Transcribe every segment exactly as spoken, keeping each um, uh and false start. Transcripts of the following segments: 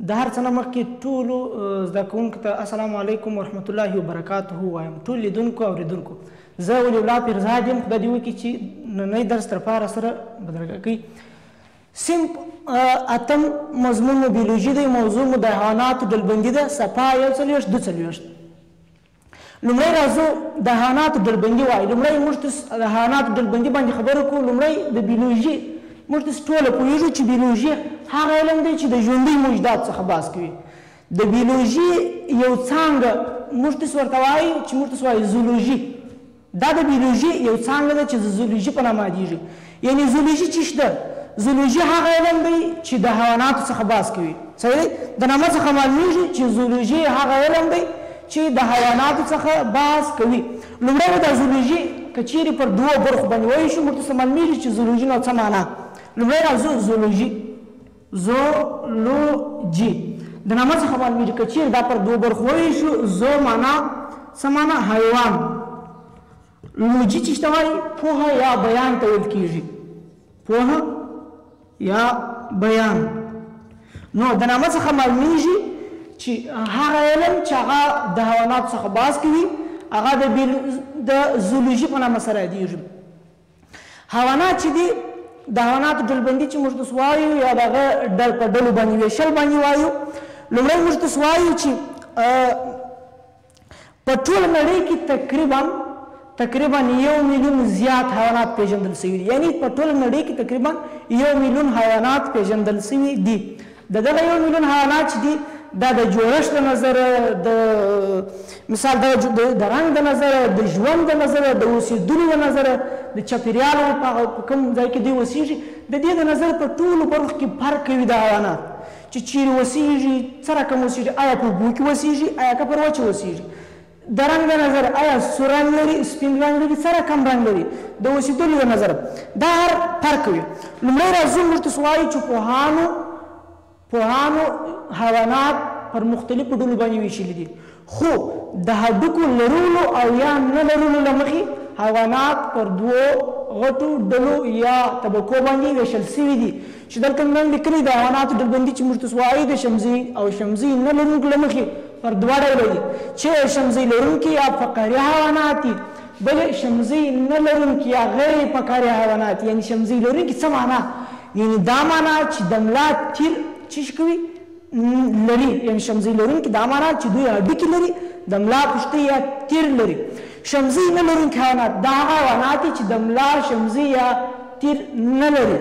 د هر څه نه مخکې ټولو زده کوونکو ته السلام علیکم ورحمت الله وبرکاته وایم. ټول لیدونکو او اوریدونکو زه ولي الله پیرزاد یم. خدای دې وکړي چې نننی درس تر پاره سره بدرګه کوي. صنف اتم مضمون مو بیولوژي دی. موضوع مو د حیواناتو ډلبندي ده. صفحه یو څلوېښت دوه څلوېښت. لومړی راځو د حیواناتو ډلبندي وایي. لومړی موږ د حیواناتو ډلبندي باندې خبرې کوو. لومړی د بیولوژي موږ داسې ټوله پوهېږو چې بیولوژي هغه علم دی چې د ژوندیو موجوداتو څخه بحث کوي. د بیولوژي یو څانګه موږ داسې ورته وایو چې موږ داسې وایو زولوژي. دا د بیولوژي یو څانګه ده چې د زولوژي په نامه یادېږي. یعنې زولوژي څه شته؟ زولوژي هغه علم دی چې د حیواناتو څخه بحث کوي. صحیح دی؟ د نامه څخه معلومېږي چې زولوژي هغه علم دی چې د حیواناتو څخه بحث کوي. لومړی به دا زولوژي که چیرې پر دوو برخو باندې وویشو موږ ته څه معلومېږي چې زولوژي نو څه معنا. لومړی راځو زولوژي. زولوجي د نامه څخه معلومېږي که چیرې دا پر دوو برخو وویشو. زو معنا څه معنا؟ حیوان. لوجي چې ته وایي پوهه یا بیان ته ویل کېږي. پوهه یا بیان. نو د نامه څخه معلومېږي چې هغه علم چې هغه د حیواناتو څخه بحث کوي هغه د زولوژي په نامه سره یادېږي. حیوانات چې دي د حیواناتو ډلبندي چې موږ تاسو وایو یا د هغه ډل په ډلو باندې ویشل باندې وایو. لومړی موږ تاسو وایو چې په ټوله نړۍ کې تقریبا تقریبا یو میلیون زیات حیوانات پیژندل شوي دي. یعنې په ټوله نړۍ کې تقریبا یو میلیون حیوانات پیژندل شوي دي. د دغه یو میلیون حیوانات چې دي دا د جوړښت د نظره، د مثال د رنګ د نظره، د ژوند د نظره، د اوسېدلو د نظره، د چاپېریال په کوم ځای کې دوی اوسېږي د دې د نظر په ټولو برخو کې فرق کوي دا حیوانات چې چیرې اوسېږي، څه رقم اوسېږي، آیا په اوبو کې اوسېږي، آیا که پر وچه اوسېږي. د رنګ د نظر آیا سور رنګ لري، سپین رنګ لري، څه رقم رنګ لري، د اوسېدلو د نظره دا هر فرق کوي. لومړی راځو موږ تاسو وایو چې پوهانو پوهانو حیوانات پر مختلفو ډلو باندې ویشلي دي. خو د هډوکو لرلو او یا نه لرلو له مخې حیوانات پر دوو غټو ډلو یا طبقو باندې ویشل سوي دي چې دلته نن لیکلي د حیواناتو ډلبندي چې موږ تاسو وایو د شمزي او شمزي نه لرونکو له مخې پر دوه ډوله دي چې شمزي لرونکي یا فقاري حیوانات دي، بل شمزي نه لرونکي یا غیر فقاري حیوانات. یعنې شمزي لرونکي څه معنا؟ یعنې دا معنا چې د ملا تیر څه کوي لري. یعنې شمزي لرونکي دا معنا چې دوی هډوکي لري، د ملا پشتۍ یا تیر لري. شمزي نه لرونکي حیوانات دا هغه حیوانات دي چې د ملا شمزي یا تیر نه لري.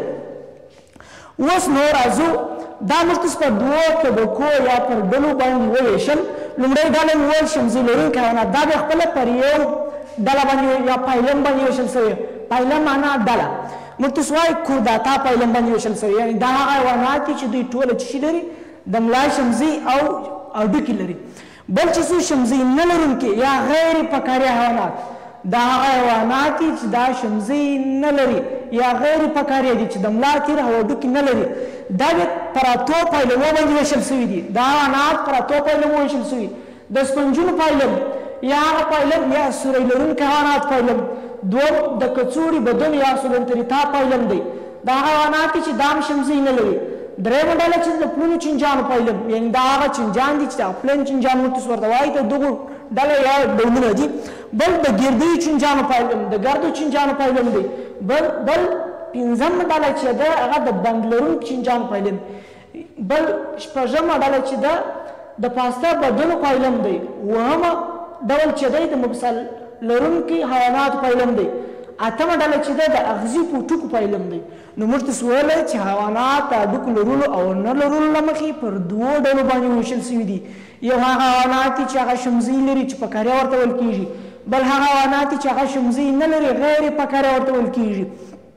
اوس نو راځو دا موږ تاسو په دوو طبقو یا پر ډلو باندې وویشل. لومړۍ ډله مو وویل شمزي لرونکي حیوانات. دا بیا خپله پر یو ډله باندې یا پایلم باندې ویشل شوی. پایلم معنا ډله. موږ تاسو وایو کوداتا پایلم باندې ویشل شوی. یعنې دا هغه حیوانات دي چې دوی ټوله څه شي لري؟ د ملا شمزي او هډوکي لري. بل چې څو شمزي نه لرونکي یا غیر فقاري حیوانات دا هغه حیوانات دي چې دا شمزي نه لري یا غیر فقاري دي چې د ملا تیر او هډوکي نه لري. دا بیا پر اتو پایلمو باندې ویشل شوي دي. دا حیوانات پر اتو پایلمو ویشل شوي. د سپنجونو پایلم یا هغه پایلم یا سوری لرونکي حیوانات پایلم. دوم د کڅوړي بدن یا سولنتریتا پایلم دی. دا حیوانات دي چې دام شمزي نه لري. درېیمه ډله چې د پلونو چینجانو پایلم، یعنې دا هغه چینجان دي چې د پلن چینجان موږ تاسو ورته وایو. د دغو ډله یا ډولونه دي. بل د ګردیو چینجانو پایلم، د ګردو چینجانو پایلم دی. بل بل پنځمه ډله چې ده هغه د بند لرونکو چینجانو پایلم. بل شپږمه ډله چې ده د پاسته بدنو پایلم دی. اوومه ډول چې دی د مفصل لرونکي حیواناتو پایلم دی. اتمه ډله چې ده د اغذي پوټکو پایلم دی. نو موږ تاسو ویلی چې حیوانات د هډوکو لرلو او نه لرلو له مخې پر دوو ډلو باندې ویشل سوي دي. یو هغه حیوانات دي چې هغه شمزي لري چې فقاري ورته ویل کېږي. بل هغه حیوانات دي چې هغه شمزي نه لري، غیر فقاري ورته ویل کېږي.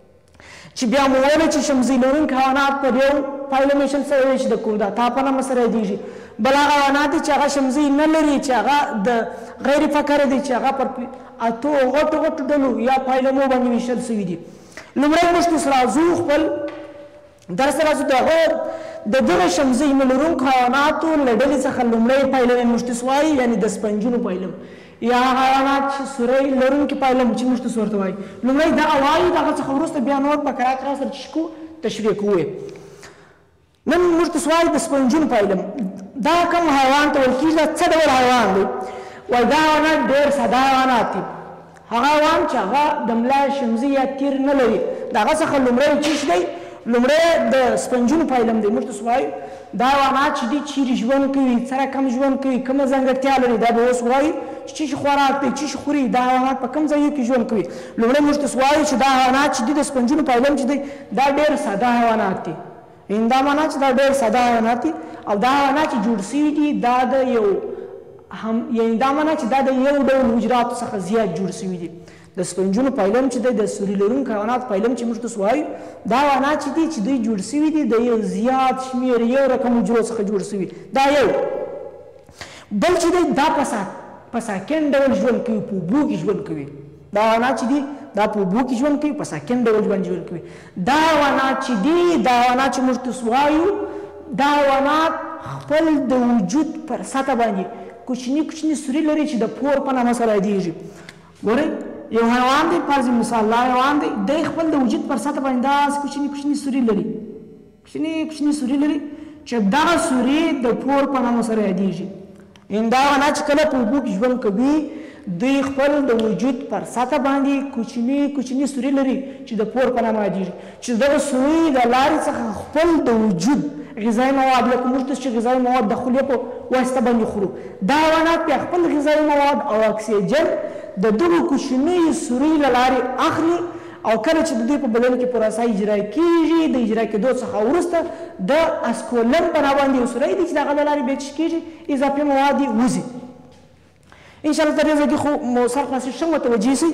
چې بیا مو ویلې چې شمزي لرونکي حیوانات پر یو پایلم ویشل سوي چې د کوداتا په نامه سره یادېږي. بل هغه حیوانات دي چې هغه شمزي نه لري چې هغه د غیر فقاري دي چې هغه پر اتو غټو غټو ډلو یا پایلمو باندې ویشل سوي دي. لومړی موږ تاسو راځو خپل درس راځو د هغه د دغه شمزي نه لرونکو حیواناتو له ډلې څخه لومړی پایلم موږ تاسو وایو، یعنې د سپنجونو پایلم یا حیوانات چې سوری لرونکي پایلم چې موږ تاسو ورته وایو. لومړی دغه وایو، د هغه څخه وروسته بیا نور په کراک را سره چې کوو تشریح کوو. نن موږ ته سوال د سپنجونو په علم دا کوم حیوان ته ویل کېږي دا څه ډول حیوان دی وایي دا حیوانات ډېر ساده حیوانات دي هغه حیوان چې هغه د ملا شمزي یا تیر نه لري د هغه څخه لومړی چیش دی لومړی د سپنجونو په علم دی موږ ته وایو دا حیوانات چې دي چیرې ژوند کوي څه رقم ژوند کوي کومه ځانګړتیا لري دا به اوس وایو چې چی خوراک دی چی خوري دا حیوانات په کوم ځایو کې ژوند کوي لومړی موږ ته وایو چې دا حیوانات چې دي د سپنجونو په علم چې دی دا ډېر ساده حیوانات دي دا معنا چې دا ډېر ساده حیوانات دي او دا حیوانات چې جوړ شوي دي دا د یو هم یعنې دا معنا چې دا د یو ډول حجراتو څخه زیات جوړ شوي دي د سپنجونو په علم چې دی د سوري لرونکو حیوانات په علم چې موږ ته وایو دا حیوانات چې دي چې دوی جوړ شوي دي د یو زیات شمېر یو رقم حجرو څخه جوړ شوي دا یو بل چې دی دا په ساکن ډول ژوند کوي په اوبو کې ژوند کوي دا حیوانات چې دي دا په اوبو کې ژوند کوي په ساکن ډول باندې ژوند کوي دا حیوانات چې دي دا حیوانات چې موږ ته وایو دا حیوانات خپل د وجود پر سطح باندې کوچني کوچني سوري لري چې د پور په نامه سره یادېږي ګورئ یو حیوان دی فرض مثال دا حیوان دی دی خپل د وجود پر سطح باندې داسې کوچني کوچني سوري لري کوچني کوچني سوري لري چې دغه سوري د پور په نامه سره یادېږي ان دا حیوانات چې کله په اوبو کې ژوند کوي دوی خپل د وجود پر سطح باندې کوچني کوچني سوري لري چې د پور په نامه یادېږي چې دغه سوري د لارې څخه خپل د وجود غذایي مواد لکه موږ ته چې غذایي مواد د خولې په واسطه باندې خورو دا حیوانات بیا خپل غذایي مواد او اکسیجن د دغو کوچنیو سوري له لارې اخلي او کله چې د دوی په بدن کې پروسه اجرا کېږي د اجرا کېدو څخه وروسته د اسکولن په نامه باندې یو سوری دی چې د هغه له لارې بیا څه کېږي اضافي مواد یې وځي انشاءالله تر دې ځای کې خو مو سر خلاصې ښه متوجه سئ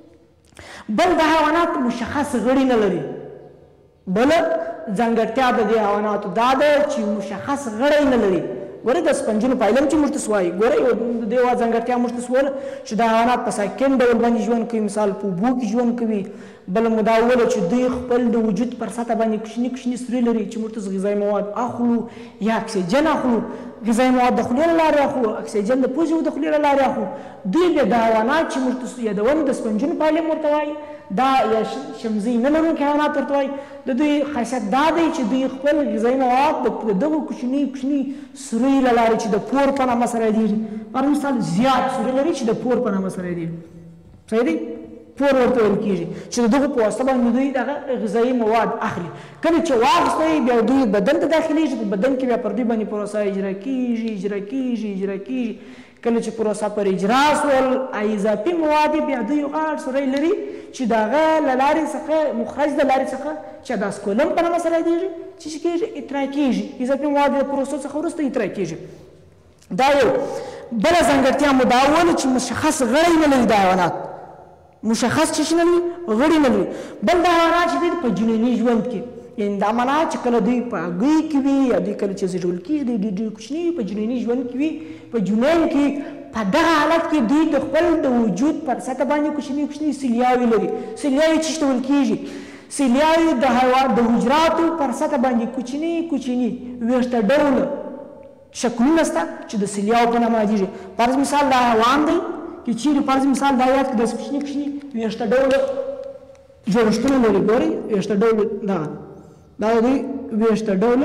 بل د حیوانات مشخص غړي نه لري بله ځانګړتیا د دې حیواناتو دا ده چې مشخص غړی نه لري ګورئ د سپنجونو په علم چې موږ ته وایي ګورئ د دې یوه ځانګړتیا موږ ته وویله چې دا حیوانات په ساکن ډول باندې ژوند کوي مثال په اوبو کې ژوند کوي بله مو دا وویله چې دوی خپل د وجود پر سطح باندې کوچني کوچني سوري لري چې موږ ته غذایي مواد اخلو یا اکسیجن اخلو غذایي مواد د خولې له لارې اخلو اکسیجن د پوزې د خولې له لارې اخلو دوی بیا د حیوانات چې موږ ته یادوم د سپنجونو په علم ورته وایي دا یا شمزي نه لرونکي حیوانات ورته وایي د دوی خاصیت دا دی چې دوی خپل غذایي مواد د دغو کوچني کوچني سوریو له لارې چې د پور په نامه سره یادېږي پر مثال زیات سوري لري چې د پور په نامه سره یادېږي صحیح دی پور ورته ویل کېږي چې د دغو په واسطه باندې دوی دغه غذایي مواد اخلي کله چې واخیستی بیا دوی بدن ته داخلیږي په بدن کې بیا پر دوی باندې پروسه اجرا کېږي اجرا کېږي اجرا کېږي کله چې پروسه پر اجرا سول اضافي مواد بیا دوی غاړ سوری لري چې د هغه له لارې څخه مخرج د لارې څخه چې د اسکولن په نامه سره یادېږي چې څه کېږي اطراح کېږي اضافي مواد د پروسو څخه وروسته اطراح کېږي دا یو بله ځانګړتیا مو دا وویله چې مشخص غړی نه لري دا حیوانات مشخص چې نه لري غړي نه لري بل دا حیوانات چې دي په جنیني ژوند کې یعنې دا معنا چې کله دوی په هګۍ کې وي یا دوی کله چې زیږول کېږي دوی ډېر کوچني په جنیني ژوند کې وي په جنین کې په دغه حالت کې دوی د خپل د وجود پر سطح باندې کوچني کوچني سیلیاوې لري سیلیاوې چې ته ویل کېږي سیلیاوې د حیوان د حجراتو پر سطح باندې کوچني کوچني ویښته ډوله شکلونه شته چې د سیلیاو په نامه یادېږي فرض مثال دا حیوان دی چې چیرې فرض مثال دا یاد کړه داسې کوچني کوچني ویښته ډوله جوړښتونه لري ګورئ ویښته ډوله دغه دا دوی ویښته ډوله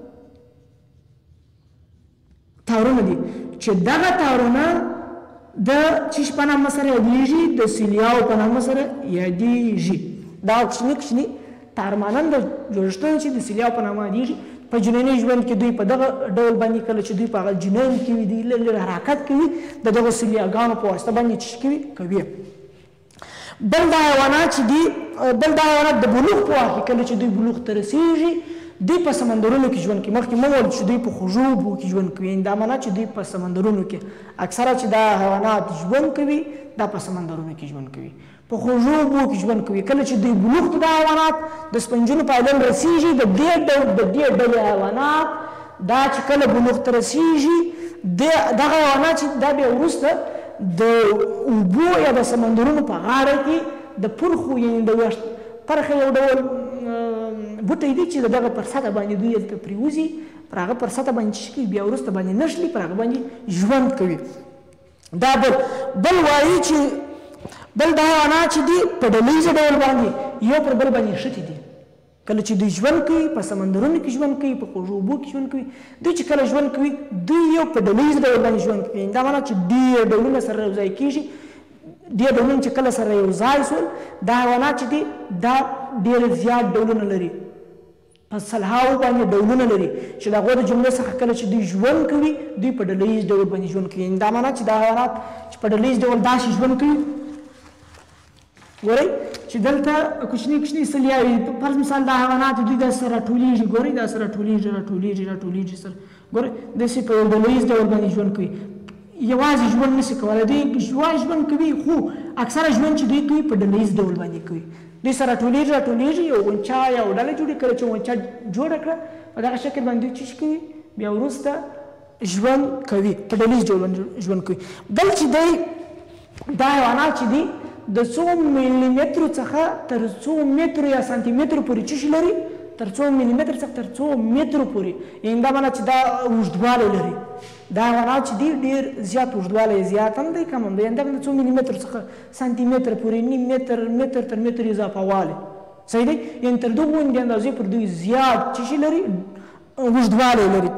تارونه دي چې دغه تارونه د چیش په نامه سره یادېږي د سیلیاو په نامه سره یادېږي دا کوچني کوچني تارمانند جوړښتونه چې د سیلیاو په نامه یادېږي په جنیني ژوند کې دوی په دغه ډول باندې کله چې دوی په هغه جنین کې وي دوی لږ لږ حرکت کوي د دغو سلیاګانو په واسطه باندې چې کوي کوي بل دا حیوانات چې دي بل دا حیوانات د بلوغ په وخت کې کله چې دوی بلوغ ته رسېږي دوی په سمندرونو کې ژوند کوي مخکې مو وویل چې دوی په خوږو اوبو کې ژوند کوي دا معنا چې دوی په سمندرونو کې اکثره چې دا حیوانات ژوند کوي دا په سمندرونو کې ژوند کوي په خوږو اوبو کې ژوند کوي کله چې دوی بلوغ ته دا حیوانات د سپنجونو په علم رسېږي د دې ډول د دې ډلې حیوانات دا چې کله بلوغ ته رسېږي دغه حیوانات چې دا بیا وروسته د اوبو یا د سمندرونو په غاړه کې د پرخو یعنې د ویښت پرخه یو ډول بوټی دی چې د دغه پر سطح باندې دوی هلته پرېوځي پر هغه پر سطح باندې چې کوي بیا وروسته باندې نښلي پر هغه باندې ژوند کوي دا بل بل وایي چې بل دا حیوانات چې دي په ډلیزه ډول باندې یو پر بل باندې ښتي دي کله چې دوی ژوند کوي په سمندرونو کې ژوند کوي په خوږو اوبو کې ژوند کوي دوی چې کله ژوند کوي دوی یو په ډلیز ډول باندې ژوند کوي دا معنا چې ډېر ډولونه سره یو ځای کېږي ډېر ډولونه چې کله سره یو ځای شول دا حیوانات چې دي دا ډېر زیات ډولونه لري په سلهاوو باندې ډولونه لري چې د هغو د جملې څخه کله چې دوی ژوند کوي دوی په ډلیز ډول باندې ژوند کوي دا معنا چې دا حیوانات چې په ډلیز ډول داسې ژوند کوي ګورئ چې دلته کوچني کوچني سلیاوي فرض مثال دا حیوانات دوی دا سره راټولیږي ګورئ دا سره راټولیږي راټولیږي راټولیږي سره ګورئ داسې په یو ډلیز ډول باندې ژوند کوي یوازې ژوند نشي کولی دوی یوازې ژوند کوي خو اکثره ژوند چې دوی کوي په ډلیز ډول باندې کوي دوی سره راټولیږي راټولیږي یو غونچه یا یو ډله جوړې کړه چې غونچه جوړه کړه په دغه شکل باندې دوی څه کوي بیا وروسته ژوند کوي په ډلیز ډول ژوند کوي بل چې دی دا حیوانات چې دي د څو ملي مترو څخه تر څو مترو یا سانتي مترو پورې څه شي لري تر څو ملي متر څخه تر څو مترو پورې یعنې دا معنا چې دا اوږدوالی لري دا حیوانات چې دي ډېر زیات اوږدوالی زیات هم دی کم هم دی یعنې دا د څو ملي متر څخه سانتي متر پورې نیم متر متر تر متر اضافه والی صحیح دی یعنې تر دغو غوندې اندازې پر دوی زیات څه شي لري اوږدوالی لري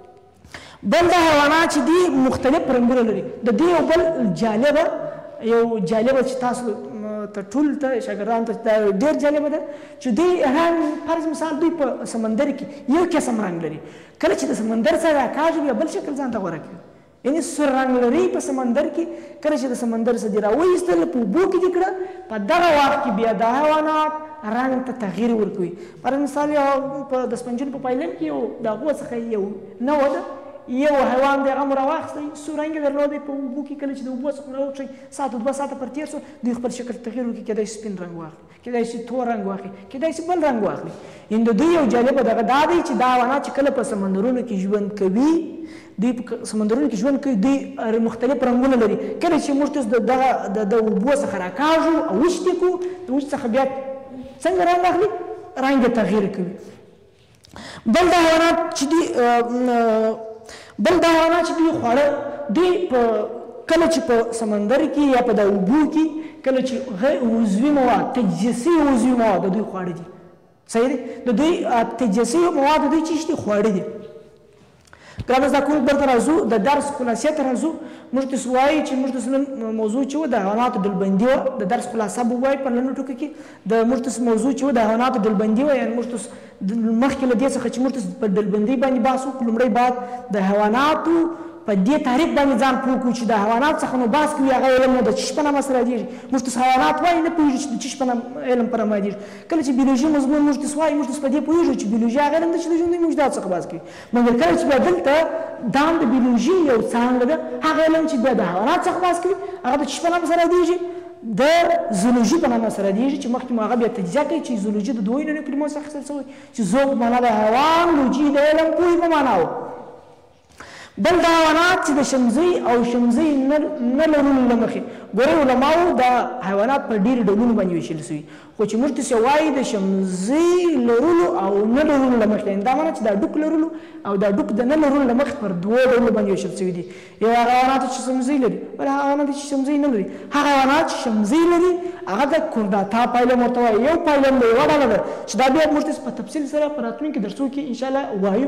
بل دا حیوانات چې دي مختلف رنګونه لري د دې یو بل جالبه یو جالبه چې تاسو ته ټول ته شاګردانو ته دا ډېر جالبه ده چې دوی رنګ فرض مثال دوی په سمندر کې یو قسم رنګ لري کله چې د سمندر سره راکاږي بیا بل شکل ځان ته غوره کوي یعنې سور رنګ لري په سمندر کې کله چې د سمندر څخه دې راوایستل په اوبو کې دې کړه په دغه وخت کې بیا دا حیوانات رنګ ته تغییر ورکوي پر مثال یو په د سپنجونو په پایلن کې یو د هغو څخه یو نوعه ده یو حیوان دی هغه مو راواخیستی سور رنګ یې درلودی په اوبو کې کله چې د اوبو څخه راوکښئ ساعت دوه ساعته پر تېر شو دوی خپل شکل تغییر وکړي کیدای شي سپین رنګ واخلي کیدای شي تور رنګ واخلي کیدای شي بل رنګ واخلي یعنې د دوی یو جالبه دغه دا دی چې دا حیوانات چې کله په سمندرونو کې ژوند کوي دوی په سمندرونو کې ژوند کوي دوی مختلف رنګونه لري کله چې موږ د دغه د اوبو څخه راکاږو او وچ کړو د وچ څخه بیا څنګه رنګ اخلي رنګ یې تغییر کوي بل دا حیوانات چې دوی بل دا حیوانات چې دوی خواړه دوی په کله چې په سمندر کې یا په د اوبو کې کله چې عضوي مواد تجزیه عضوي مواد د دوی خواړه دي صحیح دی د دوی تجزیه مواد د دوی چې دي خواړه دي ګرانو زده کوونکو بل ته راځو د درس خلاصې ته راځو موږ ته وایي چې موږ ته نن موضوع چې وه د حیواناتو ډلبندي وه د درس خلاصه به ووایي په لنډو ټکو کې د موږ ته موضوع چې وه د حیواناتو ډلبندي وه یعنې موږ ته مخکې له دې څخه چې موږ ته په ډلبندۍ باندې بحث وکړو لومړی باید د حیواناتو په دې تعریف باندې ځان پوه کړو چې د حیوانات څخه نو بحث کوي هغه علم نو د چشم په نامه سره یادېږي موږ ته حیوانات وایي نه پوهېږو چې د چشم په نامه علم په نامه یادېږي کله چې بیولوژي مضمون موږ ته وایي موږ ته په دې پوهېږو چې بیولوژي هغه علم ده چې د ژوندیو موجوداتو څخه بحث کوي مګر کله چې بیا دلته دا هم د بیولوژي یو څانګه ده هغه علم چې بیا د حیوانات څخه بحث کوي هغه د چشم په نامه سره یادېږي د زولوژي په نامه سره یادېږي چې مخکې مو هغه بیا تجزیه کوي چې زولوژي د دوو نوعو کلمو څخه اخیستل شوی چې زو په معنا د حیوان لوجي د علم پوهې په معنا و بل دا حیوانات چې د شمزۍ او شمزۍ نه لرلو له مخې ګورئ علماو دا حیوانات په ډېرې ډولونو باندې ویشل شوي خو چې موږ ته وایي د شمزۍ لرلو او نه لرلو له مخې دا معنی چې دا ډوک لرلو او دا ډوک د نه لرلو له مخې پر دوو ډولو باندې ویشل شوي دي یو هغه حیوانات چې شمزۍ لري بل هغه حیوانات چې شمزۍ نه لري هغه حیوانات چې شمزۍ لري هغه د کورداتا پایلم ورته وایي یو پایلم دی یوه ډله ده چې دا بیا موږ ته په تفصیل سره په راتلونکي درسو کې انشاءالله وایو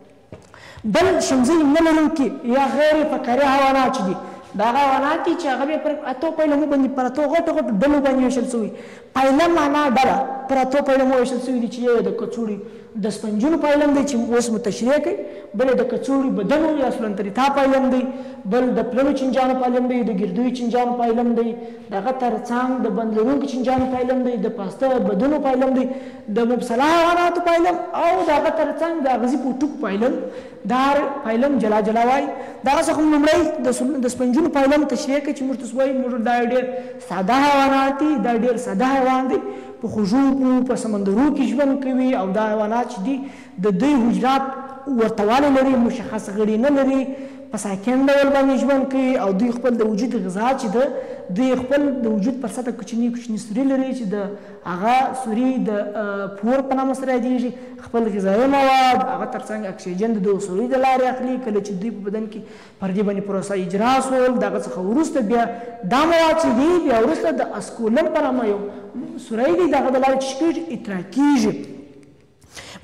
بل شمزۍ نه لرونکي یا غیر فقاري حیوانات چې دي دا هغه حیوانات دي چې هغه بیا پر اتو پایلمو باندې پر اتو غټو غټو ډلو باندې ویشل شوي پایلم معنا ډله پر اتو پایلمو ویشل شوي دي چې یو د کڅوړي د سپنجونو پایلم دی چې اوس مو تشریح کوي بل د کڅوړي بدنو یا سلنتریتا پایلم دی بل د پلنو چنجانو پایلم دی د ګردوي چنجانو پایلم دی دغه ترڅنګ د بند لرونکو چنجانو پایلم دی د پاسته بدنو پایلم دی د مبتلا حیواناتو پایلم او دغه ترڅنګ د اغزي پوټکو پایلم دا پایلم جلا جلا وایي دغه څخه لومړی د سپنجونو پایلم تشریح کوي چې موږ ته وایي موږ دا ډېر ساده حیوانات دي دا ډېر ساده حیوان دی په خوږو په سمندرو کې ژوند کوي او دا حیوانات چې دي د دوی حجرات ورته والی لري مشخص غړي نه لري په ساکن ډول باندې ژوند کوي او دوی خپل د وجود غذا چې ده دوی خپل د وجود پر سطحه کوچني کوچني سوري لري چې د هغه سوري د پور په نامه سره یادېږي خپل غذایي مواد هغه ترڅنګ اکسیجن د دغو سوري د لارې اخلي کله چې دوی په بدن کې پر دې باندې پروسه اجرا شول دغه څخه وروسته بیا دا مواد چې دي بیا وروسته د اسکولم په نامه یو سوری دی دغه د لارې چې کېږي اطراح کېږي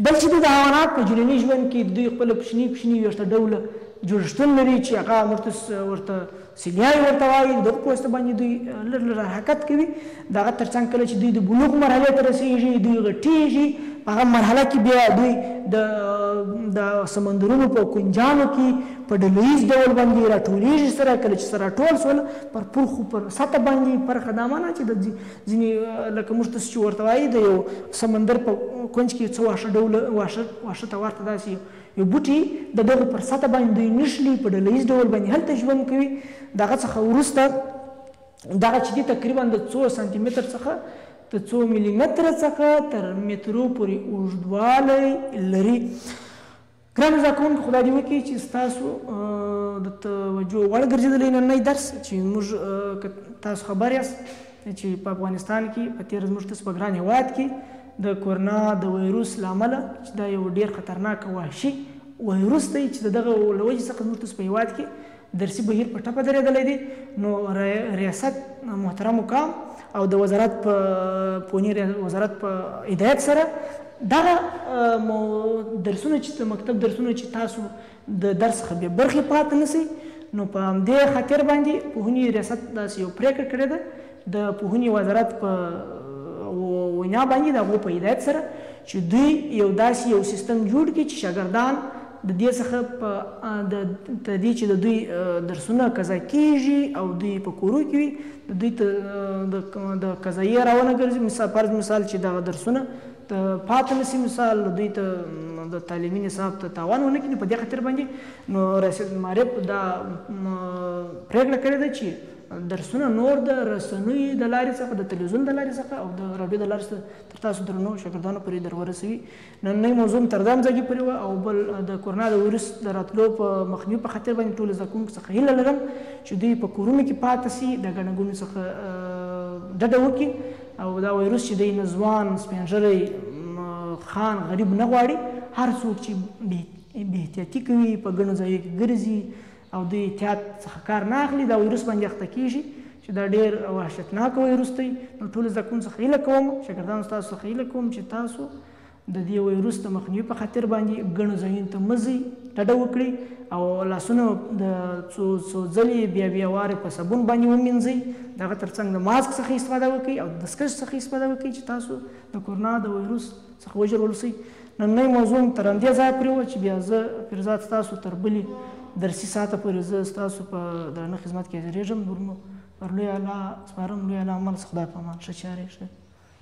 بل چې د حیوانات په جنیني ژوند کې دوی خپله کوچني کوچني ویښته ډوله جوړښتونه لري چې هغه ورته ورته سیلیاوي ورته وایي د هغو په واسطه باندې دوی لږ لږ حرکت کوي د هغه تر څنګ کله چې دوی د بلوغ مرحلې ته رسېږي دوی غټېږي په هغه مرحله کې بیا دوی د د سمندرونو په کنجانو کې په ډلهییز ډول باندې راټولېږي سره کله چې سره راټول شول پر پرخو پر سطح باندې پرخه دا معنا چې د ځینې لکه موږ ته چې ورته وایي د یو سمندر په کونج کې څه واښه ډوله واښه واښه ته ورته داسې یو بوټي د دغه پر سطح باندې دوی نښلي په ډلهییز ډول باندې هلته ژوند کوي د هغه څخه وروسته دغه چې دي تقریبا د څو سانتي متر څخه د څو ملي متره څخه تر مترو پورې اوږدوالی لري. ګرانو زده کوونکو خدای دې وکړي چې ستاسو د توجه وړ ګرځېدلی نننی درس چې موږ که تاسو خبر یاست چې په افغانستان کې په تېره زموږ تاسو په ګران هېواد کې د کورونا د وایروس له امله چې دا یو ډېر خطرناک وحشي وایروس دی چې د دغه له وجې څخه زموږ تاسو په هېواد کې درسي بهیر په ټپه درېدلی دی نو ریاست محترم مقام او د وزارت په پوهنې وزارت په هدایت سره دغه درسونه چې د مکتب درسونه چې تاسو د درس څخه بې برخې پاتې نه سئ نو په همدې خاطر باندې پوهنې ریاست داسې یو پرېکړه کړې ده د پوهنې وزارت په وینا باندې د هغو په هدایت سره چې دوی یو داسې یو سیستم جوړ کړي چې شاګردان د دې څخه په د دې چې د دوی درسونه قضا کیږي او دوی په کورو کې وي د دوی ته د قضایي راونه ګرځي مثال فرض مثال چې دغه درسونه پاتې نه سي مثال دوی ته د تعلیمي نصاب ته تاوان ونه کړي په دې خاطر باندې نو رئیس معرف دا پرېکړه کړې ده چې درسونه نور د رسنیو د لارې څخه د تلویزیون د لارې څخه او د راډیو د لارې څخه تر تاسو درنو شاګردانو پورې در ورسوي. نننۍ موضوع م تر دا ځای پورې وه او بل د کورونا د ویروس د راتلو په مخنیوي په خاطر باندې ټولو زده کوونکو څخه هیله لرم چې دوی په کورونو کې پاتې سي د ګڼه ګوڼې څخه ډډه وکړي او دا ویروس چې دی نه ځوان سپین ږیری خان غریب نه غواړي هر څوک چې بې احتیاطي کوي په ګڼو ځایو کې ګرځي او دوی احتیاط څخه کار نه اخلي دا ویروس باندې اخته کیږي چې دا ډېر وحشتناکه ویروس دی نو ټولو زده کوونکو څخه هیله کوم شاګردانو ستاسو څخه هیله کوم چې تاسو د دې ویروس د مخنیوي په خاطر باندې ګڼو ځایونو ته مه ځئ ډډه وکړئ او لاسونه د څو څو ځلې بیا بیا وارې په صابون باندې ومینځئ د هغه تر څنګ د ماسک څخه استفاده وکړئ او د دستکش څخه استفاده وکړئ چې تاسو د کورونا د ویروس څخه وژغورل شئ. نننۍ موضوع م تر همدې ځایه پورې وه چې بیا زه فیروزات ستاسو تر بلې درسي ساعته پورې زه ستاسو په درانه خدمت کې حاضرېږم نور نو پر لوی الله سپارم لوی الله عمل خدای په امان ښه چارې ښه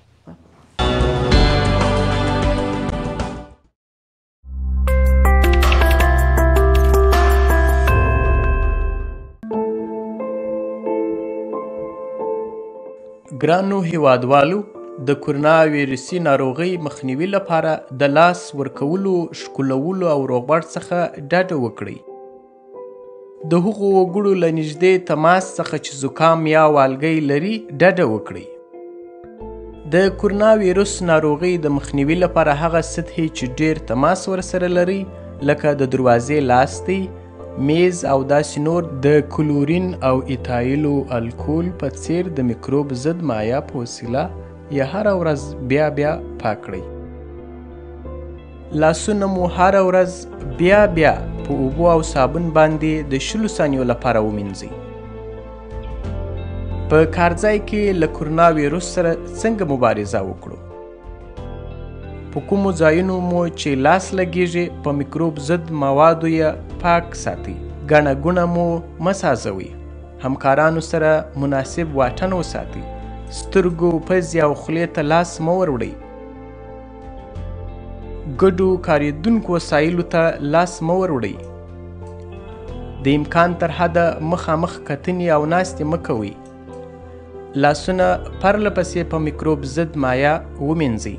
ګرانو هیوادوالو د کورونا ویروسي ناروغۍ مخنیوي لپاره د لاس ورکولو ښکلولو او روغبړ څخه ډډه وکړئ. د هغو وګړو له نږدې تماس څخه چې زکام یا والګی لري ډډه وکړئ. د کورونا ویروس ناروغۍ د مخنیوي لپاره هغه سطحې چې ډیر تماس ورسره لري لکه د دروازې لاستي میز او داسې نور د کلورین او ایتایلو الکول په څیر د میکروب ضد مایع په وسیله یا هره ورځ بیا بیا پاک کړئ. لاسونه مو هره ورځ بیا بیا په اوبو او صابون باندې د شلو ثانیو لپاره ومینځئ. په کارځای کې له کورونا ویروس سره څنګه مبارزه وکړو؟ په کومو ځایونو مو چې لاس لګیږي په میکروب ضد موادو یې پاک ساتئ. ګڼه ګوڼه مو مه سازوئ. همکارانو سره مناسب واټن وساتئ. سترګو پزې او خولې ته لاس مه وروړئ. ګډو کارېدونکو وسایلو ته لاس مه وروړئ. د امکان تر حده مخامخ کتنې او ناستې مه کوئ. لاسونه پرله پسې په میکروب ضد مایع ومینځئ.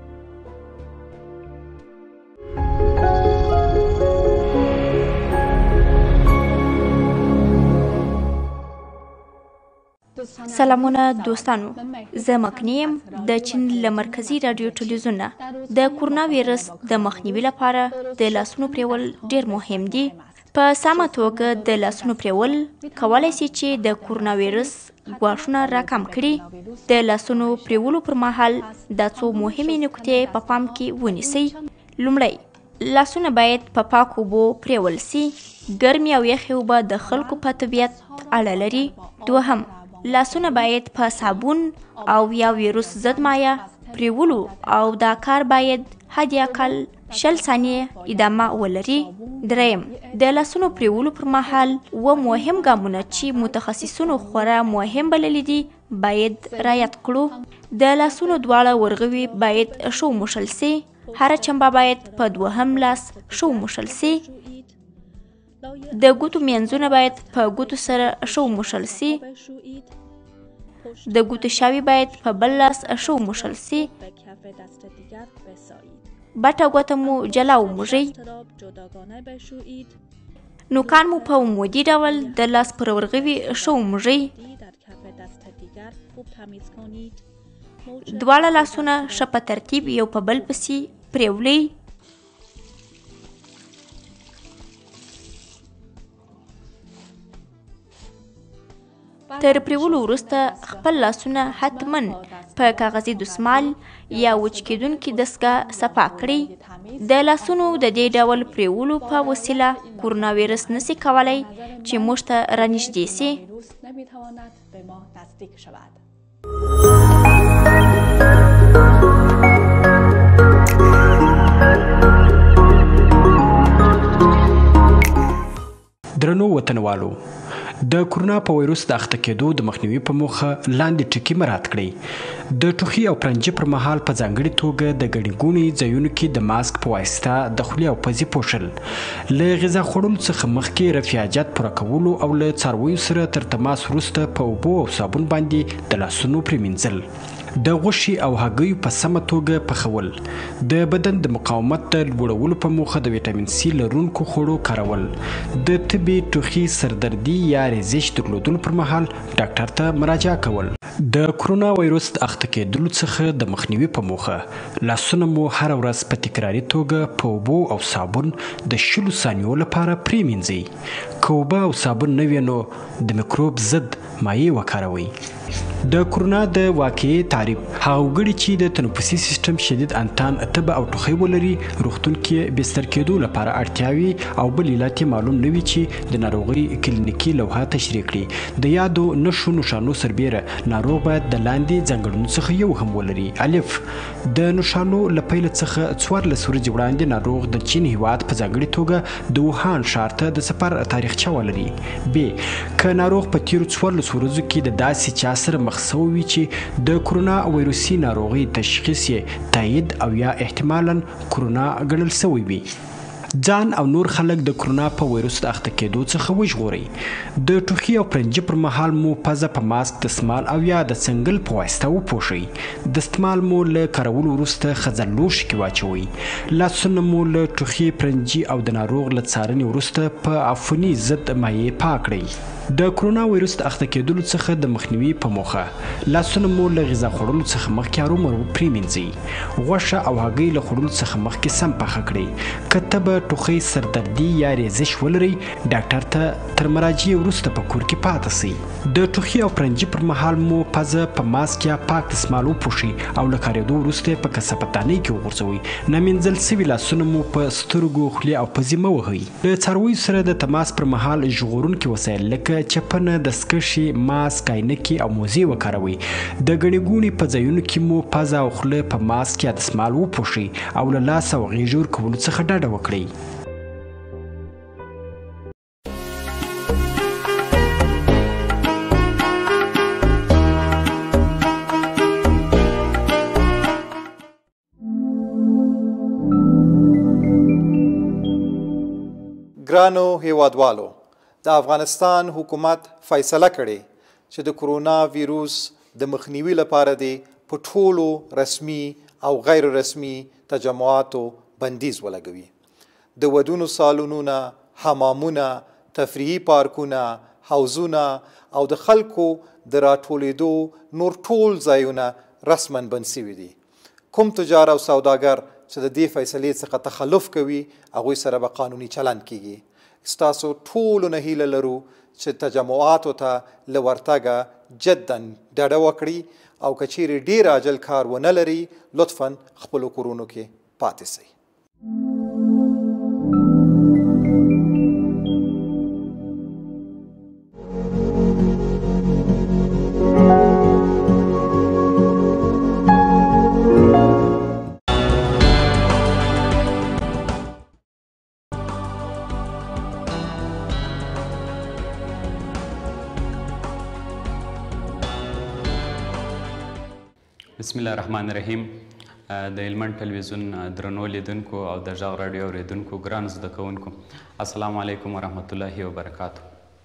سلامونه دوستانو، زه مکنی یم د چین له مرکزي راډیو ټلویزیون نه. د کورونا ویروس د مخنیوي لپاره د لاسونو پریول ډیر مهم دي. په سمه توګه د لاسونو پریول کولی شي چې د کورونا ویروس ګواښونه راکم کړي. د لاسونو پریولو پر مهال دا څو مهمې نکتې په پام کې ونیسئ. لومړی لاسونه باید په پاکو اوبو پریول سي. ګرمې او یخې اوبه د خلکو په طبیعت اړه لري. دوهم لاسونه باید په صابون او یا ویروس ضد مایع پریولو او دا کار باید حد اقل شل ثانیې ادامه ولري. دریم د لاسونو پریولو پر مهال و مهم ګامونه چې متخصصینو خورا مهم بللي دي باید رعایت کړو. د لاسونو دواړه ورغوي باید ښه وموښل سي. هره چمبه باید په دوهم لاس ښه وموښل سي. د ګوتو مینځونه باید په ګوتو سره ښه وموښل سي. د ګوتو شاوې باید په بل لاس ښه وموښل سي. بټه ګوته مو جلا وموږئ. نوکان مو په عمودي ډول د لاس پر ورغوي ښه وموږئ. دواړه لاسونه ښه په ترتیب یو په بل پسې پریولئ. تر پریولو وروسته خپل لاسونه حتما په کاغذي دستمال یا وچ کیدونکي دستګاه صفا کړئ. د لاسونو د دې ډول پریولو په وسیله کرونا ویروس نشي کولی چې موږ ته رانږدې سي. درنو وطنوالو، د کرونا په ویروس د اخته کېدو د مخنیوي په موخه لاندې ټکي مراعات کړئ. د ټوخي او پرنجي پر مهال په ځانګړي توګه د ګڼې ګوڼې ځایونو کې د ماسک په واسطه د خولې او پزې پوښل، له غذا خوړلو څخه مخکې رفع حاجت پوره کولو او له څارویو سره تر تماس وروسته په اوبو او صابون باندې د لاسونو پرېمینځل، د غوښې او هګیو په سمه توګه پخول، د بدن د مقاومت د لوړولو په موخه د ویټامین سي لرونکو خوړو کارول، د تبې، ټوخي، سردردي یا ریزش درلودلو پر مهال ډاکټر ته مراجعه کول. د کرونا ویروس د اخته کېدلو څخه د مخنیوي په موخه لاسونه مو هره ورځ په تکراري توګه په اوبو او صابون د شلو ثانیو لپاره پرېمینځئ. که اوبه او صابون نه وي نو د میکروب ضد مایع وکاروئ. د کرونا د واقعي تعریف: هغه وګړي چې د تنفسي سیستم شدید انتان، تبه او ټوخی ولري روغتون کې بستر کېدو لپاره اړتیاوې او بل علت معلوم نه وي چې د ناروغۍ کلینیکي لوحه تشریح کړي. د یادو نښو نښانو سربیره ناروغ باید د لاندې ځانګړنو څخه یو هم ولري. الف: د نښانو له پیله څخه څوارلس ورځې وړاندې ناروغ د چین هیواد په ځانګړي توګه د ووهان ښار ته د سفر تاریخچه ولري. ب: که ناروغ په تیرو څوارلسو ورځو کې د داسې چا سره مخ شوی وي چې د کرونا ویروسي ناروغۍ تشخیص یې تایید او یا احتمالاً کرونا ګڼل شوی وي. ځان او نور خلک د کرونا په ویروس د اخته کېدو څخه وژغورئ. د ټوخي او پرنجي پر مهال مو پزه په ماسک، دستمال او یا د څنګل په واسطه وپوښئ. دستمال مو له کارولو وروسته خځل لوښي کې واچوئ. لاسونه مو له ټوخي، پرنجي او د ناروغ له څارنې وروسته په عفوني ضد مایع پاک کړئ. د کرونا ویروس د اخته کېدلو څخه د مخنیوي په موخه لاسونه مو له غذا خوړلو څخه مخکې هرومرو پرېمینځئ. غوښه او هګۍ له خوړلو څخه مخکې سم پخه کړئ. که تبه، ټوخی، سردردي یا ریزش ولرئ ډاکټر ته تر مراجعې وروسته په کور کې پاتې سئ. د ټوخي او پرنجي پر مهال مو پزه په ماسک یا پاک دستمال وپوښئ او له کارېدو وروسته یې په کثافاتدانۍ کې وغورځوئ. نامینځل سوي لاسونه مو په سترګو، خولې او پزې مه وهئ. له څارویو سره د تماس پر مهال ژغورونکي وسایل لکه چپنه، دستکشې، ماسک، عینکې او موزې وکاروئ. د ګڼې ګوڼې په ځایونو کې مو پزه او خوله په ماسک یا دستمال وپوښئ او له لاس او غېږ ورکولو څخه ډډه وکړئ. ګرانو هیوادوالو، د افغانستان حکومت فیصله کړې چې د کرونا ویروس د مخنیوي لپاره دی په ټولو رسمي او غیر رسمي تجمعاتو بندیز ولګوي. د ودونو سالونونه، حمامونه، تفریحي پارکونه، حوزونه او د خلکو د راټولېدو نور ټول ځایونه رسما بند شوي دي. کوم تجار او سوداګر چې د دې فیصلې څخه تخلف کوي هغوی سره به قانوني چلند کیږي. ستاسو ټولو نه هیله لرو چې تجمعاتو ته له ورتګه جدا ډډه وکړي او که چیرې ډېر عاجل کار ونه لري لطفا خپلو کورونو کې پاتې سئ. بسم الله الرحمن الرحیم. د هلمند ټلویزیون درنو لیدونکو او د غږ راډیو اورېدونکو ګرانو زده کوونکو السلام علیکم ورحمت الله وبرکاتو.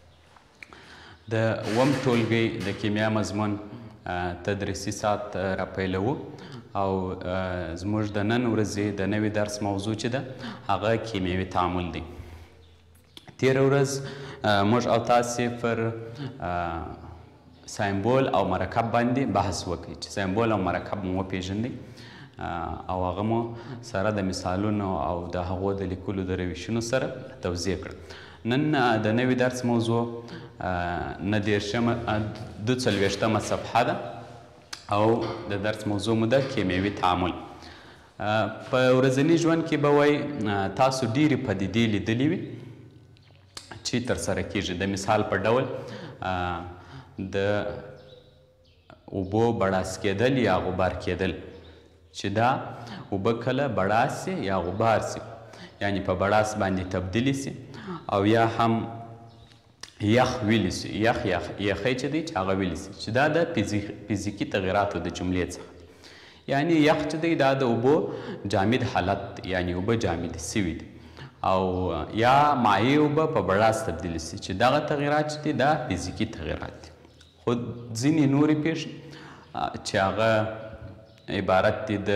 د اووم ټولګي د کیمیا مضمون تدریسي ساعت راپیلوو او زموږ د نن ورځې د نوي درس موضوع چې ده هغه کیمیاوي تعامل دی. تېره ورځ موږ او تاسې پر سایمبول او مرکب باندې بحث وکړي چې سایمبول او مرکب مو وپېژنئ او هغه مو سره د مثالونو او د هغو د لیکلو د روشونو سره توضیح کړه. نن د نوي درس موضوع نه دېرشمه دوه څلوېښتمه صفحه ده او د درس موضوع مو ده کیمیاوي تعامل. په ورځني ژوند کې به وایي تاسو ډېرې پدیدې لیدلې وي چې ترسره کېږي. د مثال په ډول د اوبو بړاس کېدل یا غبار کېدل چې دا اوبه کله بړاس سي یا غبار سي، یعنی په بړاس باندې تبدیلی سي او یا هم یخ ویلی سي، یخ یخی چې دی چې هغه ویلی سي، چې دا د فزیکي تغیراتو د جملې څخه. یعنی یخ چې دی دا د اوبو جامد حالت دی، یعنی اوبه جامد سوي دي، او یا مایع اوبه په بړاس تبدیلی سي چې دغه تغیرات چې دی دا فزیکي تغیرات دي. خو ځینې نورې پېښې چې هغه عبارت دي د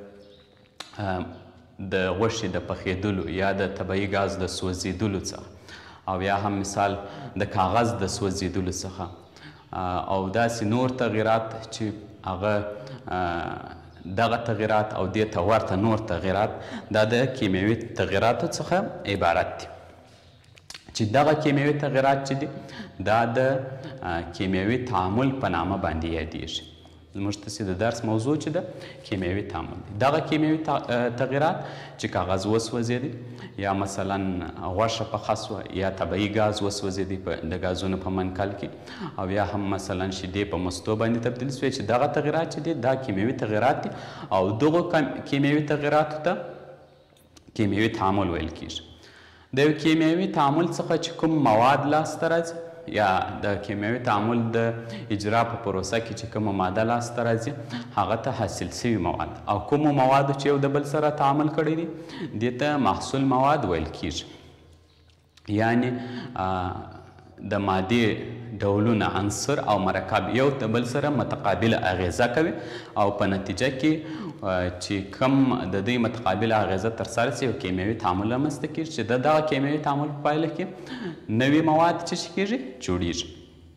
د غوښې د پخېدلو یا د طبیعي ګاز د سوځېدلو څخه او یا هم مثال د کاغذ د سوځېدلو څخه او داسې نور تغیرات چې هغه دغه تغیرات او دې ته ورته نور تغیرات دا د کیمیاوي تغیراتو څخه عبارت دي. چې دغه کیمیاوي تغیرات چې دي دا د کیمیاوي تعامل په نامه باندې یادیږي. زموږ تاسې د درس موضوع چې ده کیمیاوي تعامل دی. دغه کیمیاوي تغیرات چې کاغذ وسوځېدی یا مثلا غوښه پخه سوه یا طبیعي ګاز وسوځېدی د ګازونو په منقل کې او یا هم مثلا شیدې په مستو باندې تبدیل سوې چې دغه تغیرات چې دي دا کیمیاوي تغیرات دي او دغو کیمیاوي تغیراتو ته کیمیاوي تعامل ویل کیږي. د یو کیمیاوي تعامل څخه چې کوم مواد لاسته راځي یا د کیمیاوي تعامل د اجرا په پروسه کې چې کومه ماده لاسته راځي هغه ته حاصل سوي مواد او کومو موادو چې یو د بل سره تعامل کړی دي دې ته محصول مواد ویل کیږي. یعنی د مادې ډولونه عنصر او مرکب یو د بل سره متقابله اغیزه کوي او په نتیجه کې چې کم د دوی متقابله اغیزه ترسره سي یو کیمیاوي تعامل رامنځته کېږي چې د دغه کیمیاوي تعامل په پایله کې نوي مواد څه شي کېږي جوړیږي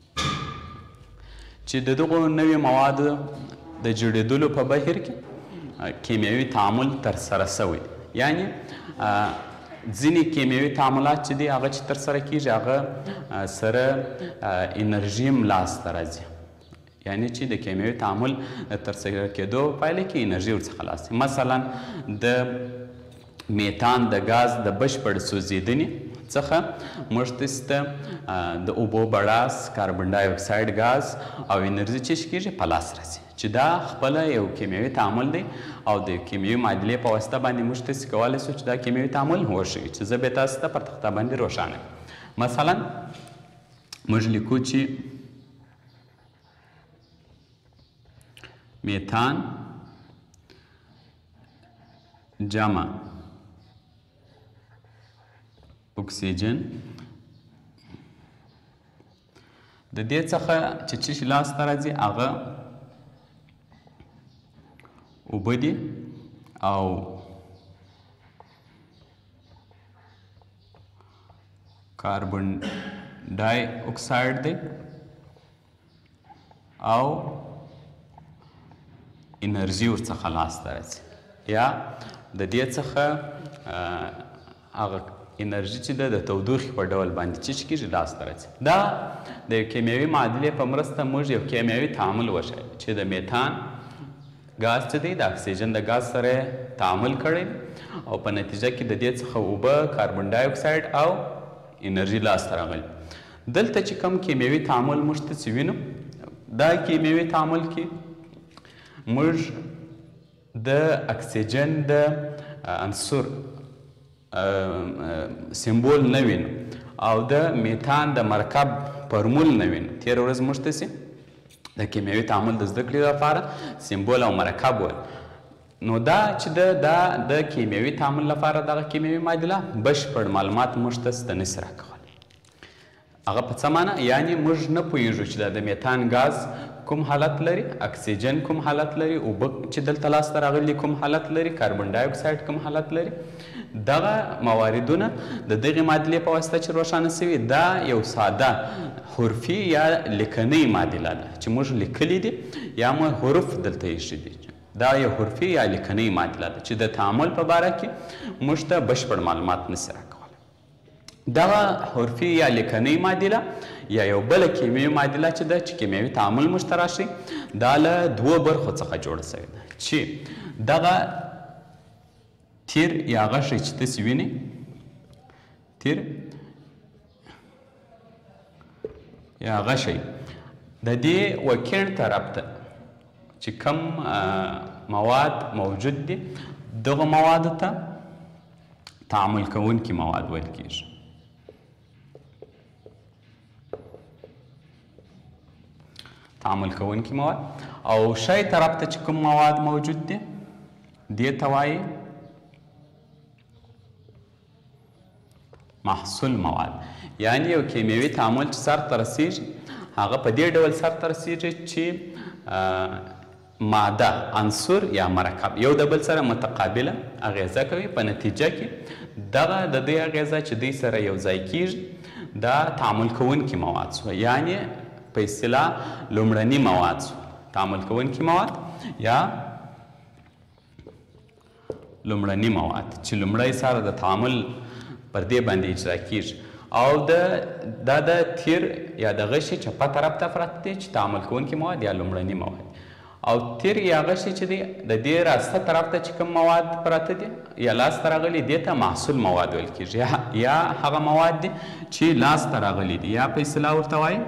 چې د دغو نوي موادو د جوړېدلو په بهیر کې کیمیاوي تعامل ترسره سوی. یعنی ځینې کیمیاوي تعاملات چې دي هغه چې ترسره کېږي هغه سره انرژي هم لاسته راځي، یعنی چې د کیمیاوي تعامل ترسره کېدو په پایله کې انرژي ورڅخه لاسته. مثلا د میتان د ګاز د بشپړ سوځېدنې څخه موږ تاسې ته د اوبو بړاس، کاربن ډای اکساید ګاز او انرژي چې شي کېږي په لاس راځي چې دا خپله یو کیمیاوي تعامل دی او د کیمیاوي معادلې په واسطه باندې موږ تاسې کولی سو چې دا کیمیاوي تعامل وښیو چې زه به تاسو ته پر تخته باندې روښانه کړم. مثلا موږ لیکو چې میتان جمع اکسیجن د دې څخه چې څه شي لاسته راځي هغه اوبه دي او کاربن ډای اکساید دی او انرژي ورڅخه لاسته راځي یا د دې څخه هغه انرژي چې ده د تودوخې په ډول باندې چې شي کېږي لاسته راځي. دا د یو کیمیاوي معادلې په مرسته موږ یو کیمیاوي تعامل وښیو چې د میتان ګاز چې دی د اکسیجن د ګاز سره تعامل کړی او په نتیجه کې د دې څخه اوبه، کاربن ډای اکساید او انرژي لاسته راغلي. دلته چې کوم کیمیاوي تعامل موږ ته چې وینو، دا کیمیاوي تعامل کې موږ د اکسیجن د عنصر سمبول نه وینو او د میتان د مرکب فورمول نه وینو. تېره ورځ موږ ته چې د کیمیاوي تعامل د زده کړې لپاره سمبول او مرکب ویل. نو دا چې د دا د کیمیاوي تعامل لپاره دغه کیمیاوي معادله بشپړ معلومات موږ ته زده نشي راکولی. هغه په څه معنی؟ یعنې موږ نه پوهېږو چې دا د میتان ګاز کوم حالت لري، اکسیجن کوم حالت لري، اوبه چې دلته لاسته راغلي کوم حالت لري، کاربن ډای اکساید کوم حالت لري. دغه مواردونه د دغې معادلې په واسطه چې روښانه سوي، دا یو ساده حرفي یا لیکنۍ معادله ده چې موږ لیکلي دي یا مو حروف دلته ایښي دي. دا یو حرفي یا لیکنۍ معادله ده چې د تعامل په باره کې موږ ته بشپړ معلومات نشي راکولی. دغه حرفي یا لیکنۍ معادله یا یو بله کیمیاوي معادله چې ده چې کیمیاوي تعامل موږ ته راشي، دا له دوو برخو څخه جوړه سوې ده چې دغه تیر یا غشی چې تاسې وینئ، تیر یا غشی د دې وکیڼ طرف ته چې کوم مواد موجود دي، دغه موادو ته تعامل کوونکي مواد ویل کیږي. تعامل کوونکي مواد. او شی طرف ته چې کوم مواد موجود دي، دې ته وایي محصول مواد. یعنی یو کیمیاوي تعامل چې سرته رسیږي، هغه په دې ډول سرته رسیږي چې ماده، عنصر یا مرکب یو د بل سره متقابله اغیزه کوي. په نتیجه کې دغه د دې اغیزه چې دوی سره یو ځای کیږي، دا تعامل کوونکي مواد سوه، یعنی په اصطلاح لومړني مواد سوه. تعامل کوونکي مواد یا لومړني مواد چې لومړی سره د تعامل پر دې باندې اجرا کیږي. او د دا د تیر یا د غشي چپه طرف ته پراته دي چې تعامل کوونکي مواد یا لومړني مواد. او تیر یا غشي چې دی د دې راسته طرف ته چې کوم مواد پراته دي یا لاسته راغلي، دې ته محصول مواد ویل کیږي، یا هغه مواد دي چې لاسته راغلي دي، یا په اصطلاح ورته وایي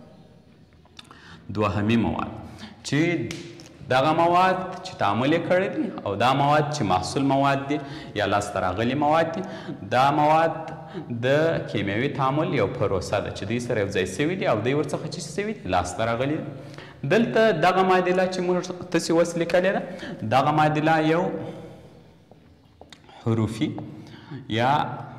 دوهمي مواد. چې دغه مواد چې تعامل یې کړی دي او دا مواد چې محصول مواد دي یا لاسته راغلي مواد دي، دا مواد د کیمیاوي تعامل یو پروسه ده چې دوی سره یو ځای سوي دي او دوی ورڅخه چې سوي دي لاسته راغلي دي. دلته دغه معادله چې موږ تاسې اوس لیکلې ده، دغه معادله یو حروفي یا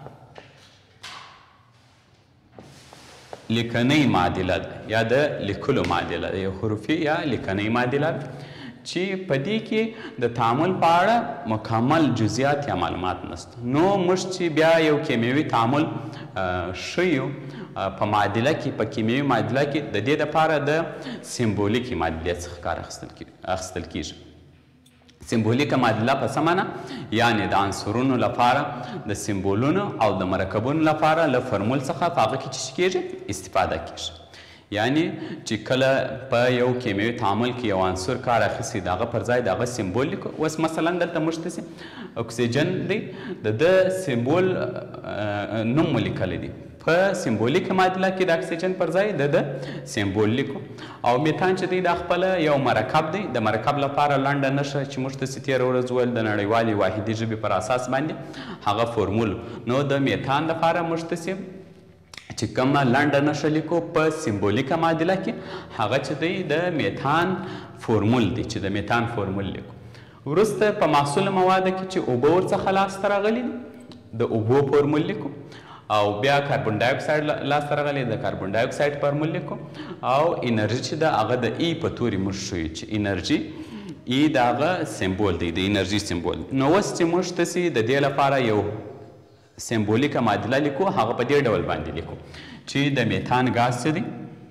لیکنۍ معادله ده، یا د لیکلو معادله ده، یو حروفي یا لیکنۍ معادله ده چې په دې کې د تعامل په اړه مکمل جزئیات یا معلومات نشته. نو موږ چې بیا یو کیمیاوي تعامل ښیو په معادله کې، په کیمیاوي معادله کې د دې دپاره د سمبولیکې معادلې څخه کار اخیستل کیږي. سمبولیکه معادله په څه معنه؟ یعنې د عنصرونو لپاره د سمبولونو او د مرکبونو لپاره له فرمول څخه په هغه کې چې کیږي استفاده کیږي. یعنی چې کله په یو کیمیاوي تعامل کې یو عنصر کار اخیستی، د هغه پر ځای د هغه سمبول لیکو. اوس مثلا دلته موږ ته اکسیجن دی، د ده سمبول نوم مو لیکلی دی، په سمبولیکه معادله کې د اکسیجن پر ځای د ده سمبول لیکو. او میتان چې دی دا خپله یو مرکب دی، د مرکب لپاره لنډه نښه چې موږ ته تېره ورځ وویل د نړیوالې واحدي ژبې پر اساس باندې هغه فورمول. نو د میتان لپاره موږ ته چې کومه لنډه نښه لیکو په سمبولیکه معادله کې، هغه چې دی د میتان فورمول دی، چې د میتان فورمول لیکو. وروسته په محصول موادو کې چې اوبه ورڅخه لاسته راغلي دي، د اوبو فورمول لیکو. او بیا کاربن ډای اکساید لاسته راغلی، د کاربن ډای اکساید فورمول لیکو. او انرژي چې ده هغه د ای په تورې موږ ښیو چې انرژي ای د هغه سمبول دی، د انرژي سمبول. نو اوس چې موږ تاسې د دې لپاره یو سمبولیکه معادله لیکو، هغه په دې ډول باندې لیکو چې د میتان ګاز چې دی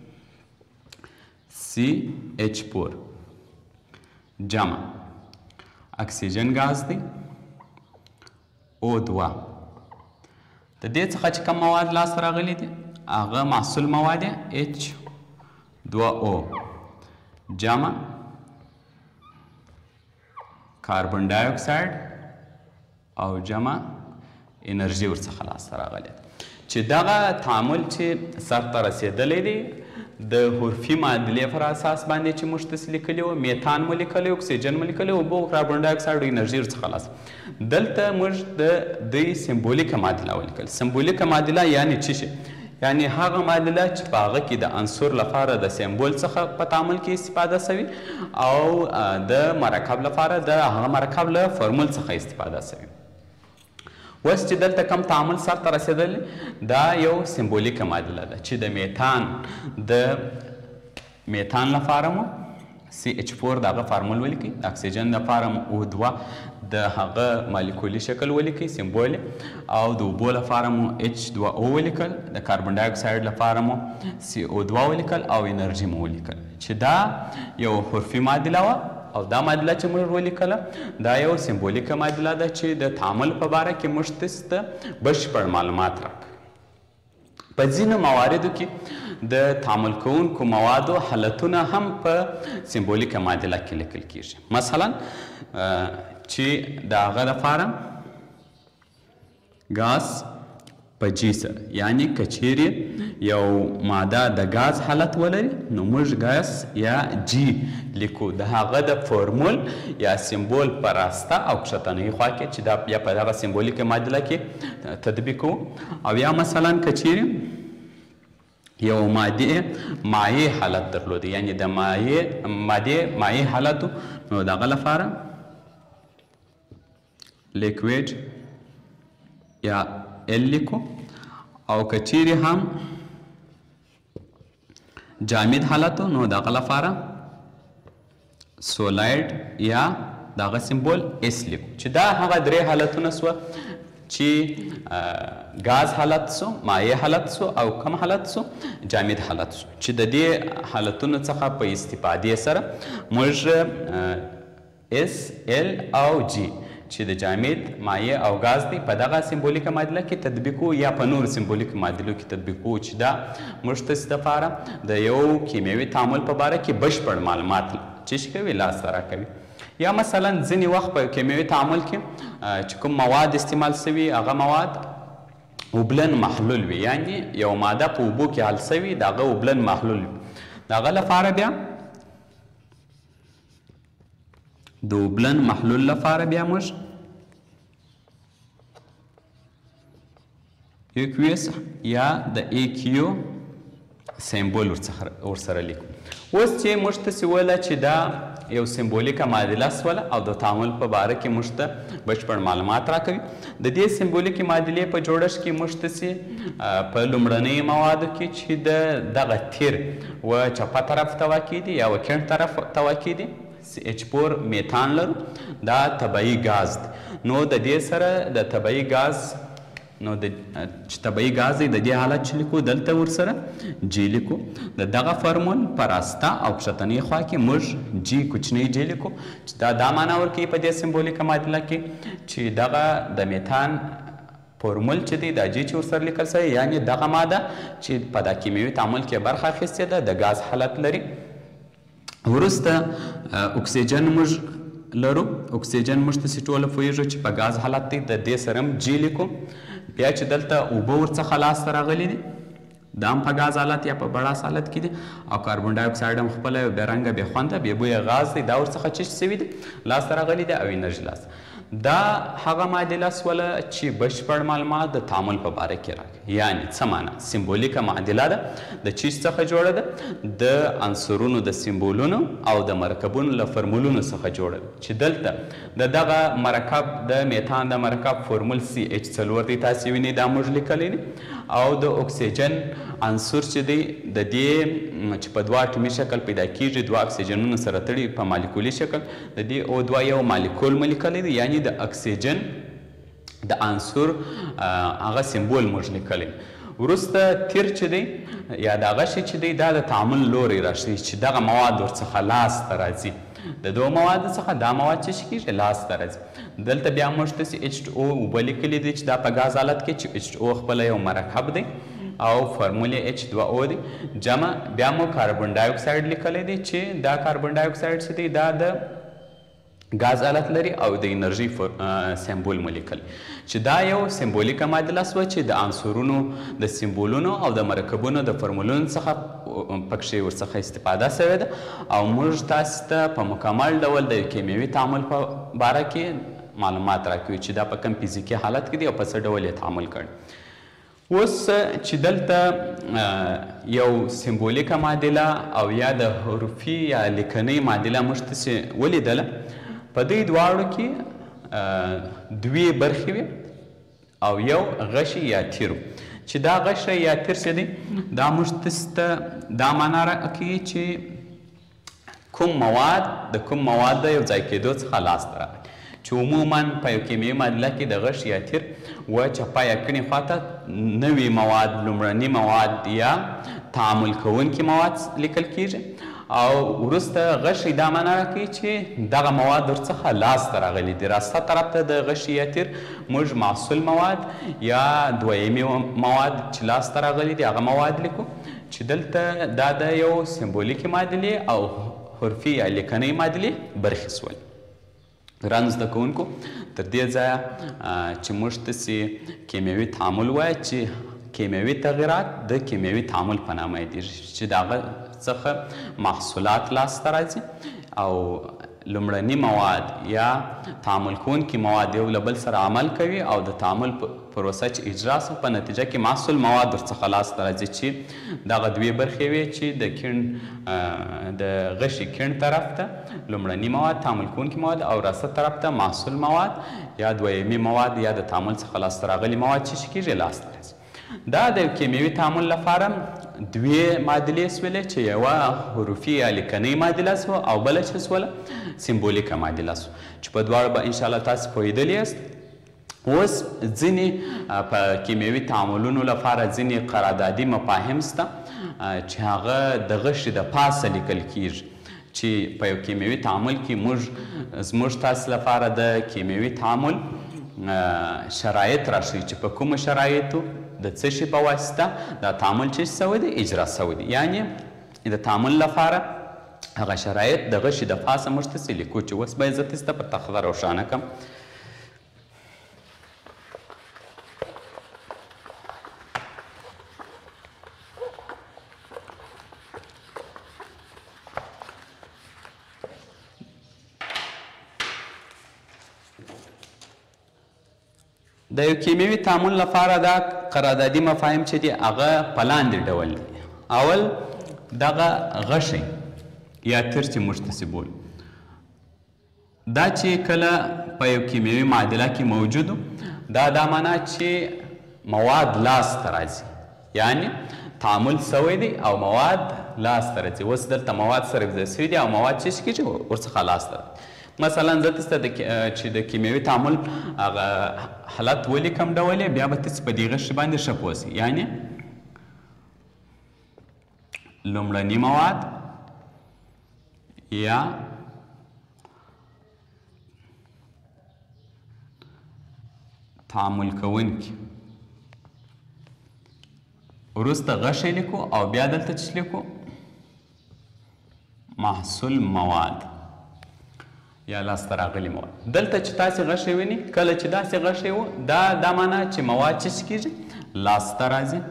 سی ایچ فور جمع اکسیجن ګاز دی او دوه. د دې څخه چې کوم مواد لاسته راغلي دي هغه محصول مواد اچ دوه او جمع کاربن ډای اکساید او جمع انرژي ورڅخه لاسته راغلې ده چې دغه تعامل چې سرته رسېدلی دی د حرفي معادلې پر اساس باندې چې موږ تاسې لیکلي وو میتان مو لیکلی اکسیجن مو لیکلی اوبه او کاربن ډای اکساید انرژي ورڅخه لاسته دلته موږ د دوی سمبولیکه معادله ولیکل سمبولیکه معادله یعنې څه شی یعنی هغه معادله چې په هغه کې د عنصر لپاره د سمبول څخه په تعامل کې استفاده سوي او د مرکب لپاره د هغه مرکب له فرمول څخه استفاده سوي اوس چې دلته کم تعامل سرته رسېدلی دا یو سمبولیکه معادله ده چې د میتان د میتان لپاره مو سی اچ فور د هغه فارمول ولیکئ د اکسیجن لپاره مو او دوه د هغه مالیکولي شکل ولیکئ سمبول او د اوبو لپاره مو اچ دوه او ولیکل د کاربن ډای اکساید لپاره مو سی او دوه ولیکل او انرژي مو ولیکل چې دا یو حرفي معادله وه او دا معادله چې موږ ولیکله دا یو سمبولیکه معادله ده چې د تعامل په باره کې موږ تاسو ته بشپړ معلومات راکړي په ځینو مواردو کې د تعامل کوونکو موادو حالتونه هم په سمبولیکه معادله کې لیکل کیږي مثلا چې د هغه لپاره ګاز په جی سره یعنی که چیرې یو ماده د ګاز حالت ولري نو موږ ګاز یا جی لیکو د هغه د فورمول یا سمبول په راسته او کښتنۍ خوا کې چې دا بیا په دغه سمبولیکه معادله کې تطبیق کوو او یا مثلا که چیرې یو مادې مایع حالت درلوده یعنی د مایع مادې مایع حالت نو دغه لپاره لیکویډ یا ال لیکو او که چیرې هم جامد حالت نو دغه لپاره سولایډ یا دغه سمبول اس لیکو چې دا هغه درې حالتونه سوه چې ګاز حالت سو مایع حالت سو او کم حالت سو جامد حالت سو چې د دې حالتونو څخه په استفادې سره موږ اس ال او جی چې د جامد مایع او ګاز دی په دغه سمبولیکه معادله کې تطبیقو یا په نور سمبولیکه معادلو کې تطبیقو چې دا موږ تاسو دپاره د یو کیمیاوي تعامل په باره کې بشپړ معلومات چې کوي لاسته راکوي یا مثلا ځینې وخت په کیمیاوي تعامل کې چې کوم مواد استعمال سوي هغه مواد اوبلن محلول وي یعنی یو ماده په اوبو کې حل سوي د هغه اوبلن محلول وي د هغه لپاره بیا د اوبلن محلول لپاره بیا موږ ایکویس یا د ایکیو سمبول ورسره لیکو اوس چې موږ تاسې ویله چې دا یو سمبولیکه معادله سوله او د تعامل په باره کې موږ ته بشپړ معلومات راکوي د دې سمبولیکې معادلې په جوړښت کې موږ تاسې په لومړنیو موادو کې چې د دغه تیر و چپه طرف ته واقع دي یا و کیڼ طرف ته واقع دي سی اچ فور میتان لرو دا طبیعي ګاز دی نو د دې سره د طبیعي ګاز نو د چې طبیعي ګاز دی د دې حالت چې لیکو دلته ورسره جی لیکو د دغه فرمول په راسته او کښتنۍ خوا کې موږ جی کوچنی جی لیکو چې دا دا معنا ورکوي په دې سمبولیکه معادله کې چې دغه د میتان فورمول چې دی دا جی چې ورسره لیکل سوی یعنې دغه ماده چې په دا کیمیاوي تعامل کې برخه اخیستې ده د ګاز حالت لري وروسته اکسیجن موږ لرو اکسیجن موږ تاسې ټوله پوهېږو چې په ګاز حالت دی د دې سره هم جی لیکو بیا چې دلته اوبه ورڅخه لاسته راغلي دي دا هم په ګاز حالت یا په بړاس حالت کې دي او کاربن ډای اکساید هم خپله یو بې رنګه بې خونده بې بویه غاز دی دا ورڅخه چش سوي دي لاسته راغلي دي او انرژي لاسته دا هغه معادله سوله چې بشپړ معلومات د تعامل په باره کې راکوي یعنې څه معنا سمبولیکه معادله ده د چیز څخه جوړه ده د عنصرونو د سمبولونو او د مرکبونو له فرمولونو څخه جوړه ده چې دلته د دغه مرکب د میتان د مرکب فرمول سی اچ څلور دی تاسې وینئ دا موږ لیکلی دي او د اکسیجن عنصر چې دی د دې چې په دوه اټومي شکل پیدا کیږي دوه اکسیجنونه سره تړي په مالیکولي شکل د دې او دوه یو مالیکول مو لیکلی دی یعنې د اکسیجن د عنصر هغه سمبول موږ لیکلی وروسته تیر چې دی یا د هغه شی چې دی دا د تعامل لوری راشي چې دغه مواد ورڅخه لاسته راځي د دوه موادو څخه دا مواد چې کیږي لاسته راځي دلته بیا موږ تاسې اچ او اوبه لیکلي دي چې دا په ګاز حالت کې چې اچ او خپله یو مرکب دی او فرمول اچ دوه او دی جمع بیا مو کاربن ډای اکساید لیکلی دی چې دا کاربن ډای اکساید چې دی دا د ګاز حالت لري او د انرژي سمبول مو لیکل چې دا یو سمبولیکه معادله سوه چې د عنصرونو د سمبولونو او د مرکبونو د فرمولونو څخه پکښې ورڅخه استفاده سوې ده او موږ تاسو ته په مکمل ډول د کیمیاوي تعامل په باره کې معلومات راکوي چې دا په کوم فزیکي حالت کې دی او په څه ډول یې تعامل کړی. اوس چې دلته یو سمبولیکه معادله او یا د حروفي یا لیکنۍ معادله موږ تاسې ولیدله، په دې دواړو کې دوې برخې وې او یو غشی یا تیر چې دا غشی یا تیر څه دی دا موږ تاسو ته دا معنا راکوي چې کوم مواد د کوم مواد د یو ځای کېدو څخه لاسته راغلي، چې عموما په یو کیمیاوي معادله کې د غش یا تیر و چپه یا کڼې خواته نوي مواد، لومړني مواد یا تعامل کوونکي مواد لیکل کیږي او وروسته غشی دا معنا راکوي چې دغه مواد ورڅخه لاسته راغلي دي. راسته طرف ته د غشي یا تیر موږ محصول مواد یا دویمي مواد چې لاسته راغلي دي هغه مواد لیکو، چې دلته دا د یو سمبولیکي معادلې او حرفي یا لیکنۍ معادلې برخې سول. ګرانو زده کوونکو تر دې ځایه چې موږ تاسې کیمیاوي تعامل وایه چې کیمیاوي تغیرات د کیمیاوي تعامل په نامه یادېږي چې د هغه څخه محصولات لاسته راځي او لومړني مواد یا تعامل کوونکي مواد یو له بل سره عمل کوي او د تعامل پروسه چې اجرا سو په نتیجه کې محصول مواد ورڅخه لاسته راځي چې دغه دوې برخې وې چې د کیڼ د غشي کیڼ طرف ته لومړني مواد تعامل کوونکي مواد او راسته طرف ته محصول مواد یا دویمي مواد یا د تعامل څخه لاسته راغلي مواد چې څه کیږي لاسته راځي. دا د کیمیاوي تعامل لپاره دوې معادلې سولې چې یوه حروفي یا لیکنۍ معادله سوه او بله چې سوله سمبولیکه معادله سوه چې په دواړو به انشاءالله تاسو پوهېدلي یاست. اوس ځینې په کیمیاوي تعاملونو لپاره ځینې قراردادي مفاهیم شته چې هغه د غشي د پاسه لیکل کیږي چې په یو کیمیاوي تعامل کې موږ زموږ تاسو لپاره د کیمیاوي تعامل شرایط راشي چې په کومو شرایطو د څه شي په واسطه دا تعامل چې سوی دی اجرا سوی دی، یعنې د تعامل لپاره هغه شرایط د غشي د پاسه موږ تاسې لیکو چې اوس به یې زه تاسو ته په تخته روښانه کړم. د یو کیمیاوي تعامل لپاره دا قراردادي مفاهیم چې دي هغه په لاندې ډول دي. اول دغه غشی یا تیر چې موږ تاسې بولو دا چې کله په یو کیمیاوي معادله کې موجود دا دا معنا چې مواد لاسته راځي، یعنې تعامل سوی دی او مواد لاسته راځي. اوس دلته مواد سره یو ځای سوي دي او مواد چې څه کېږي ورڅخه لاسته راځي. مثلا زه تاسو ته چې د کیمیاوي تعامل هغه حالت ولیکم ډول بیا به تاسو په دې غشي باندې ښه پوه سئ. یعنې لومړني مواد یا تعامل کوونکي وروسته غشی لیکو او بیا دلته چې لیکو محصول مواد یا لاسته راغلي مواد. دلته چې تاسې غشی ویني کله چې داسې غشی و دا دا معنا چې مواد چې څه کېږي لاسته راځي.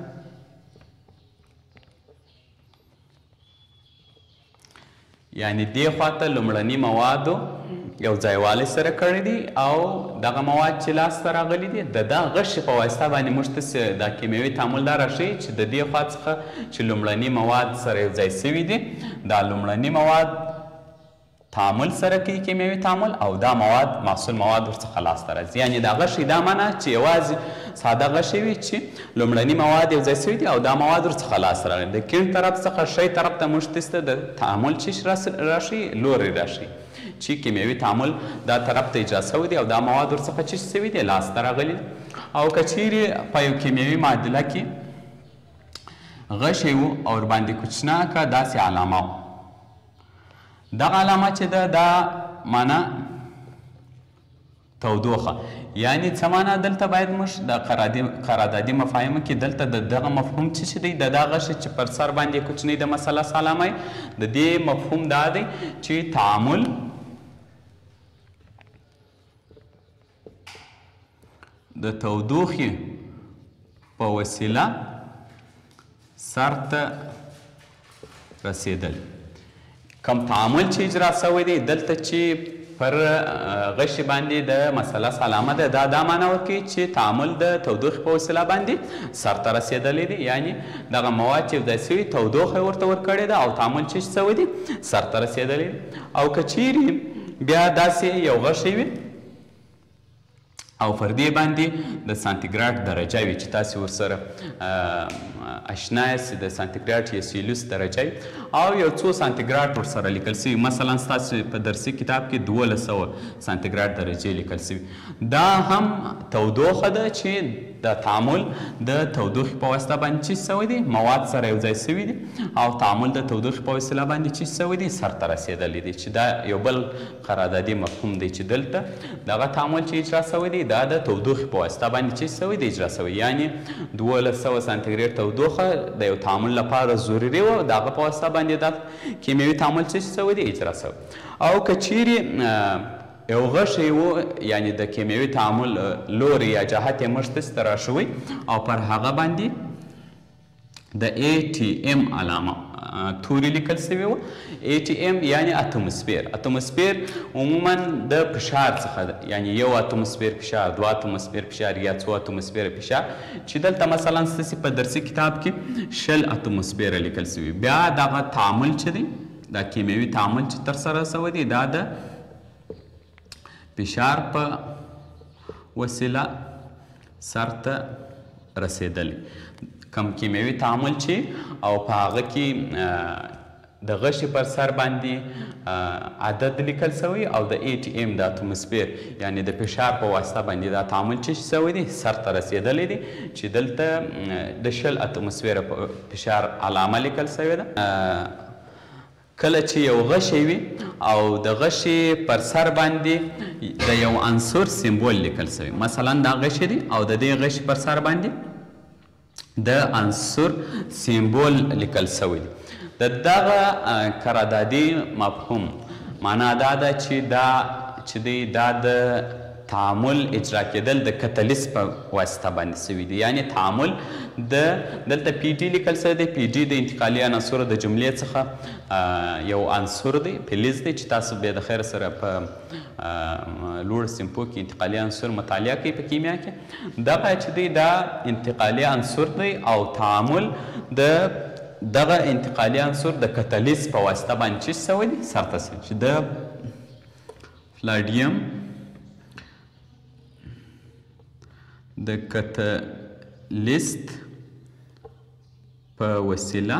یعنې دې خواته لومړني موادو یو ځایوالی سره کړی دي او دغه مواد چې لاسته راغلي دي د دغه غشي په واسطه باندې موږ ته دا کیمیاوي تعامل دا راښیي چې د دې خوا څخه چې لومړني مواد سره یو ځای سوي دي دا لومړني مواد تعامل سره کوي کیمیاوي تعامل او دا مواد محصول مواد ورڅخه لاسته راځي. یعنې دا غشی دا معنا چې یوازې ساده غشی وي چې لومړني مواد یو ځای سوي دي او دا مواد ورڅخه لاسته راغلي. د کیڼ طرف څخه ښی طرف ته موږ تاسو ته د تعامل چې راشي لوری راشي چې کیمیاوي تعامل دا طرف ته اجرا سوی دی او دا مواد ورڅخه چې سوي دي لاسته راغلي. او که چیرې په یو کیمیاوي معادله کې غشی و او ورباندې کوچناکه داسې علامه و، دغه علامه چې ده دا معنا تودوخه. یعنې څه معنا دلته باید موږ د قراردادي مفاهیمو کې دلته د دغه مفهوم چې دی د دغه غشي چې پر سر باندې کوچنۍ د مثلث علامه د دې مفهوم دا دی چې تعامل د تودوخې په وسیله سر ته رسېدل. کوم تعامل چې اجرا سوی دی دلته چې پر غشي باندې د مثلث علامه ده، دا دا معنا ورکوي چې تعامل د تودوخې په وسیله باندې سر ته رسېدلی دی، یعنی دغه مواد چې یوځای سوي تودوخه ورته ورکړې ده او تعامل چې سوی دی سر ته رسېدلی دی. او که چیرې بیا داسې یو غشی وي او پر دې باندې د سانتیګراډ درجه وي چې تاسې ورسره اشنا یاست، د سانتیګراډ یا سیلیوس درجه وي او یو څو سانتیګراډ ورسره لیکل سوي، مثلا ستاسو په درسي کتاب کې دولس سوه سانتیګراډ درجې لیکل سوي. دا هم تودوخه ده چې د تعامل د تودوخې په واسطه باندې چې سوی دی مواد سره یو ځای سوي دي او تعامل د تودوخې په وسیله باندې چې سوی دی سر ته رسېدلی دی، چې دا یو بل قراردادي مفهوم دی چې دلته دغه تعامل چې اجرا سوی دی دا د تودوخې په واسطه باندې چې سوی دی اجرا سوی، یعنی دولس سوه سانتیګریډ تودوخه د یو تعامل لپاره ضروري وه، د هغه په واسطه باندې دا کیمیاوي تعامل چې سوی دی اجرا سوی. او که چیرې یو غشی و، یعنی د کیمیاوي تعامل لوری یا جهت یې موږ ته راشوی او پر هغه باندې د ای ټي ام علامه توري لیکل سوی و. ای ټي ام یعنی اتموسفیر. اتموسفیر عموما د فشار څخه ده، یعنی یو اتموسفیر فشار، دوه اتموسفیر فشار یا څو اتموسفیر فشار، چې دلته مثلا ستاسې په درسي کتاب کې شل اتموسفیره لیکل سوي. بیا دغه تعامل چې دی دا کیمیاوي تعامل چې ترسره سوی دی دا د فشار په وسیله سر ته رسېدلی. کم کیمیاوي تعامل چې او په هغه کې د غشي پر سر باندې عدد لیکل سوی او د ای ټي ام د اتموسفیر یعنی د فشار په واسطه باندې دا تعامل چې سوی دی سر ته رسېدلی دی، چې دلته د شل اتموسفیره فشار علامه لیکل سوې ده. کله چې یو غشی وي او د غشي پر سر باندې د یو عنصر سیمبول لیکل سوی، مثلا دا غشی دی او د دې غشي پر سر باندې د عنصر سیمبول لیکل سوی دی، د دغه قراردادي مفهوم معنا دا ده چې دا چې دی دا د تعامل اجرا کېدل د کتلیس په واسطه باندې سوي دي، یعنی تعامل د دلته پی ډي لیکل سوی دی. پی ډي د انتقالي عناصرو د جملې څخه یو عنصر دی، فلز دی، چې تاسو بیا د خیر سره په لوړ سمپو کې انتقالي عنصر مطالعه کوي په کیمیا کې. دغه چې دی دا انتقالي عنصر دی او تعامل د دغه انتقالي عنصر د کتلیس په واسطه باندې چې سوی دی سر ته سوی، چې د فلاډیم د کتلیست په وسیله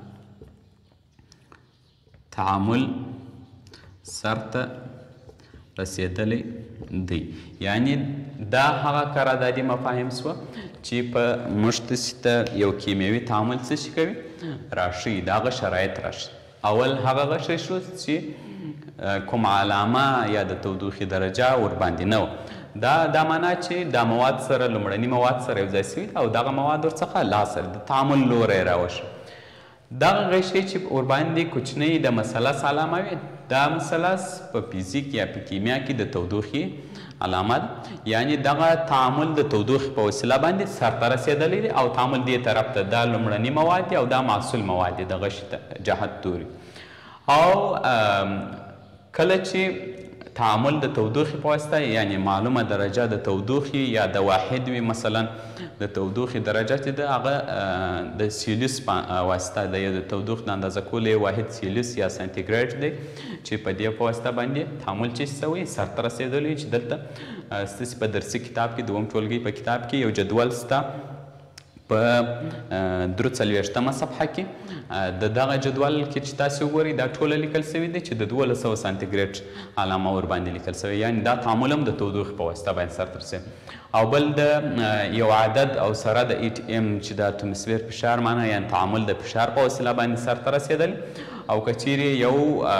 تعامل سر ته رسېدلی دی. یعنی دا هغه قراردادي مفاهیم سوه چې په موږ ته یو کیمیاوي تعامل څه شي کوي راشي، د هغه شرایط راشي. اول هغه غشی شو چې کوم علامه یا د تودوخې درجه ورباندې نه وه، دا دا معنا چې دا مواد سره لومړني مواد سره یو ځای سوي او دغه مواد ورڅخه لا سره د تعامل لوری راوشي. دغه غشی چې ورباندې کوچنۍ د مثلث علامه وي، دا مثلث په فیزیک یا په کیمیا کې د تودوخې علامه ده، یعنی دغه تعامل د تودوخې په وسیله باندې سر ته رسېدلی دی او تعامل دې طرف ته دا لومړني مواد دي او دا محصول مواد دي د غشي جهت توري. او کله چې تعامل د تودوخې په واسطه یعنی معلومه درجه د تودوخې یا د واحد وي، مثلا د تودوخې درجه چې ده هغه د سیلیوس په واسطه د تودوخې د اندازه کولو واحد سیلیوس یا سانتیګریډ دی، چې په دې په واسطه باندې تعامل چې سوی سر ته رسېدلی، چې دلته ستاسې په درسي کتاب کې دوم ټولګۍ په کتاب کې یو جدول سته په درې څلوېښتمه صفحه کې. د دغه جدول کې چې تاسې وګورئ دا ټوله لیکل سوي دی چې د دولس سوه سانتیګریډ علامه ورباندې لیکل سوی، یعنی دا تعامل هم د تودوخې په واسطه باندې سرته رسېږي. او بل د یو عدد او سره د ای ټي ام چې د اتموسفیر فشار معنا یعنی تعامل د فشار په وسیله باندې سرته رسېدل. او که چیرې یو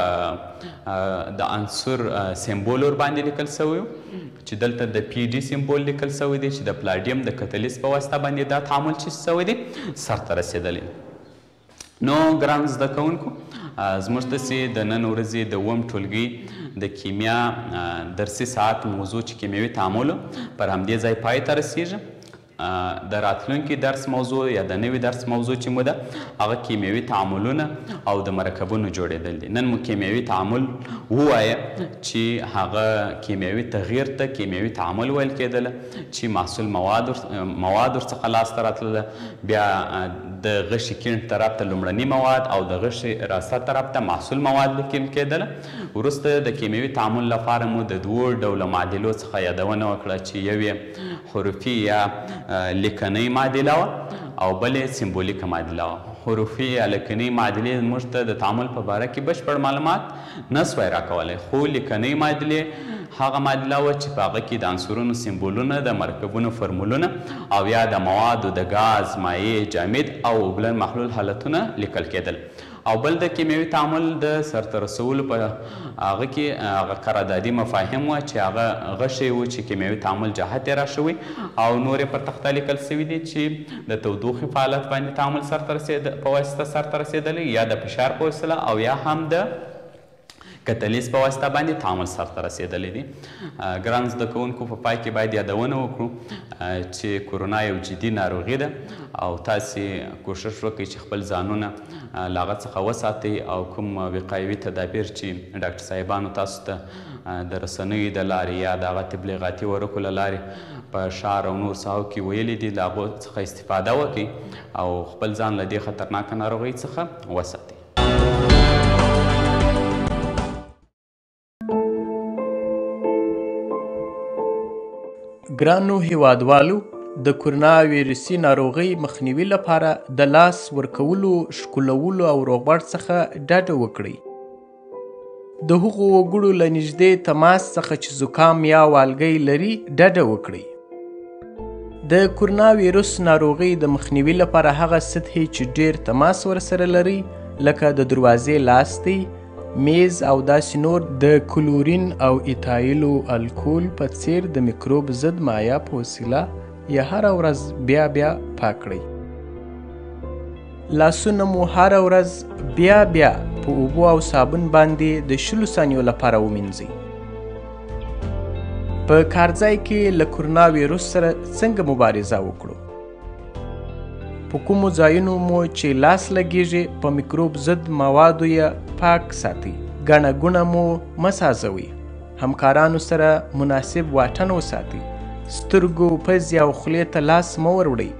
د عنصر سمبول ورباندې لیکل سوی چې دلته د پی ډي سمبول لیکل سوی دی چې د پلاډیم د کتلیس په واسطه باندې دا تعامل چې سوی دی سرته رسېدلی. نو ګران زده کوونکو زموږ داسې د نن ورځې د اووم ټولګي د کیمیا درسي ساعت موضوع چې کیمیاوي تعامل پر همدې ځای پای ته رسیږي. د راتلونکي درس موضوع یا د نوي درس موضوع چې مو ده هغه کیمیاوي تعاملونه او د مرکبونو جوړېدل دي. نن مو کیمیاوي تعامل ووایه چې هغه کیمیاوي تغییر ته کیمیاوي تعامل ویل کېدله چې محصول مواد مواد ورڅخه لاسته راتلله، بیا د غشي کیڼ طرف ته لومړني مواد او د غشي راسته طرف ته محصول مواد لیکل کېدله. وروسته د کیمیاوي تعامل لپاره مو د دوو ډوله معادلو څخه یادونه وکړه چې یو یې حروفي یا لیکنۍ معادله وه او بل یې سمبولیکه معادله وه. حروفي یا لیکنۍ معادلې موږ ته د تعامل په باره کې بشپړ معلومات نه سوای راکولی، خو لیکنۍ معادلې هغه معادله وه چې په هغه کې د عنصرونو سمبولونه، د مرکبونو فرمولونه او یا د موادو د ګاز، مایع، جامد او اوبلن محلول حالتونه لیکل کېدل. او بل د کیمیاوي تعامل د سرته رسولو په هغه کې هغه قراردادي مفاهیم وه چې هغه غشی و چې کیمیاوي تعامل جهت یې راشوی او نور یې پر تخته لیکل سوي دي چې د تودوخې په حالت باندې تعامل سرته رسېد په واسطه سرته رسېدلی یا د فشار په وسیله او یا هم د کتلیز په واسطه باندې تعامل سرته رسېدلی دي. ګران زده کوونکو په پای کې باید یادونه وکړو چې کرونا یو جدي ناروغي ده او تاسې کوشش وکړئ چې خپل ځانونه له هغه څخه وساتئ او کوم وقایوي تدابیر چې ډاکټر صاحبانو تاسو ته د رسنیو د لارې یا د هغه تبلیغاتي ورقو له لارې په شعر او نور ساحو کې ویلي دي له هغو څخه استفاده وکړئ او خپل ځان له دې خطرناکه ناروغۍ څخه وساتئ. ګرانو هیوادوالو، د کرونا ویروسي ناروغۍ مخنیوي لپاره د لاس ورکولو، ښکلولو او روغبړ څخه ډډه وکړئ. د هغو وګړو له نږدې تماس څخه چې زکام یا والګی لري ډډه وکړئ. د کرونا ویروس ناروغۍ د مخنیوي لپاره هغه سطحې چې ډیر تماس ورسره لري لکه د دروازې لاستي، میز او داسې نور د کلورین او ایتایلو الکول په څیر د میکروب ضد مایع په وسیله یا هره ورځ بیا بیا پاک کړئ. لاسونه مو هره ورځ بیا بیا په اوبو او صابون باندې د شلو ثانیو لپاره ومینځئ. په کارځای کې له کرونا ویروس سره څنګه مبارزه وکړو؟ په کومو ځایونو مو چې لاس لګیږي په میکروب ضد موادو یې پاک ساتئ. ګڼه ګوڼه مو مه سازوئ. همکارانو سره مناسب واټن وساتئ. سترګو، پزې او خولې ته لاس مه وروړئ.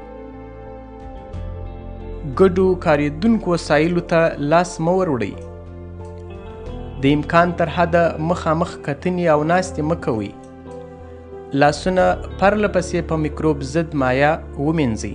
ګډو کارېدونکو وسایلو ته لاس مه وروړئ. د امکان تر حده مخامخ کتنې او ناستې مه کوئ. لاسونه پرله پسې په میکروب ضد مایع ومینځئ.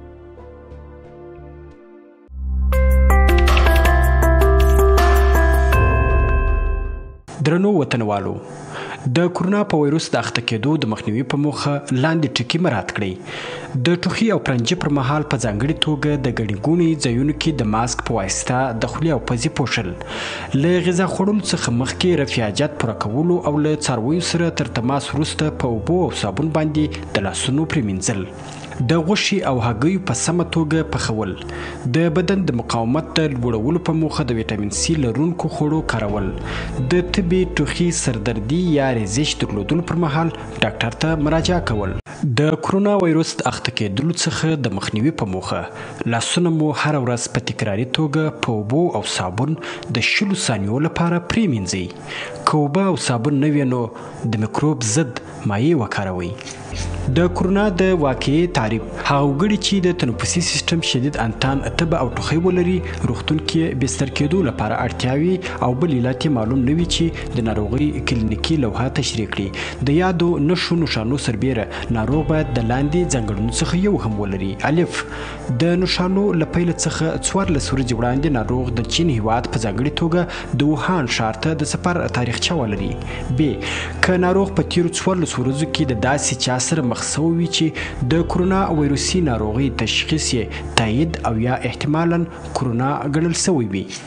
درنو وطنوالو، د کرونا په وایروس د اخته کېدو د مخنیوي په موخه لاندې ټکي مراعات کړئ. د ټوخي او پرنجې پر مهال په ځانګړي توګه د ګڼې ګوڼې ځایونو کې د ماسک په واسطه د خولې او پزې پوښل، له غذا خوړلو څخه مخکې رفیاجات پوره کولو او له څارویو سره تر تماس وروسته په اوبو او صابون باندې د لاسونو پرېمینځل، د غوښې او هګیو په سمه توګه پخول، د بدن د مقاومت د لوړولو په موخه د ویټامین سي لرونکو خوړو کارول، د تبې، ټوخي، سردردي یا ریزش درلودلو پر مهال ډاکټر ته مراجعه کول. د کرونا وایروس د اخته کېدلو څخه د مخنیوي په موخه لاسونه مو هره ورځ په تکراري توګه په اوبو او صابون د شلو ثانیو لپاره پرېمینځئ. که اوبه او صابون نه وي نو د میکروب ضد مایع وکاروئ. د کرونا د واقعي تعریف: هغه وګړي چې د تنفسي سیستم شدید انتان، تبه او ټوخی ولري روغتون کې بستر کېدو لپاره اړتیاوې او بل علت مالوم نه وي چې د ناروغۍ کلینیکي لوحه تشریح کړي. د یادو نښو نښانو سربیره ناروغ باید د لاندې ځانګړنو څخه یو هم ولري. الف: د نښانو له پیله څخه څوارلس ورځې وړاندې ناروغ د چین هیواد په ځانګړي توګه د ووهان ښار ته د سفر تاریخچه ولري. ب: که ناروغ په تیرو څوارلسو ورځو کې د داسې چا سره مخ شوی وي چې د کرونا وایروسي ناروغۍ تشخیص یې تایید او یا احتمالاً کرونا ګڼل شوی وي.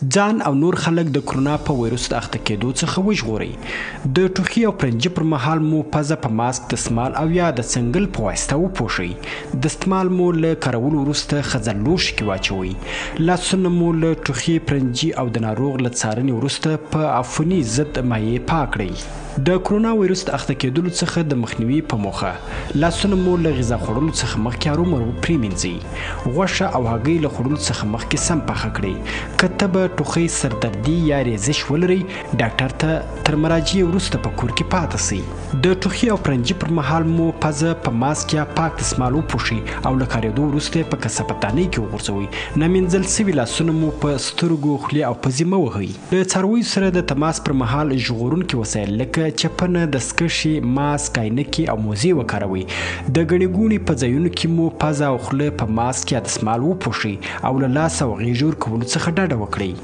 ځان او نور خلک د کرونا په ویروس د اخته کېدو څخه وژغورئ. د ټوخي او پرنجي پر مهال مو پزه په ماسک دستمال او یا د څنګل په واسطه وپوښئ. دستمال مو له کارولو وروسته خځل لوښي کې واچوئ. لاسونه مو له ټوخي، پرنجي او د ناروغ له څارنې وروسته په عفوني ضد مایع پاک کړئ. د کرونا ویروس د اخته کېدلو څخه د مخنیوي په موخه لاسونه مو له غذا خوړلو څخه مخکې هرومرو پرېمینځئ. غوښه او هګۍ له خوړلو څخه مخکې سم پخه کړئ. که تبه، ټوخی، سردردي یا ریزش ولرئ، ډاکټر ته تر مراجعې وروسته په کور کې پاتې سئ. د ټوخي او پرنجي پر مهال مو پزه په ماسک یا پاک دستمال وپوښئ او له کارېدو وروسته یې په کثافطدانۍ کې وغورځوئ. نامینځل سوي لاسونه مو په سترګو، خولې او پزې مه وهئ. له څارویو سره د تماس پر مهال ژغورونکي وسایل لکه چپنه، دستکشې، ماسک، عینکې او موزې وکاروئ. د ګڼې ګوڼې په ځایونو کې مو پزه او خوله په ماسک یا دستمال وپوښئ او له لاس او غېږ ورکولو څخه ډډه وکړئ.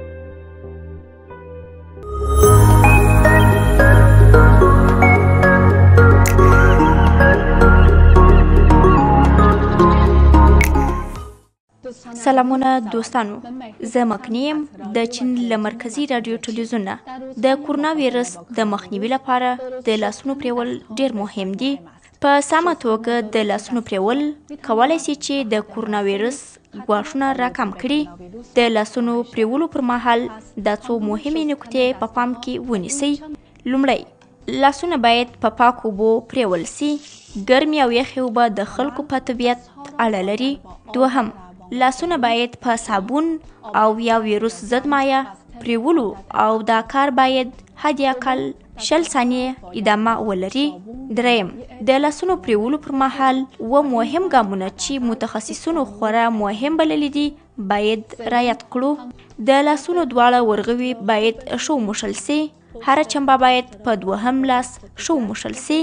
سلامونه دوستانو، زه مکنی یم د چین له مرکزي راډیو ټلویزیون نه. د کرونا ویروس د مخنیوي لپاره د لاسونو پریول ډیر مهم دي. په سمه توګه د لاسونو پریول کولی شي چې د کرونا ویروس ګواښونه راکم کړي. د لاسونو پریولو پر مهال دا څو مهمې نکتې په پام کې ونیسئ. لومړی، لاسونه باید په پاکو اوبو پریول سي. ګرمې او یخې اوبه د خلکو په طبیعت اړه لري. دوهم، لاسونه باید په صابون او یا ویروس ضد مایع پریولو او دا کار باید حد اقل شل ثانیې ادامه ولري. دریم، د لاسونو پریولو پر مهال و مهم ګامونه چې متخصصینو خورا مهم بللي دي باید رعایت کړو. د لاسونو دواړه ورغوي باید ښه وموښل سي. هره چمبه باید په دوهم لاس ښه وموښل سي.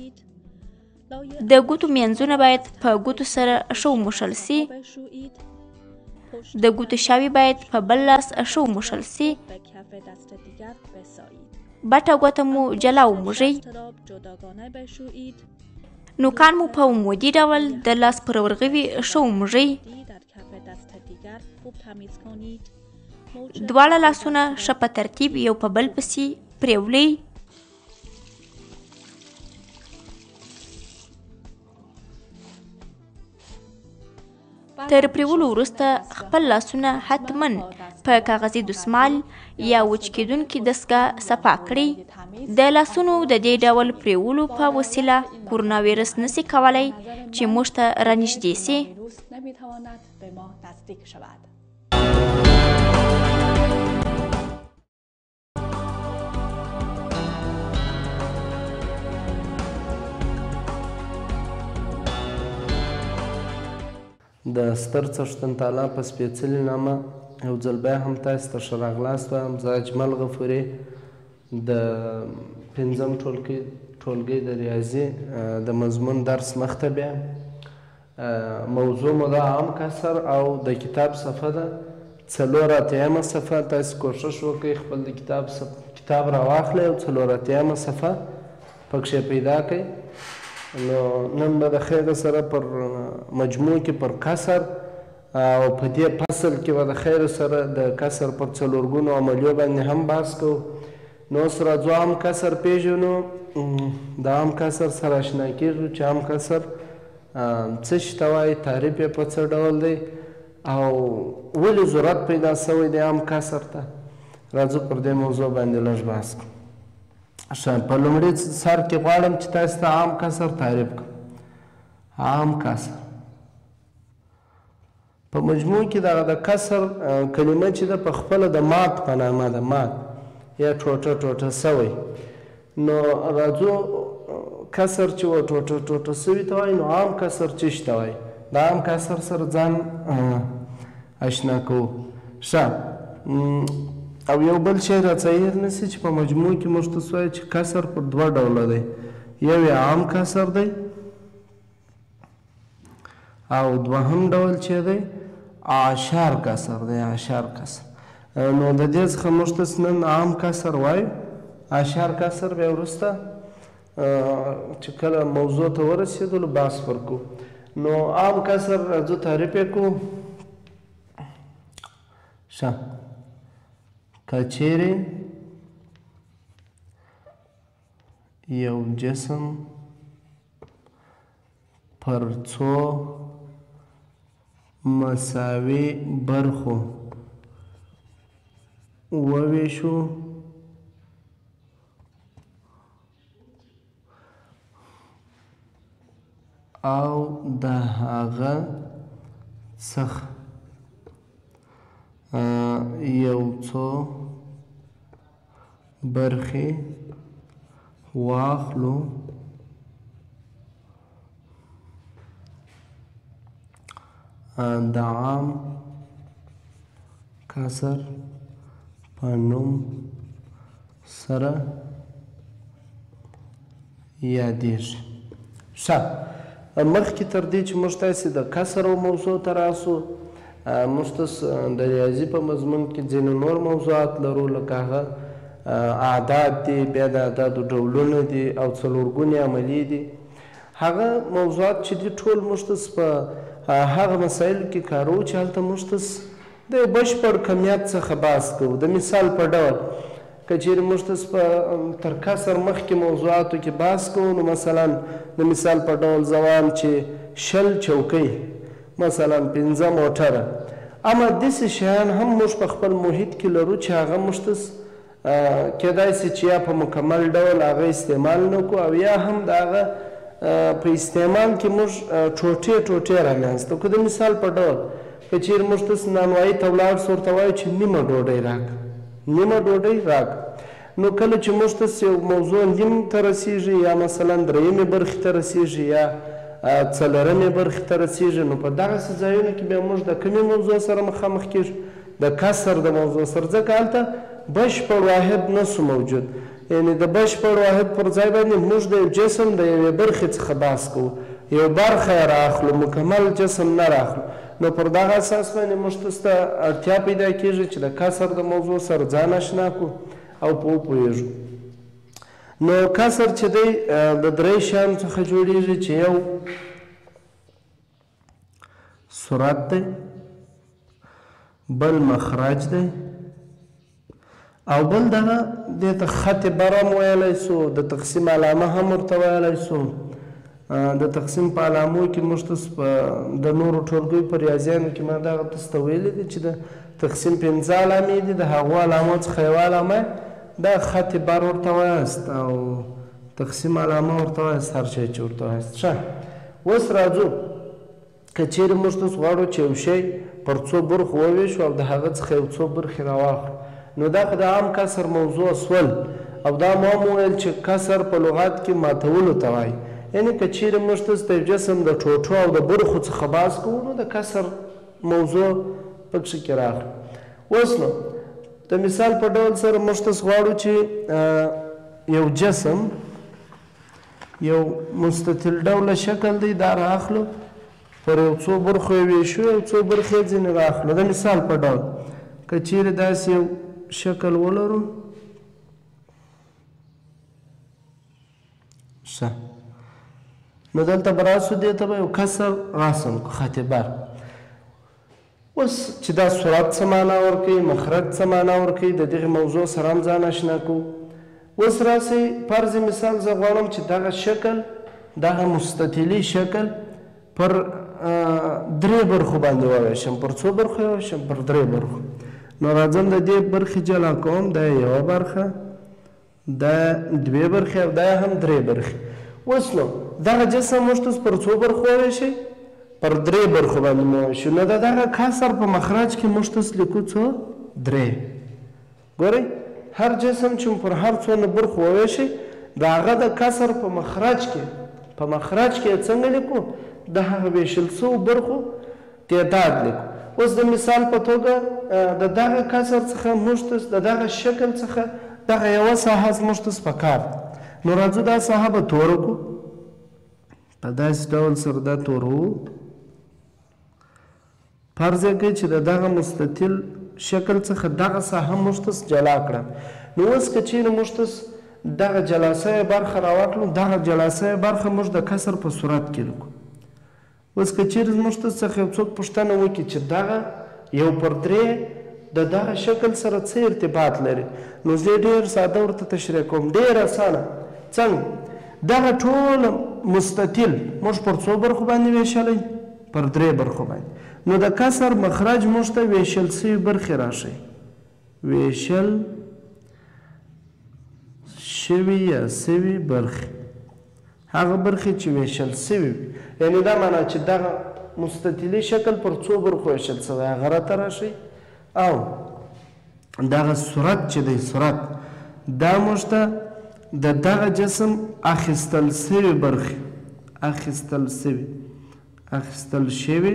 د ګوتو مینځونه باید په ګوتو سره ښه وموښل سي. د ګوتو شاوې باید په بل لاس ښه وموښل سي. بټه ګوته مو جلا وموږئ. نوکان مو په عمودي ډول د لاس پر ورغوي ښه وموږئ. دواړه لاسونه ښه په ترتیب یو په بل پسې پریولئ. تر پریولو وروسته خپل لاسونه حتما په کاغذي دستمال یا وچ کیدونکي دستګاه صفا کړئ. د لاسونو د دې ډول پریولو په وسیله کرونا ویروس نشي کولی چې موږ ته رانږدې سي. د ستر څښتن تعالی په سپېڅلي نامه یو ځل بیا هم تاسو ته ښه راغلاست وایم. زه اجمل غفوري د پنځم ټولګي د ریاضي د مضمون درس مخته بیا. موضوع مو د عام کسر او د کتاب صفحه ده څلور اتیایمه صفحه. تاسو کوشش وکړئ خپل د کتاب کتاب راواخلئ او څلور اتیایمه صفحه پکښې پیدا کړئ. نو نن به د خیر سره پر مجموع کې پر کسر او په دې فصل کې به د خیر سره د کسر پر څلورګونو عملیو باندې هم بحث کوو. نو اوس راځو عام کسر پیژنو. د عام کسر سره اشنا کېږو چې عام کسر څه شي ته وایي، تعریف یې په څه ډول دی او ولې ضرورت پیدا سوی دی عام کسر ته. راځو پر دې موضوع باندې لږ بحث کوو. په لومړي سر کې غواړم چې تاسو ته عام کسر تعریف کړم. عام کسر په مجموع کې دغه د کسر کلمه چې ده په خپله د مات په نامه ده، مات یا ټوټه ټوټه سوی. نو راځو کسر چې و ټوټه ټوټه سوي ته وایي، نو عام کسر څه شي ته وایي. د عام کسر سره ځان اشنا کوو. ښه، او یو بل شی راڅه هېر نه سي چې په مجموع کې موږ ته وایي چې کسر پر دوه ډوله دی. یو یې عام کسر دی او دوهم ډول چې دی اعشار کسر دی. اعشار کسر نو د دې څخه موږ ته نن عام کسر وایو. اعشار کسر بیا وروسته چې کله موضوع ته ورسېدلو بحث ورکو. نو عام کسر راځو تعریف یې کړو. ښه، که چیرې یو جسم پر څو مساوي برخو وویشو او د هغه څخه یو څو برخې واخلو د عام کسر په نوم سره یادېږي. ښه، مخکې تر دې چې موږ تاسې د کسر او موضوع ته راسو، موږ تاسو د ریاضي په مضمون کې ځینې نور موضوعات لرو، لکه هغه اعداد دي، بیا د اعدادو ډولونه دي او څلورګونې عملي دي. هغه موضوعات چې دي ټول موږ تاسو په هغه مسایلو کې کارو چې هلته موږ تاسو د بشپړ کمیت څخه بحث کوو. د مثال په ډول که چیرې موږ تاسو په تر کسر مخکې موضوعاتو کې بحث کوو، نو مثلا د مثال په ډول زه وایم چې شل چوکۍ، مثلا پنځه موټره، اما داسې شیان هم موږ په خپل محیط کې لرو چې هغه موږ تاسو کیدای سي چې یا په مکمل ډول هغه استعمال نه کړو او یا هم د هغه په استعمال کې موږ ټوټې ټوټې رامنځته کړو. د مثال په ډول که چیرې موږ تاسو نانوایي ته ولاړ سو، ورته وایو چې نیمه ډوډۍ راکړه، نیمه ډوډۍ راکړه، نو کله چې موږ تاسو یو موضوع نیم ته رسېږي یا مثلا درېیمې برخې ته رسېږي یا څلورمې برخې ته رسېږي، نو په دغسې ځایونو کې بیا موږ د کومې موضوع سره مخامخ کېږو؟ د کسر د موضوع سره، ځکه هلته بشپړ واحد نسو موجود، یعنی د بشپړ واحد پر ځای باندې موږ د یو جسم د یوې برخې څخه بحث کوو، یو برخه یې رااخلو، مکمل جسم نه رااخلو. نو پر دغه اساس باندې موږ تاسو ته اړتیا پیدا کېږي چې د کسر د موضوع سره ځان اشنا کړو او په وپوهېږو. نو کسر چې دی د درې شیانو څخه جوړېږي، چې یو صورت دی، بل مخرج دی، او بل دغه دې ته خط بر هم ویلی سو، د تقسیم علامه هم ورته ویلی سو. د تقسیم په علامو کې موږ تاسو په د نورو ټولګیو په ریاضیانو کې ما دغه تاسو ته ویلي دي چې د تقسیم پنځه علامې دي، د هغو علامو څخه یوه علامه دا خط بر ورته وایاست او تقسیم علامه ورته وایاست، هر شی چې ورته وایاست. ښه، اوس راځو که چیرې موږ تاسو غواړو چې یو شی پر څو برخو وویشو او د هغه څخه یو څو برخې راواخلو، نو دا خو د عام کسر موضوع سول، او دا مو هم وویل چې کسر په لغات کې ماتولو ته وایي. یعنې که چیرې موږ تاسو د جسم د ټوټو او د برخو څخه بحث کوو، نو د کسر موضوع پکښې کې راغلو. اوس نو د مثال په ډول سره موږ تاسو غواړو چې یو جسم یو مستطیل ډوله شکل دی، دا رااخلو، پر یو څو برخو یې ویشو، یو څو برخې ځینې رااخلو. د مثال په ډول که چیرې داسې یو شکل ولرو، ښه، نو دلته به راسو، دې ته به یو کسر رسم کړو، خط بر. اوس چې دا صورت څه معنا ورکوي، مخرج څه معنا ورکوي، د دغې موضوع سره هم ځان اشنا کوو. اوس راسئ فرض مثال زه غواړم چې دغه شکل، دغه مستطیلي شکل پر درې برخو باندې وویشم. پر څو برخو یې وویشم؟ پر درې برخو. نو راځم د دې برخې جلا کوم، دا یوه برخه، دا دوې برخې او دا هم درې برخې. اوس نو دغه جسم موږ تاسو پر څو برخو وویشئ؟ پر درې برخو باندې مو وویشو. نو د دغه کسر په مخرج کې موږ تاسو لیکو څو؟ درې. ګورئ، هر جسم چې پر هر څو نه برخو وویشئ، د هغه د کسر په مخرج کې په مخرج کې یې څنګه لیکو؟ د هغه ویشل سوو برخو تعداد لیکو. اوس د مثال په توګه د دغه کسر څخه موږ تاسو د دغه شکل څخه دغه یوه ساحه موږ تاسو په کار ده. نو راځو دا ساحه به توره کړو، په داسې ډول سره دا توروو. فرض یې کوي چې د دغه مستطیل شکل څخه دغه ساحه موږ تاسو جلا کړه. نو اوس که چیرې موږ تاسو دغه جلا سوې برخه راواخلو، دغه جلا سوې برخه موږ د کسر په صورت کې لیکو. اوس که چیرې زموږ تاسو څخه یو څوک پوښتنه وکړي چې دغه یو پر درې د دغه شکل سره څه ارتباط لري؟ نو زه ډېر ساده ورته تشریح کوم، ډېر اسانه. څنګه؟ دغه ټول مستطیل موږ پر څو برخو باندې ویشلی؟ پر درې برخو باندې. نو د کسر مخرج موږ ته ویشل سوي برخې راشئ، ویشل شوي یا سوي برخې، هغه برخې چې ویشل سوي وي، یعنې دا معنا چې دغه مستطیلي شکل پر څو برخو ویشل سوی، هغه راته راشئ. او دغه صورت چې دی، صورت دا موږ ته د دغه جسم اخیستل سوي برخې، اخیستل سوي اخیستل شوي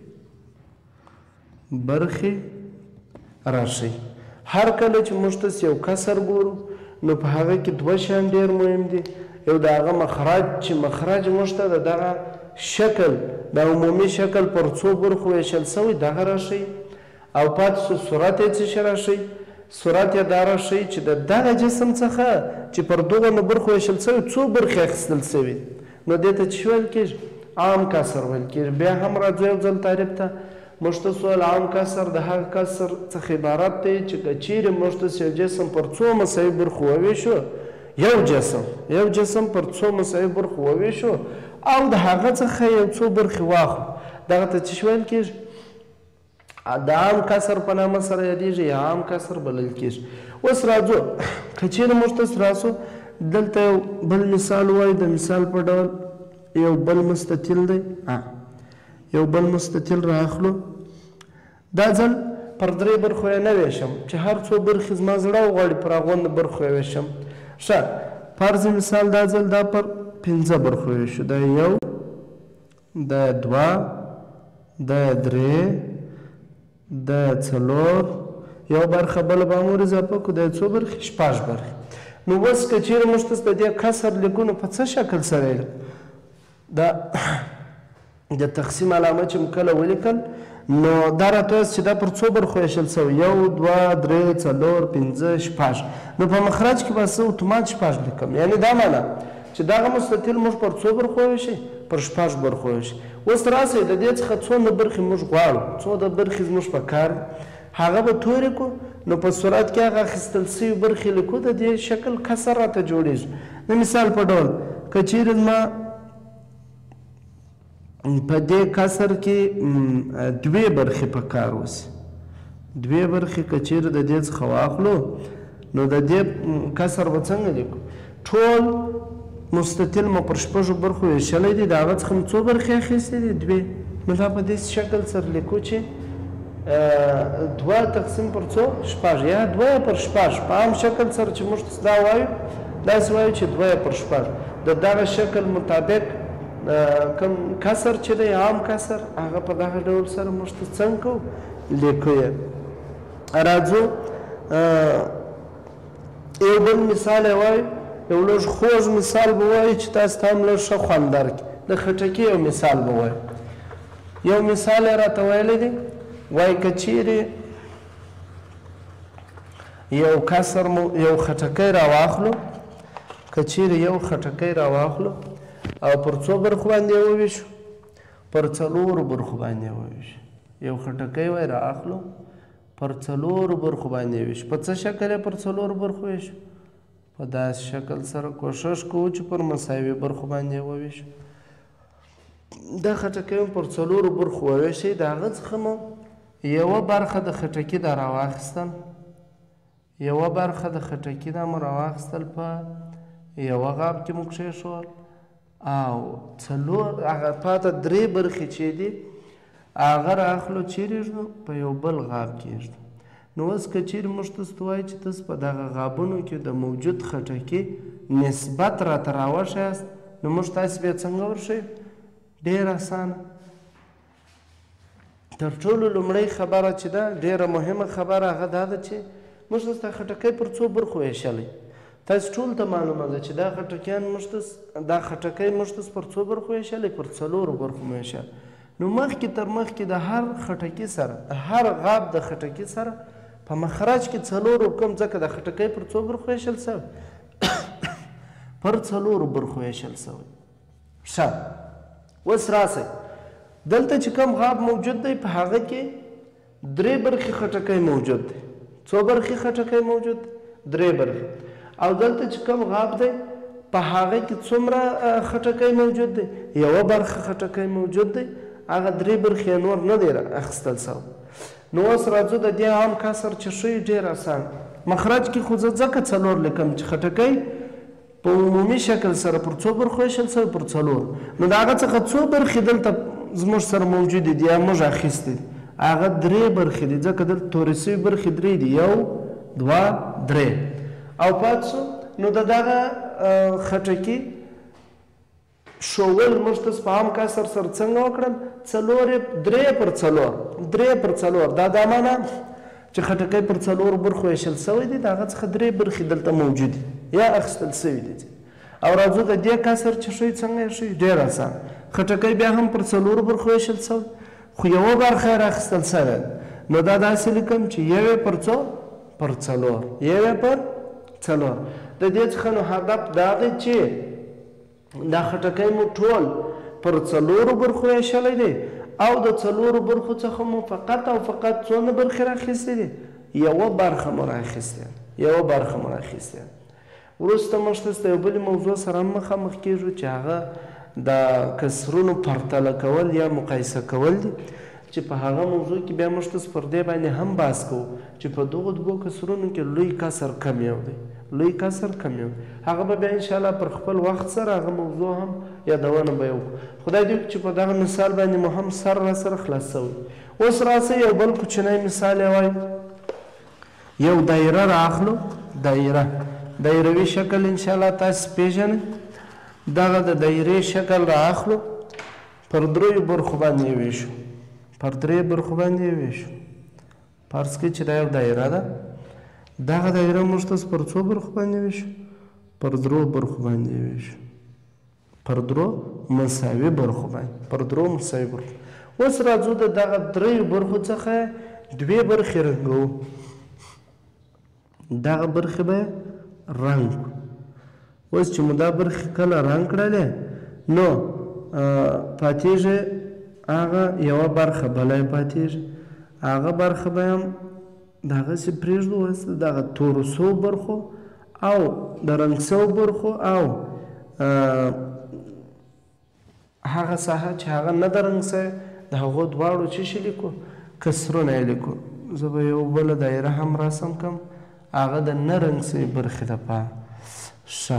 برخې راشئ. هر کله چې موږ ته یو کسر ګورو نو په هغه کې دوه شیان ډېر مهم دي. یو د هغه مخرج چې مخرج موږ ته د دغه شکل د عمومي شکل پر څو برخو ویشل سوی دغه راشئ. او پاتې سو صورت یې څه شی راشئ؟ صورت یې دا راشئ چې د دغه جسم څخه چې پر دغو برخو ویشل سوی څو برخې اخیستل سوي، نو دې ته څه ویل کېږي؟ عام کسر ویل کېږي. بیا هم راځو یو ځل تعریف ته. موږ ته سوال عام کسر د هغه کسر څخه عبارت دی چې که چیرې موږ ته یو جسم پر څو مساوي برخو وویشو، یو جسم یو جسم پر څو مساوي برخو وویشو او د هغه څخه یو څو برخې واخلو، دغه ته څه ویل کېږي؟ د عام کسر په نامه سره یادېږي یا عام کسر بلل کېږي. اوس راځو که چیرې موږ ته راسو، دلته یو بل مثال وایو. د مثال په ډول یو بل مستطیل دی، یو بل مستطیل رااخلو. دا ځل پر درې برخو یې نه ویشم چې هر څو برخې زما زړه وغواړي پر هغو برخو یې ویشم. ښه، فرض مثال دا ځل دا پر پنځه برخو ویشو، دا یو، دا دوه، دا درې، دا څلور، یو برخه بله به هم ور اضافه کړو، دا څو برخې؟ شپږ برخې. نو اوس که چیرې موږ ته د دې کسر لیکو نو په څه شکل سره یې دا د تقسیم علامه چې موږ کله ولیکل نو دا راته وایي چې دا پر څو برخو ویشل سوی؟ یو، دوه، درې، څلور، پنځه، شپږ. نو په مخرج کې به زه اتومات شپږ لیکم. یعنې دا معنا چې دغه مستطیل موږ پر څو برخو وویشئ؟ پر شپږ برخو وویشئ. اوس راسئ د دې څخه څونه برخې موږ غواړو، څو د برخې زموږ په کار هغه به تورې کړو. نو په صورت کې هغه اخیستل سوي برخې لیکو، د دې شکل کسر راته جوړېږي. د مثال په ډول که چیرې زما په دې کسر کې دوې برخې په کار اوسي، دوې برخې که چیرې د دې څخه واخلو نو د دې کسر به څنګه لیکو؟ ټول مستطیل مو پر شپږو برخو ویشلی دی، د هغه څخه مو څو برخې اخیستې دي؟ دوې. نو دا په دې شکل سره لیکو چې دوه تقسیم پر څو؟ شپږ، یا دوه پر شپږ. په عام شکل سره چې موږ دا وایو داسې وایو چې دوه پر شپږ. د دغه شکل مطابق کوم کسر چې دی عام کسر هغه په دغه ډول سره موږ ته څنګه کوو؟ لیکو یې. راځو یو بل مثال یې وایو، یو لږ خوږ مثال به وایو چې تاسو ته هم لږ ښه خوند درکړي. د خټکي یو مثال به وایو. یو مثال یې راته ویلی دی، وایي که چیرې یو کسر مو یو خټکی راواخلو، که چیرې یو خټکی راواخلو او پر څو برخو باندې یې وویشو؟ پر څلورو برخو باندې یې وویشو. یو خټکی وایي رااخلو، پر څلورو برخو باندې یې ویشو. په څه شکل یې پر څلورو برخو ویشو؟ په داسې شکل سره کوښښ کوو چې پر مساوي برخو باندې یې وویشو. دا خټکی مو پر څلورو برخو وویشئ، د هغه څخه مو یوه برخه د خټکي دا راواخیستل، یوه برخه د خټکي دا مو راواخیستل، په یوه غاب کې مو کښېښول، او څلور هغه پاته درې برخې چې دي هغه رااخلو چیرې ږدو؟ په یو بل غاب کې ږدو. نو اوس که چیرې موږ تاسو ته وایي چې تاسو په دغه غابونو کې د موجود خټکي نسبت راته راوښیاست، نو موږ تاسې بیا څنګه ورښیو؟ ډېر اسانه. تر ټولو لومړۍ خبره چې ده، ډېره مهمه خبره، هغه دا ده چې موږ تاسو ته خټکی پر څو برخو ویشلی؟ تاسو ټولو ته معلومه ده چې دا خټکیان موږ تاسو دا خټکی موږ تاسو پر څو برخو ویشلی؟ پر څلورو برخو مو ویشلی. نو مخکې تر مخکې د هر خټکي سره، د هر غاب د خټکي سره په مخرج کې څلور حکم، ځکه د خټکی پر څو برخو ویشل سوی؟ پر څلورو برخو ویشل سوی. ښه، اوس راسئ دلته چې کوم غاب موجود دی په هغه کې درې برخې خټکی موجود دی. څو برخې خټکی موجود دی؟ درې برخې. او دلته چې کوم غاب دی په هغه کې څومره خټکی موجود دی؟ یوه برخه خټکی موجود دی. هغه درې برخې نور نه دی اخیستل سوی. نو اوس راځو د دې عام کسر چې ښیي ډېر اسان. مخرج کې خو زه ځکه څلور لیکم چې خټکی په عمومي شکل سره پر څو برخو ویشل سوی؟ پر څلور. نو د هغه څخه څو برخې دلته زموږ سره موجودې دي یا موږ اخیستې دي؟ هغه درې برخې دي ځکه دلته تورې سوي برخې درې دي، یو دوه درې. او پاتې شو نو د دغه خټکي ښوول موږ تاسو په عام کسر سره څنګه وکړل؟ څلور درې پر څلور درې پر څلور. دا دا معنا چې خټکی پر څلورو برخو ویشل سوی دی، د هغه څخه درې برخې دلته موجودې یا اخیستل سوي دي. او راځو د دې کسر چې ښیي څنګه یې ښیي؟ ډېر اسان. خټکی بیا هم پر څلورو برخو ویشل سوی خو یوه برخه یې راخیستل سوی ده. نو دا داسې لیکم چې یو یې پر څو؟ پر څلور. یو یې پر څلور. د دې څخه نو هدف دا دی چې دا خټکی مو ټول پر څلورو برخو ویشلی دی او د څلورو برخو څخه مو فقط او فقط څونه برخې راخیستې دي؟ یوه برخه مو راخیستې یوه برخه مو راخیستې. وروسته موږ تاسو ته یو بلې موضوع سره هم مخامخ کېږو چې هغه د کسرونو پرتله کول یا مقایسه کول دي، چې په هغه موضوع کې بیا موږ تاسو پر دې باندې هم بحث کوو چې په دغو دوو کسرونو کې لوی کسر کم یو دی، لوی کسر کم یو. هغه به بیا انشاءالله پر خپل وخت سره هغه موضوع هم یادونه به یې وکړو. خدای دې وکړي چې په دغه مثال باندې مو هم سر را سره خلاص شوی. اوس راسئ یو بل کوچنی مثال یې وایو. یو دایره رااخلو، دایره دایروي شکل انشاءالله تاسو پیژنئ. دغه د دایرې شکل رااخلو، پر دریو برخو باندې یې ویشو، پر درې برخو باندې یې ویشو. فرض کړئ چې دا یو دایره ده. دغه دایره موږ تاسو پر څو برخو باندې ویشو؟ پر درو برخو باندې یې ویشو، پر درو مساوي برخو باندې، پر درو مساوي برخو. اوس راځو د دغه دریو برخو څخه دوې برخې رنګوو. دغه برخې به رنګ کړو. اوس چې مو دا برخې کله رنګ کړلې نو پاتېږي هغه یوه برخه بله یې پاتېږي. هغه برخه به هم دغسې پرېږدو. اوس دغه تورو سوو برخو او د رنګ سوو برخو او هغه ساحه چې هغه نه ده رنګ سوې د هغو دواړو څه شي لیکو؟ کسرونه یې لیکو. زه به یو بله دایره هم رسم کړم، هغه د نه رنګ سوې برخې دپاره. ښه،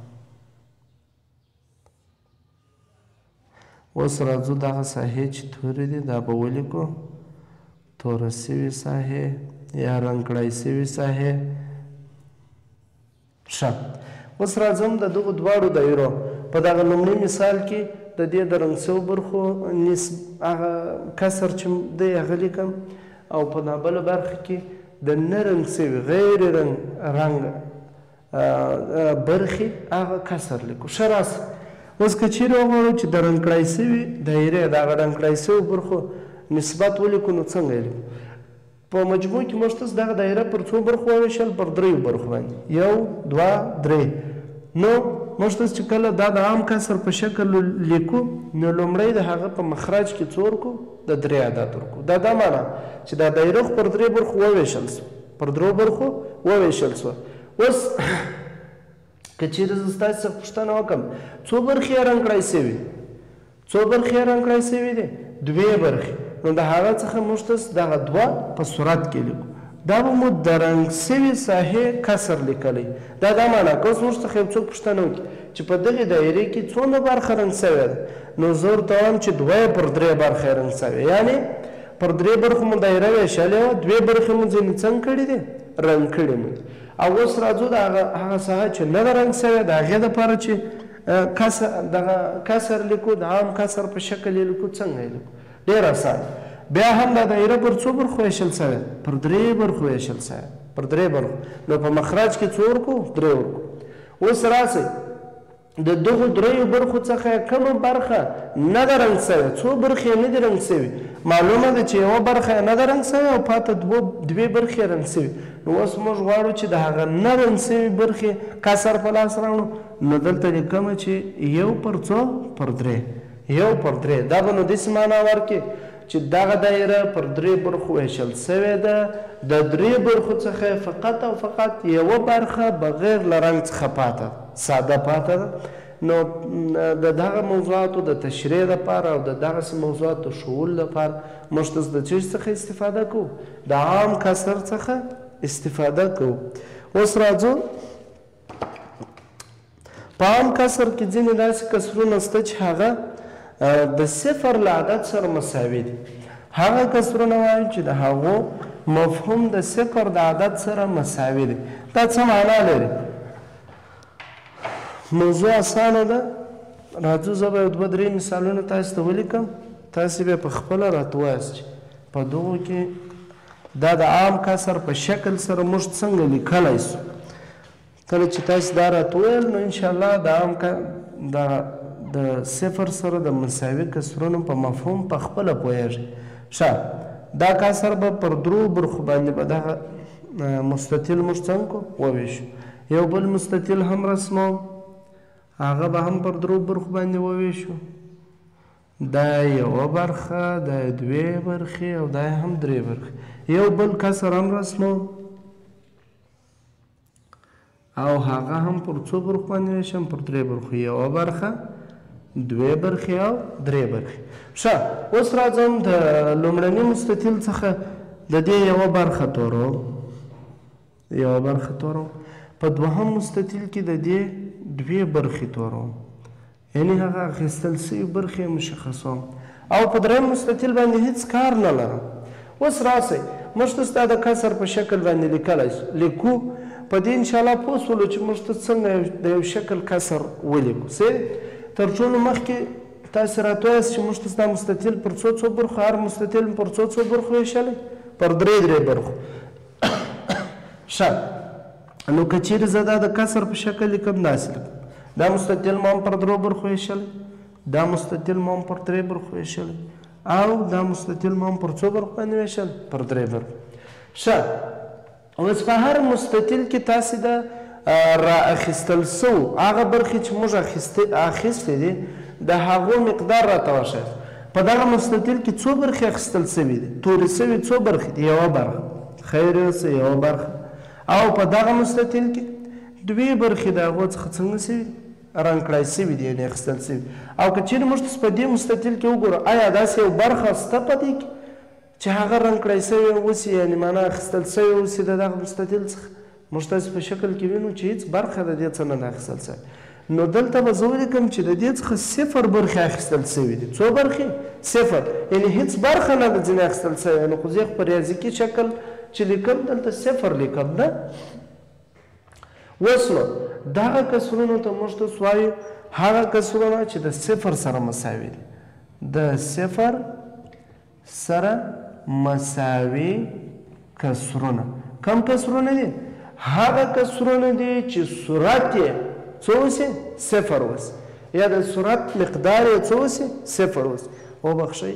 اوس راځو دغه ساحې چې تورې دي دا به ولیکو، توره سوي ساحې یا رنګ کړی سوي ساحې. ښه، اوس راځم د دغو دواړو دایرو په دغه لومړي مثال کې د دې د رنګ سوو برخو هغه کسر چې دی هغه لیکم، او په دا بله برخه کې د نه رنګ سوي غیر رنګ رنګ برخې هغه کسر لیکو. ښه راسه، اوس که چیرې وغواړو چې د رنګ کړی سوي دایرې د هغه رنګ کړی سوي برخو نسبت ولیکو نو څنګه یې لیکو؟ په مجموع کې موږ تاسو دغه دایره پر څو برخو وویشل؟ پر دریو برخو باندې، یو دوه درې. نو موږ تاسو چې کله دا د عام کسر په شکل لیکو نو لومړی د هغه په مخرج کې څو ورکو؟ د درې عدد ورکو. دا دا معنا چې دا دایره خو پر درې برخو وویشل سوه، پر درو برخو وویشل سوه. اوس که چیرې زه ستاسې څخه پوښتنه وکړم څو برخې یې رنګ کړی سوي؟ څو برخې یې رنګ کړی سوي دي؟ دوې برخې. نو د هغه څخه موږ تاسو دغه دوه په صورت کې لیکو. دا به مو د رنګ سوي ساحې کسر لیکلی. دا دا معنا که اوس موږ څخه یو څوک پوښتنه وکړي چې په دغې دایرې کې څونه برخه رنګ سوې ده، نو زه ورته وایم چې دوه یې پر درې برخې رنګ سوې، یعنې پر درې برخو مو دایره ویشلې وه، دوې برخې مو ځینې څنګ کړي دي؟ رنګ کړي مو. او اوس راځو د هغه ساحه چې نه ده رنګ سوې د هغې دپاره چې دغه کسر لیکو، د عام کسر په شکل یې لیکو. څنګه یې لیکو؟ ډېر اسان. بیا هم دا دایره پر څو برخو ویشل سوې؟ پر درې برخو ویشل سوې، پر درې برخو. نو په مخرج کې څو ورکو؟ درې ورکو. اوس راسئ د دغو دریو برخو څخه کومه برخه نه ده رنګ سوې؟ څو برخې یې نه دي رنګ سوي؟ معلومه ده چې یوه برخه یې نه ده رنګ سوې او پاته دوې برخې یې رنګ سوي. نو اوس موږ غواړو چې د هغه نه رنګ سوي برخې کسر په لاس راوړو. نو دلته لیکمه چې یو پر څو؟ پر درې. یو پر درې. دا به نو داسې معنا ورکړي چې دغه دایره پر درې برخو ویشل سوې ده د درې برخو څخه فقط او فقط یوه برخه بغیر له رنګ څخه پاته ساده پاته ده نو د دغه موضوعاتو د تشریح لپاره او د دغسې موضوعاتو د ښوولو لپاره موږ تاسو د څه څخه استفاده کوو د عام کسر څخه استفاده کوو اوس راځو په عام کسر کې ځینې داسې کسرونه شته چې هغه د صفر له عدد سره مساوي دي هغه کسرونه وایو چې د هغو مفهوم د صفر د عدد سره مساوي دی دا څه معنا لري موضوع اسانه ده راځو زه به یو دوه درې مثالونه تاسو ته ولیکم تاسو به په خپله راته وایاست چې په دغو کې دا د عام کسر په شکل سره موږ څنګه لیکلی سو کله چې تاسو دا راته وویل نو انشاءالله د عام د د صفر سره د مساوي کسرونو په مفهوم په خپله پوهیږئ ښه دا کسر به پر درو برخو باندې به دغه مستطیل موږ څنګه وویشو یو بل مستطیل هم رسموم هغه به هم پر درو برخو باندې وویشو دا یوه برخه دا دوې برخې او دا هم درې برخې یو بل کسر هم رسموم او هغه هم پر څو برخو باندې ویشم پر درې برخو یوه برخه دوې برخې او درې برخې ښه اوس راځم د لومړني مستطیل څخه د دې یوه برخه توروم یوه برخه توروم په دوهم مستطیل کې د دې دوې برخې توروم یعنې هغه اخیستل سوي برخې مشخصوم او په درېیم مستطیل باندې هیڅ کار نه لرم اوس راسئ موږ تاسو ته د کسر په شکل باندې لیکلی لیکو په دې انشاءالله پوه شولو چې موږ ته څنګه د یو شکل کسر ولیکو صحیح تر ټولو مخکې تاسو راته وایاست چې موږ تاسو دا مستطیل پر څو څو برخو هر مستطیل پر څو څو برخو ویشلی پر درې درې برخو ښه نو که چیرې زه دا د کسر په شکل لیکم داسې لیکم دا مستطیل مو هم پر درو برخو ویشلی دا مستطیل مو هم پر درې برخو ویشلی او دا مستطیل مو هم پر څو برخو باندې ویشلی پر درې برخو ښه اوس په هر مستطیل کې تاسې د را اخیستل سو هغه برخې چې موږ اخیستې دي د هغو مقدار راته وښایاست په دغه مستطیل کې څو برخې اخیستل سوي دي تورې سوي څو برخې دي یوه برخه خیر اوسه یوه برخه او په دغه مستطیل کې دوې برخې د هغو څخه څنګه سوي دي رنګ کړای سوي دي یعنې اخیستل سوي او که چیرې موږ تاسو په دې مستطیل کې وګورو آیا داسې یو برخه شته په دې کې چې هغه رنګ کړای سوی اوسي یعنې معنا اخیستل سوی اوسي د دغه مستطیل څخه موږ تاسې په شکل کې وینو چې هېڅ برخه د دې څه نه ده اخیستل سوی نو دلته به زه ولیکم چې د دې څخه صفر برخې اخیستل سوي دي څو برخې صفر یعنې هېڅ برخه نه ده ځینې اخیستل سوی نو خو زه په ریاضیکي شکل چې لیکم دلته صفر لیکم نه اوس نو دغه کسرونو ته موږ تاسو وایو هغه کسرونه چې د صفر سره مساوي دي د صفر سره مساوي کسرونه کم کسرونه دي هغه کسرونه دي چې صورت یې څه اوسي صفر اوسي یا د صورت مقدار یې څه اوسي صفر اوسي وبخښئ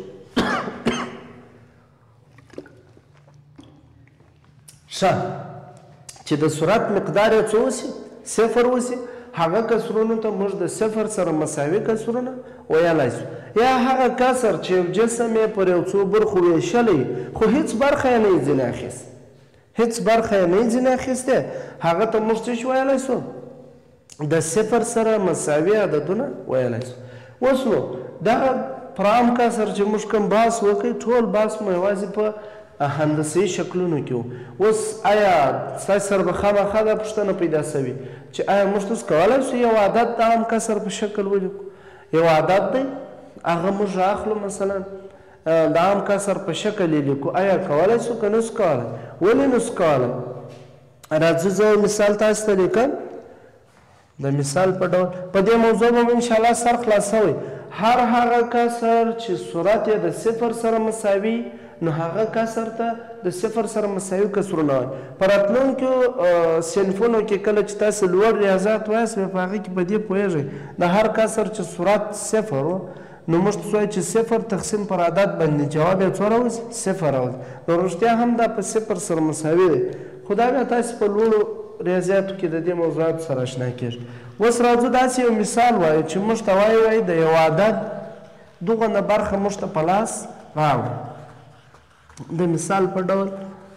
ښه چې د صورت مقدار یې څه اوسي صفر اوسي هغه کسرونو ته موږ د صفر سره مساوي کسرونه ویلی سو یا هغه کسر چې یو جسم یې پر یو څو برخو ویشلی خو هیڅ برخه یې نه یې ځینې اخیست هیڅ برخه یې نه یې ځینې اخیستی هغه ته موږ څه شي ویلی سو د صفر سره مساوي عددونه ویلی سو اوس نو دغه پر عام کسر چې موږ کوم بحث وکړئ ټول بحث مو یوازې په هندسي شکلونو کې اوس آیا ستاسو سره به خامخا دا پوښتنه پیدا سوي چې آیا موږ تاسو کولی شو یو عدد د عام کسر په شکل ولیکو یو عدد دی هغه موږ اخلو مثلا د عام کسر په شکل یې لیکو آیا کولی شو که نسو کولی ولې نسو کولی راځو زه مثال تاسو ته لیکم د مثال په ډول په دې موضوع به مو انشاءالله سر خلاصوئ هر هغه کسر چې صورت یې د صفر سره مساوي نو هغه کسر ته د صفر سره مساوي کسرونه وایي په راتلونکو صنفونو کې کله چې تاسو لوړ ریاضات وایاست بیا په هغې کې په دې پوهېږئ د هر کسر چې صورت صفر و نو موږ تاسو وایو چې صفر تقسیم پر عدد باندې جواب یې څو راوځي صفر راوځي نو رښتیا هم دا په صفر سره مساوي دی خو دا بیا تاسو په لوړو ریاضیاتو کې د دې موضوعاتو سره اشنا کېږي اوس راځو داسې یو مثال وایو چې موږ ته وایي وایي د یو عدد دغه نه برخه موږ ته په لاس راوړو د مثال په ډول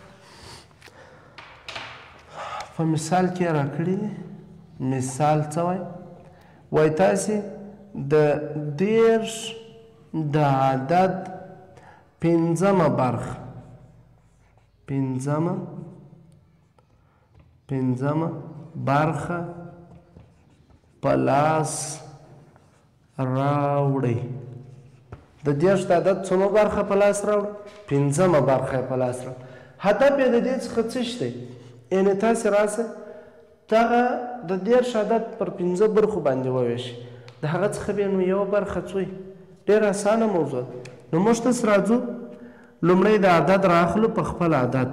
په مثال کې یې راکړي دي مثال څه وایي وایي تاسې د دېرش د عدد پنځمه برخه پنځمه پنځمه برخه په لاس راوړئ د دېرش د عدد څومره برخه په لاس راوړئ پنځمه برخه یې په لاس راوړئ هدف یې د دې څخه څه شته یعنې تاسې راسه دغه د دېرش عدد پر پنځه برخو باندې وویشئ د هغه څخه بیا نو یوه برخه څوی ډېره اسانه موضوع نو موږ تاسې راځو لومړی د عدد راخلو په خپل عدد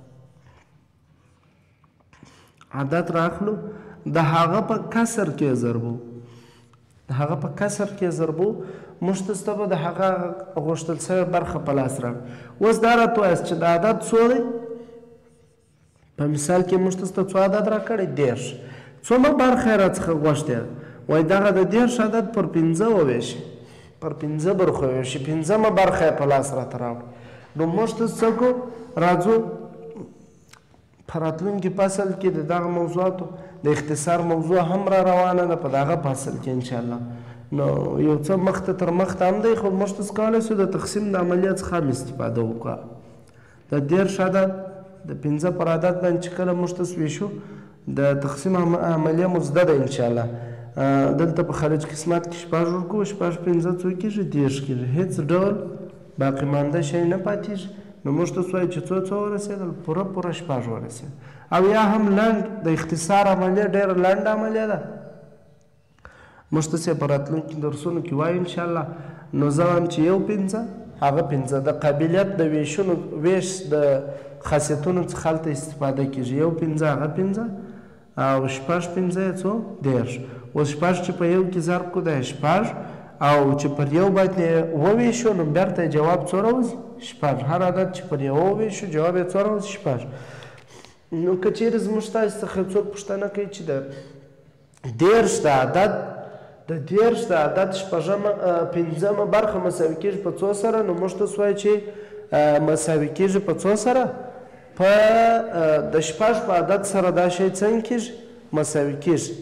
عدد راخلو د هغه په کسر کې ضربو د هغه په کسر کې ضربو موږ تاسو ته به د هغه غوښتل شوې برخه په لاس راوړو اوس دا راته وایاست چې د عدد څو دی په مثال کې موږ تاسو ته څو عدد راکړی دېرش څومره برخه یې راڅخه غوښتې ده وایي دغه د دېرش عدد پر پنځه وویشئ پر پنځه برخو وویشئ پنځمه برخه یې په لاس راته راوړو نو موږ تاسو څه کوو راځو په راتلونکي فصل کې د دغه موضوعاتو د اختصار موضوع هم را روانه ده په دغه فصل کې انشاءالله نو یو څه مخته تر مخته هم دی خو موږ تاسو کولی شو د تقسیم د عملیه څخه هم استفاده وکړو د دېرش عدد د پنځه پر عدد باندې چې کله موږ تاسو ویشو د تقسیم عملیه مو زده ده انشاءالله دلته په خارج قسمت کې شپږ ورکوو شپږ پنځه څو کېږي دېرش کېږي هېڅ ډول باقي مانده شی نه پاتېږي نو موږ تاسو وایو چې څو څو ورسېدل پوره پوره شپږ ورسېدل او یا هم لنډ د اختصار عملیه ډېره لنډ عملیه ده موږ تاسې په راتلونکي درسونو کې وایو انشاءالله نو زه وایم چې یو پنځه هغه پنځه د قابلیت د ویشونو ویش د خاصیتونو څخه هلته استفاده کېږي یو پنځه هغه پنځه او شپږ پنځه یې څو دېرش اوس شپږ چې په یو کې ضرب کړو دا شپږ او چې پر یو باندې وویشو نو بیرته جواب څو راوځي شپږ هر عدد چې پر یو وویشو جواب یې څو راوځي شپږ نو که چیرې زموږ تاسو څخه څوک پوښتنه کوي چې د دېرش د عدد د دېرش د عدد شپږمه پنځمه برخه مساوي کېږي په څو سره نو موږ تاسو وایو چې مساوي کېږي په څو سره په د شپږ په عدد سره دا شی څنګه کېږي مساوي کېږي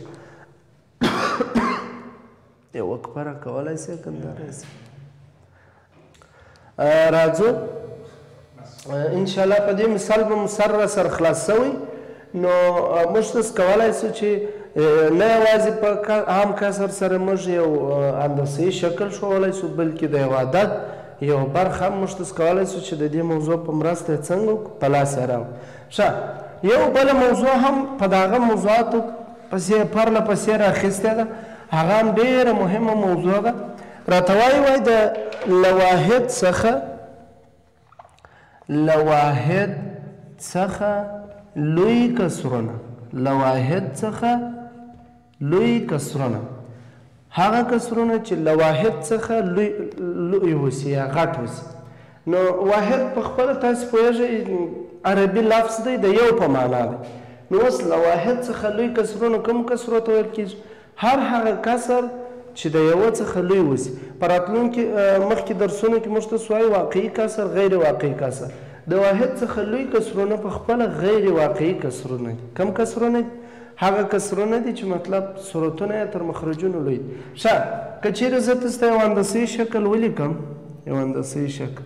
یوه کپره کولی شئ کنداری شئ راځو انشاءالله په دې مثال به مو سر را سره خلاص شوی نو موږ تاسو کولی شو چې نه یوازې په عام کسر سره موږ یو اندازهیي شکل ښوولی شو بلکې د یو عدد یو برخه هم موږ تاسو کولی شو چې د دې موضوع په مرسته یې څنګه وکړو په لاس یې راوړو ښه یو بله موضوع هم په دغه موضوعاتو پسې پرله پسې رااخیستې ده هغه هم ډېره مهمه موضوع ده راته وایي وایي د لواحد څخه لواحد څخه لوی کسرونه لواحد څخه لوی کسرونه هغه کسرونه چې لواحد څخه لوی لوی وسي یا غټ وسي نو واحد په خپله تاسې پوهېږئ عربي لفظ دی د یو په معنا دی نو اوس لواحد څخه لوی کسرونه کوم کسرو ته ویل کېږي هر هغه کسر چې د یوه څخه لوی وسي په راتلونکي مخکې درسونو کې موږ تاسو وایو واقعي کسر غیر واقعي کسر د واحد څخه لوی کسرونه په خپله غیر واقعي کسرونه دي کوم کسرونه دي هغه کسرونه دي چې مطلب صورتونه یې تر مخرجونو لوی دي ښه که چیرې زه تاسو ته یو هندسي شکل ولیکم یو هندسي شکل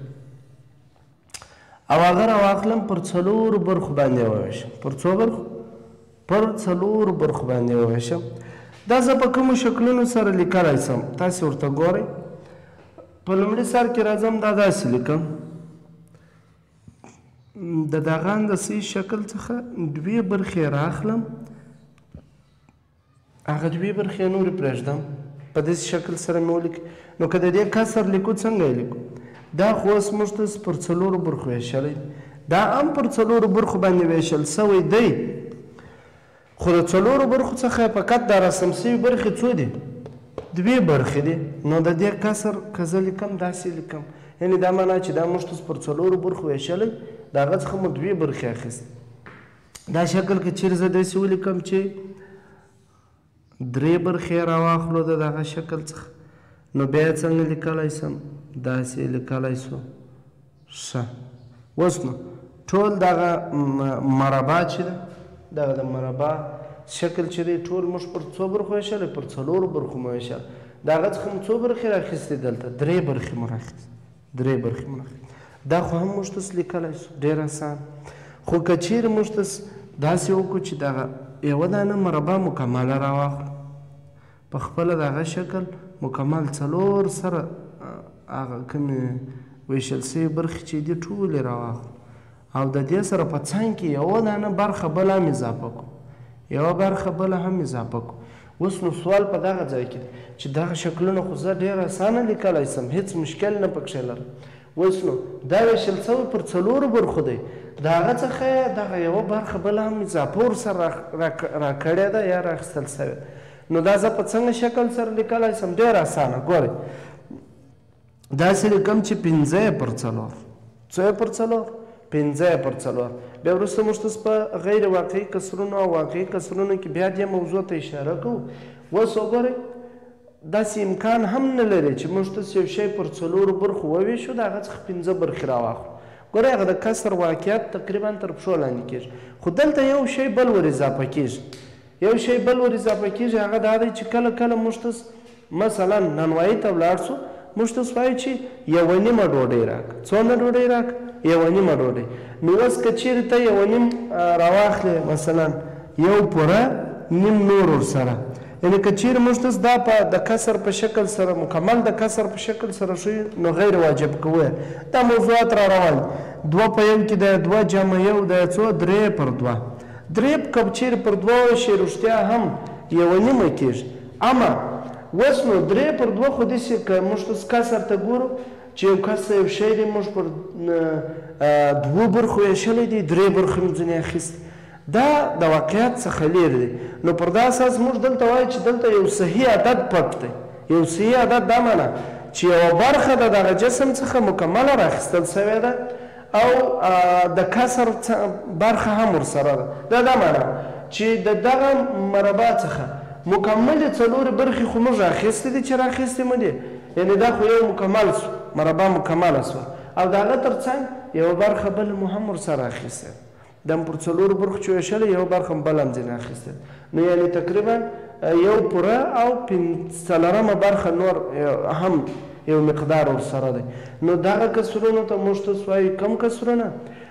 او هغه راواخلم پر څلورو برخو باندې وویشم پر څو برخو پر څلورو برخو باندې وویشم دا زه په کومو شکلونو سره لیکلی شم تاسې ورته ګورئ په لومړي سر کې راځم دا داسې لیکم د دغه هندسي شکل څخه دوې برخې راخلم هغه دوې برخې نورې پرېږدم په داسې شکل سره مې ولیکئ نو که د دې کسر لیکو څنګه یې لیکو دا خو اوس موږ تاسو پر څلورو برخو ویشلی دا هم پر څلورو برخو باندې ویشل سوی دی خو د څلورو برخو څخه فقط دا رسم سوي برخې څو دي دوې برخې دي نو د دې کسر که زه لیکم داسې لیکم یعنې دا معنا چې دا موږ تاسو پر څلورو برخو ویشلی د هغه څخه مو دوې برخې اخیستې دا شکل که چیرې زه داسې ولیکم چې درې برخې راواخلو د دغه شکل څخه نو بیا یې څنګه لیکلی سم داسې لیکلی سو ښه اوس نو ټول دغه مربع چې ده دغه د مربع شکل چې دی ټول موږ پر څو برخو ویشلی پر څلورو برخو مو ویشل د هغه څخه مو څو برخې راخیستې دلته درې برخې مو راخیستې درې برخې مو راخیستې دا خو هم موږ تاسو لیکلی شو ډېر اسان خو که چیرې موږ تاسو داسې وکړو چې دغه یوه دانه مربع مکمله راواخلو په خپله د هغه شکل مکمل څلور سره هغه کومې ویشل سوي برخې چې دي ټولې راواخلو او د دې سره په څنګ کې یوه دانه برخه بله هم اضافه کړو یوه برخه بله هم اضافه کړو اوس نو سوال په دغه ځای کې چې دغه شکلونه خو زه ډېر اسانه لیکلی سم هېڅ مشکل نه پکښې لرم اوس نو دا ویشل سوی پر څلورو برخو دی د هغه څخه دغه یوه برخه بله هم اضافه ورسره راکړې ده یا راخیستل سوې نو دا زه په څنګه شکل سره لیکلی سم ډېر اسانه ګورئ داسې لیکم چې پنځه یې پر څلور څو یې پر څلور پنځه یې پر څلور بیا وروسته موږ تاسو په غیر واقعي کسرونو او واقعي کسرونو کې بیا دې موضوع ته اشاره کوو اوس وګورئ داسې امکان هم نه لري چې موږ تاسو یو شی پر څلورو برخو وویشو د هغه څخه پنځه برخې راواخلو ګورئ هغه د کسر واقعیت تقریبا تر پښو لاندې کېږي خو دلته یو شی بل ور اضافه کېږي یو شی بل ور اضافه کېږي هغه دا دی چې کله کله موږ تاسو مثلا نانوایي ته ولاړ سو موږ تاسو وایو چې یوه نیمه ډوډۍ راکړه څونه ډوډۍ راکړه یوه نیمه ډوډۍ نو اوس که چیرې ته یوه نیم راواخلې مثلا یو پوره نیم نور ورسره یعنې که چیرې موږ تاسو دا په د کسر په شکل سره مکمل د کسر په شکل سره ښیو نو غیر واجب کوو دا موضوعات را روان دوه په یو کې د دوه جمع یو د څو درې پر دوه درې که چیرې پر دوه وشي رښتیا هم یوه نیمه کېږي اما اوس نو درې پر دوه خو داسې که موږ تاسو کسر ته ګورو چې یو کس یو شی دی موږ پر دوو برخو ویشلی دی درې برخې مو ځینې اخیستي دا د واقعیت څخه لرې دی نو پر دا اساس موږ دلته وایو چې دلته یو صحیح عدد پټ دی یو صحیح عدد دا معنه چې یوه برخه د دغه جسم څخه مکمله راخیستل سوې ده او د کسر برخه هم ورسره ده دا دا معنه چې د دغه مربع څخه مکملې څلورې برخې خو موږ راخیستې دي چې راخیستې مو دي یعنې دا خو یو مکمل سو مربع مکمله سوه او د هغه تر څنګ یوه برخه بل مو هم ورسره اخیستې دا پر څلورو برخو چې ویشلې یوه برخه هم بل هم ځینې اخیستې نو یعنې تقریبا یو پوره او څلورمه برخه نور هم یو مقدار ورسره دی نو دغه کسرونو ته موږ تاسو وایو کم کسرونه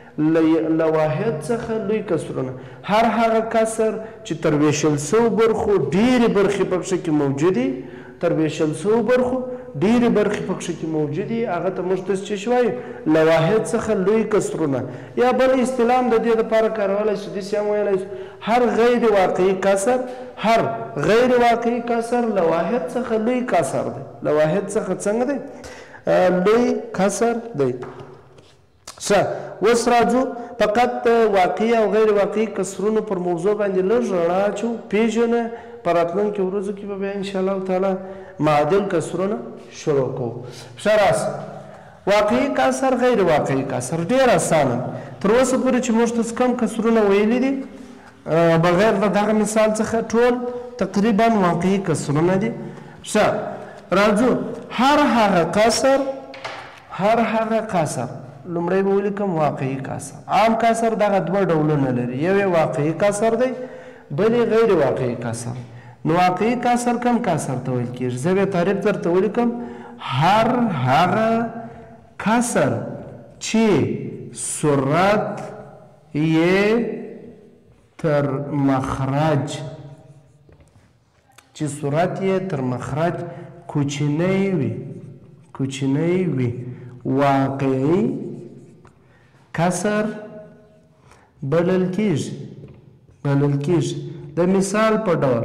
له واحد څخه لوی کسرونه هر هغه کسر چې تر ویشل سوو برخو ډېرې برخې پکښې کې موجودې تر ویشل سوو برخو ډېرې برخې پکښې کې موجودې هغه ته موږ تاسو چې وایو له واحد څخه لوی کسرونه یا بل اصطلاح هم د دې دپاره کارولی شو داسې هم ویلی شو هر غیر واقعي کسر هر غیر واقعي کسر له واحد څخه لوی کسر دی له واحد څخه څنګه دی لوی کسر دی ښه اوس راځو فقط واقعي او غیر واقعي کسرونو پر موضوع باندې لږ رڼا اچو پېژنه په راتلونکو ورځو کې به بیا انشاءالله تعالی معادل کسرونه شروع کوو ښه راست واقعي کسر غیر واقعي کسر ډېر اسانه تر اوسه پورې چې موږ تاسو کم کسرونه ویلي دي بغیر د دغه مثال څخه ټول تقریبا واقعي کسرونه دي ښه راځو هر هغه کسر هر هغه کسر لومړی به ولیکم واقعي کسر عام کسر دغه دوه ډولونه لري یو یې واقعي کسر دی بل یې غیر واقعي کسر نو واقعي کسر کم کسر ته ویل کېږي زه بیا تعریف درته ولیکم هر هغه کسر چې سرعت یې تر مخرج چې سرعت یې تر مخرج کوچنی وي کوچنی وي واقعي کسر بلل کېږي بلل کېږي د مثال په ډول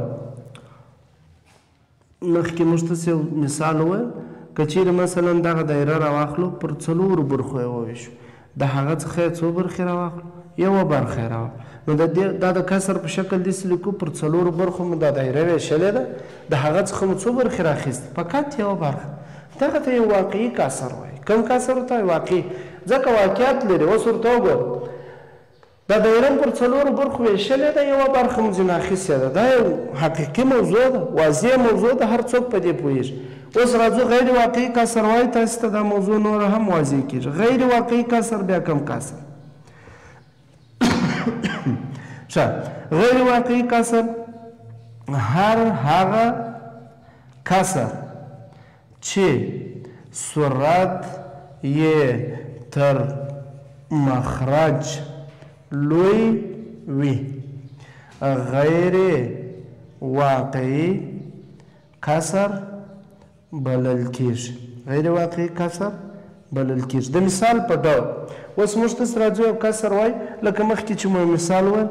مخکې موږ تاسو یو مثال وویل که چیرې مثلا دغه دایره راواخلو پر څلورو برخو یې وویشو د هغه څخه یې څو برخې راواخلو یوه برخه یې راواخلو نو دا د کسر په شکل داسې لیکو پر څلورو برخو مو دا دایره ویشلې ده د هغه څخه مو څو برخې راخیستې فقط یوه برخه دغه ته یو واقعي کسر وایي کوم کسر ورته وایي واقعي ځکه واقعیت لري اوس ورته وګوره دا دایره پر څلورو برخو ویشلې ده یوه برخه مو ځینې اخیستې ده دا یو حقیقي موضوع ده واضح موضوع ده هر څوک په دې پوهېږي اوس راځو غیر واقعي کسر وایي تاسو ته دا موضوع نور هم واضح کېږي. غیر واقعي کسر بیا کوم کسر؟ ښه، غیر واقعي کسر هر هغه کسر چې سرعت یې تر مخرج لوی وي غیر واقعي کسر بلل کېږي. غیر واقعي کسر بلل کېږي. د مثال په ډول اوس موږ تاسو راځو یو کسر وایي لکه مخکې چې مو مثال وایي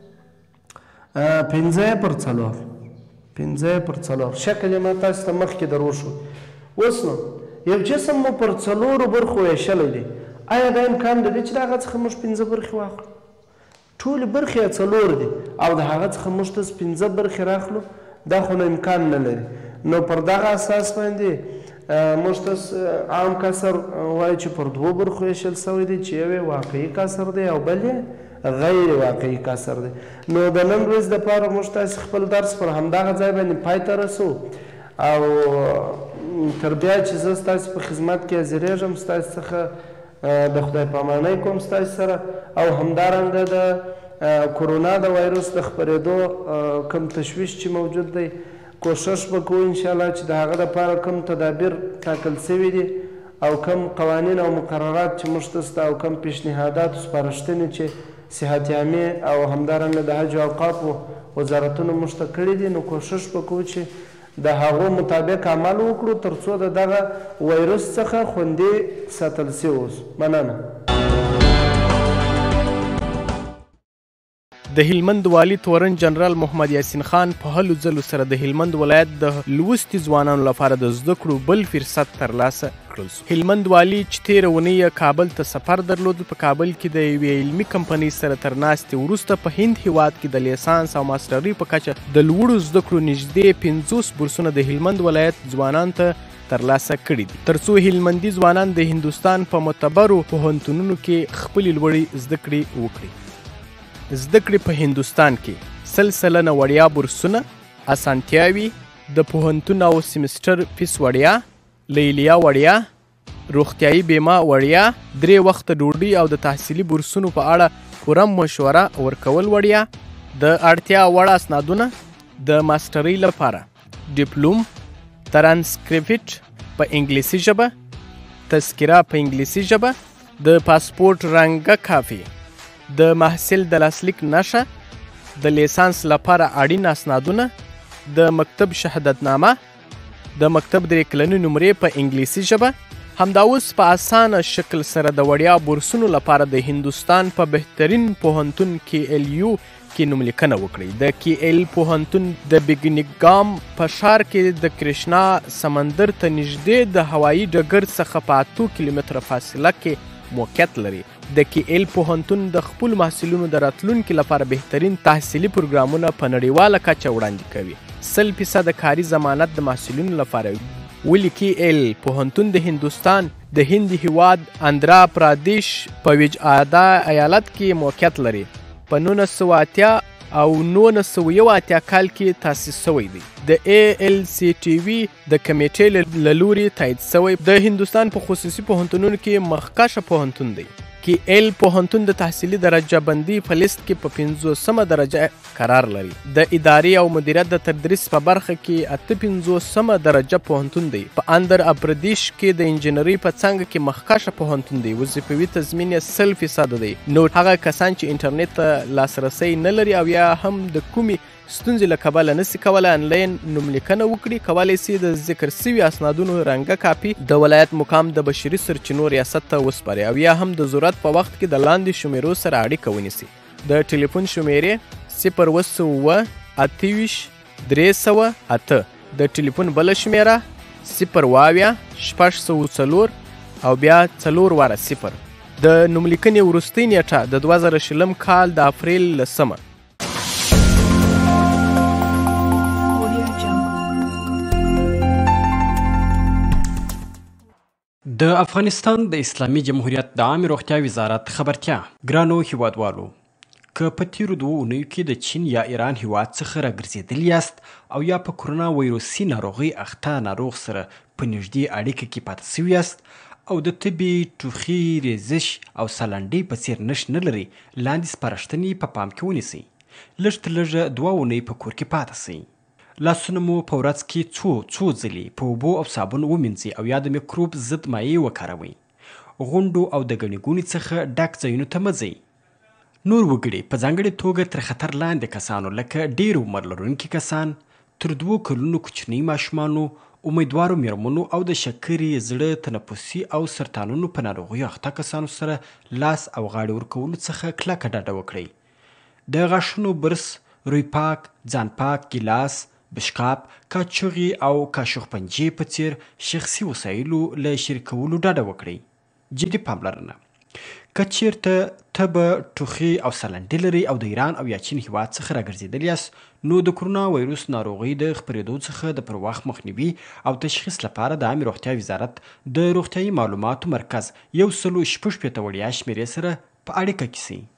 پنځه پر څلور، پنځه پر څلور شکل یې ما تاسو ته مخکې در وښود. اوس نو یو جسم مو پر څلورو برخو ویشلی دی، آیا دا امکان لري چې د هغه څخه موږ پنځه برخې واخلو؟ ټولې برخې یې څلور دي او د هغه څخه موږ تاسو پنځه برخې راخلو؟ دا خو نو امکان نه لري. نو پر دغه اساس باندې موږ تاسو عام کسر وایي چې پر دوو برخو ویشل سوی دی چې یو یې واقعي کسر دی او بل یې غیر واقعي کسر دی. نو د نن ورځې دپاره موږ تاسې خپل درس پر همدغه ځای باندې پای ته رسو او تر بیا چې زه ستاسې په خدمت کې حاضرېږم ستاسې څخه د خدای پامانۍ کوم ستاسې سره او همدارنګه د کرونا د وایرس د خپرېدو کم تشویش چې موجود دی کوشش به کوو انشاءالله چې د هغه دپاره کم تدابیر ټاکل سوي دي او کم قوانین او مقررات چې موږ ته سته او کم پیشنهادات سپارښتنې چې صحت عامې او همدارنګه د حج او اوقافو وزارتونو موږ ته کړي دي نو کوشش به کوو چې د هغو مطابق عمل وکړو تر څو د دغه وایرس څخه خوندي ساتل سوي اوسو. مننه. د هلمند والي تورن جنرال محمد یاسین خان په هلو ځلو سره د هلمند ولایت د لوستي ځوانانو لپاره د زده کړو بل فرصت ترلاسه کړل شو. هلمند والي چې تېره اونۍ کابل ته سفر درلود په کابل کې د یوې علمي کمپنۍ سره تر ناستې وروسته په هند هیواد کې د لیسانس او ماسټرۍ په کچه د لوړو زده کړو نږدې پنځوس بورسونه د هلمند ولایت ځوانانو ته ترلاسه کړي دي ترڅو هلمندي ځوانان د هندوستان په معتبرو پوهنتونونو کې خپلې لوړې زده کړې وکړي. زده کړې په هندوستان کې سل سلنه وړیا بورسونه، اسانتیاوي، د پوهنتون او سیمسټر فیس وړیا، لیلیه وړیا، روغتیایي بیمه وړیا، درې وخته ډوډۍ او د تحصیلي بورسونو په اړه پوره مشوره ورکول وړیا، د اړتیا وړ اسنادونه د ماسټرۍ لپاره ډیپلوم، ترانسکریپټ په انګلیسي ژبه، تذکره په انګلیسي ژبه، د پاسپورټ رنګه کاپي، د محصل د لاسلیک نښه، د لیسانس لپاره اړین اسنادونه، د مکتب شهادتنامه، د مکتب درې کلنې نمرې په انګلیسي ژبه. همدا اوس په اسانه شکل سره د وړیا بورسونو لپاره د هندوستان په بهترین پوهنتون کې ایل یو کې نوملیکنه وکړئ. د کې ایل پوهنتون د بیګنیګام په ښار کې د کرشنا سمندر ته نږدې د هوایي ډګر څخه په اتو کیلومتره فاصله کې موقعیت لري. د کې ایل پوهنتون د خپلو محصلینو د راتلونکي لپاره بهترین تحصیلي پروګرامونه په نړیواله کچه وړاندې کوي. سل فیصده کاري ضمانت د محصلینو لپاره وي. ولې کې ایل پوهنتون د هندوستان د هند هیواد آندرا پرادیش په وجادا ایالت کې موقعیت لري. په نولس سوه اتیا او نولس سوه یو اتیا کال کې تاسیس شوی دی. د ای ایل سی ټي وي د کمیټې له لوري تایید شوی. د هندوستان په خصوصي پوهنتونونو کې مخکښه پوهنتون دی. کې ایل پوهنتون د تحصیلي درجه بندي په لیست کې په پنځوسمه درجه قرار لري. د ادارې او مدیریت د تدریس په برخه کې اته پنځوسمه درجه پوهنتون دی. په اندر پردیش کې د انجینرۍ په څانګه کې مخکښه پوهنتون دی. وظیفوي تضمین یې سل فیصده دی. نو هغه کسان چې انټرنیټ ته لاسرسی نه لري او یا هم د کومې ستونزې له کبله نسي کولی انلاین نوملیکنه وکړي کولی سي د ذکر سوي اسنادونو رنګه کاپي د ولایت مقام د بشري سرچینو ریاست ته وسپاري او یا هم د ضرورت په وخت کې د لاندې شمیرو سره اړیکه ونیسي. د ټلیفون شمیرې صفر اوه سوه اووه اته ویشت درې سوه اته، د ټلیفون بله شمیره صفر اووه اویا شپږ سوه څلور او بیا څلور واره صفر. د نوملیکنې وروستۍ نیټه د دوه زره شلم کال د اپریل لسمه. د افغانستان د اسلامي جمهوریت د عامې روغتیا وزارت خبرتیا. ګرانو هیوادوالو، که په تیرو دوو اونیو کې د چین یا ایران هیواد څخه راګرځېدلي یاست او یا په کرونا ویروسي ناروغۍ اخته ناروغ سره په نږدې اړیکه کې پاتې سوي یاست او د تبې، ټوخي، ریزش او سالنډۍ په څېر نښې نه لرئ، لاندې سپارښتنې په پام کې ونیسئ. لږ تر لږه دوه اونۍ په کور کې پاتې سئ. لاسونه مو په ورځ کې څو څو ځلې په اوبو او صابون ومینځئ او یا د میکروب ضد مایع وکاروئ. غونډو او د ګڼې ګوڼې څخه ډک ځایونو ته مه ځئ. نور وګړي په ځانګړې توګه تر خطر لاندې کسانو لکه ډېر عمر لرونکي کسان، تر دوو کلونو کوچنۍ ماشومانو، امیدوارو میرمنو او د شکرې، زړه، تنفسي او سرطانونو په ناروغیو اخته کسانو سره لاس او غاړې ورکولو څخه کلکه ډډه وکړئ. د غاښونو برس، روی پاک، ځان پاک، ګیلاس، بشقاب، کاچوغې او کاشوغ پنجې په څېر شخصي وسایلو له شریکولو ډډه وکړئ. جدي پاملرنه: که چیرته تبه، ټوخي او سالنډۍ لرئ او د ایران او یا چین هیواد څخه راګرځېدلي یاست، نو د کرونا ویروس ناروغۍ د خپرېدو څخه د پر وخت مخنیوي او تشخیص لپاره د عامې روغتیا وزارت د روغتیایي معلوماتو مرکز یو سلو شپږ شپېته وړیا شمېرې سره په اړیکه کې سئ.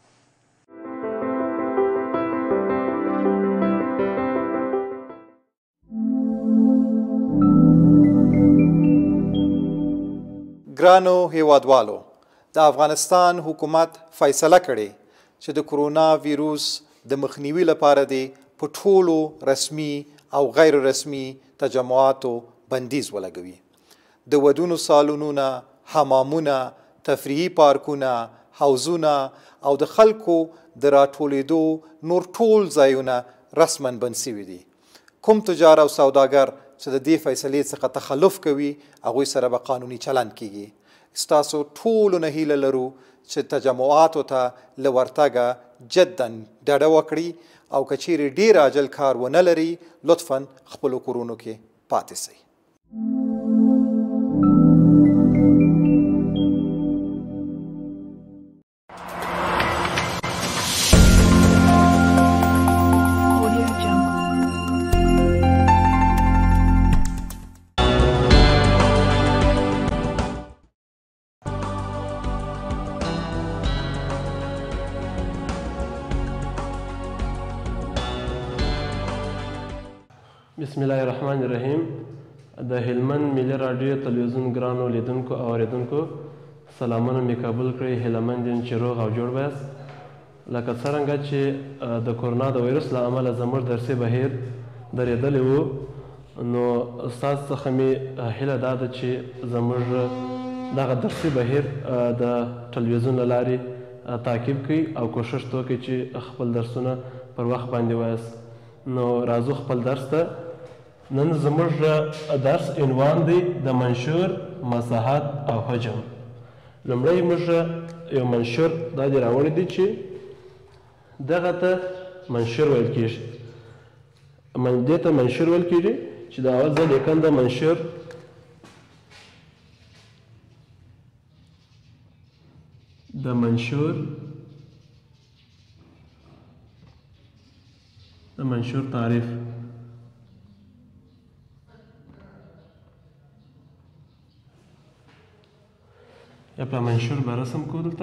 ګرانو هیوادوالو، د افغانستان حکومت فیصله کړې چې د کرونا ویروس د مخنیوي لپاره دی په ټولو رسمي او غیر رسمي تجمعاتو بندیز ولګوي. د ودونو سالونونه، حمامونه، تفریحي پارکونه، حوزونه او د خلکو د راټولېدو نور ټول ځایونه رسما بند سوي دي. کوم تجار او سوداګر چې د دې فیصلې څخه تخلف کوي، هغوی سره به قانوني چلند کیږي. ستاسو ټولو نه هیله لرو چې تجمعاتو ته له ورتګه جدا ډډه وکړي او که چیرې ډېر عاجل کار ونه لري، لطفا خپلو کورونو کې پاتې سئ. بسم الله الرحمن الرحیم. د هلمند ملي راډیو تلویزیون ګرانو لیدونکو او اورېدونکو سلامونه مې قبول کړئ. هیلهمند یم چې روغ او جوړ بیاست. لکه څرنګه چې د کرونا د ویروس له امله زموږ درسي بهیر درېدلی و، نو ستاسو څخه مې هیله دا ده چې زموږ دغه درسي بهیر د ټلویزیون له لارې تعقیب کړئ او کوشش وکړئ چې خپل درسونه پر وخت باندې وایاست. نو راځو خپل درس ته. نن زموږ درس عنوان دی د منشور، مساحت او حجم. لومړی موږ یو منشور دا دې راوړی دی چې دغه ته منشور ویل کېږي. دې ته منشور ویل کېږي چې د اول ځل لیکن د منشور د منشور د منشور تعریف. یا په منشور به رسم کو دلته.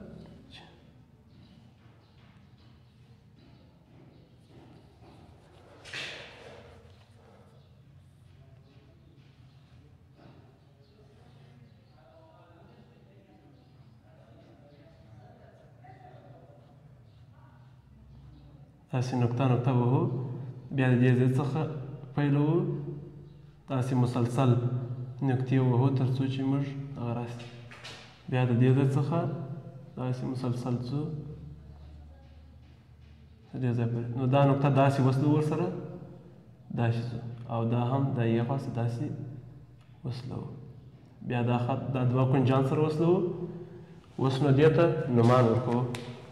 داسې نقطه نقطه به وو، بیا د دې ځای څخه پیلوو، داسې مسلسل نقطې وهو تر څو چې موږ هغه راسي. بیا د دې ځای څخه داسې مسلسل ځو د دې ځای پورې. نو دا نقطه داسې وصلو ورسره، داسې ځو او دا هم د یې خواست داسې وصلو. بیا دا خط دا دوه کنجان سره وصلو. اوس نو دې ته نومان ورکوو.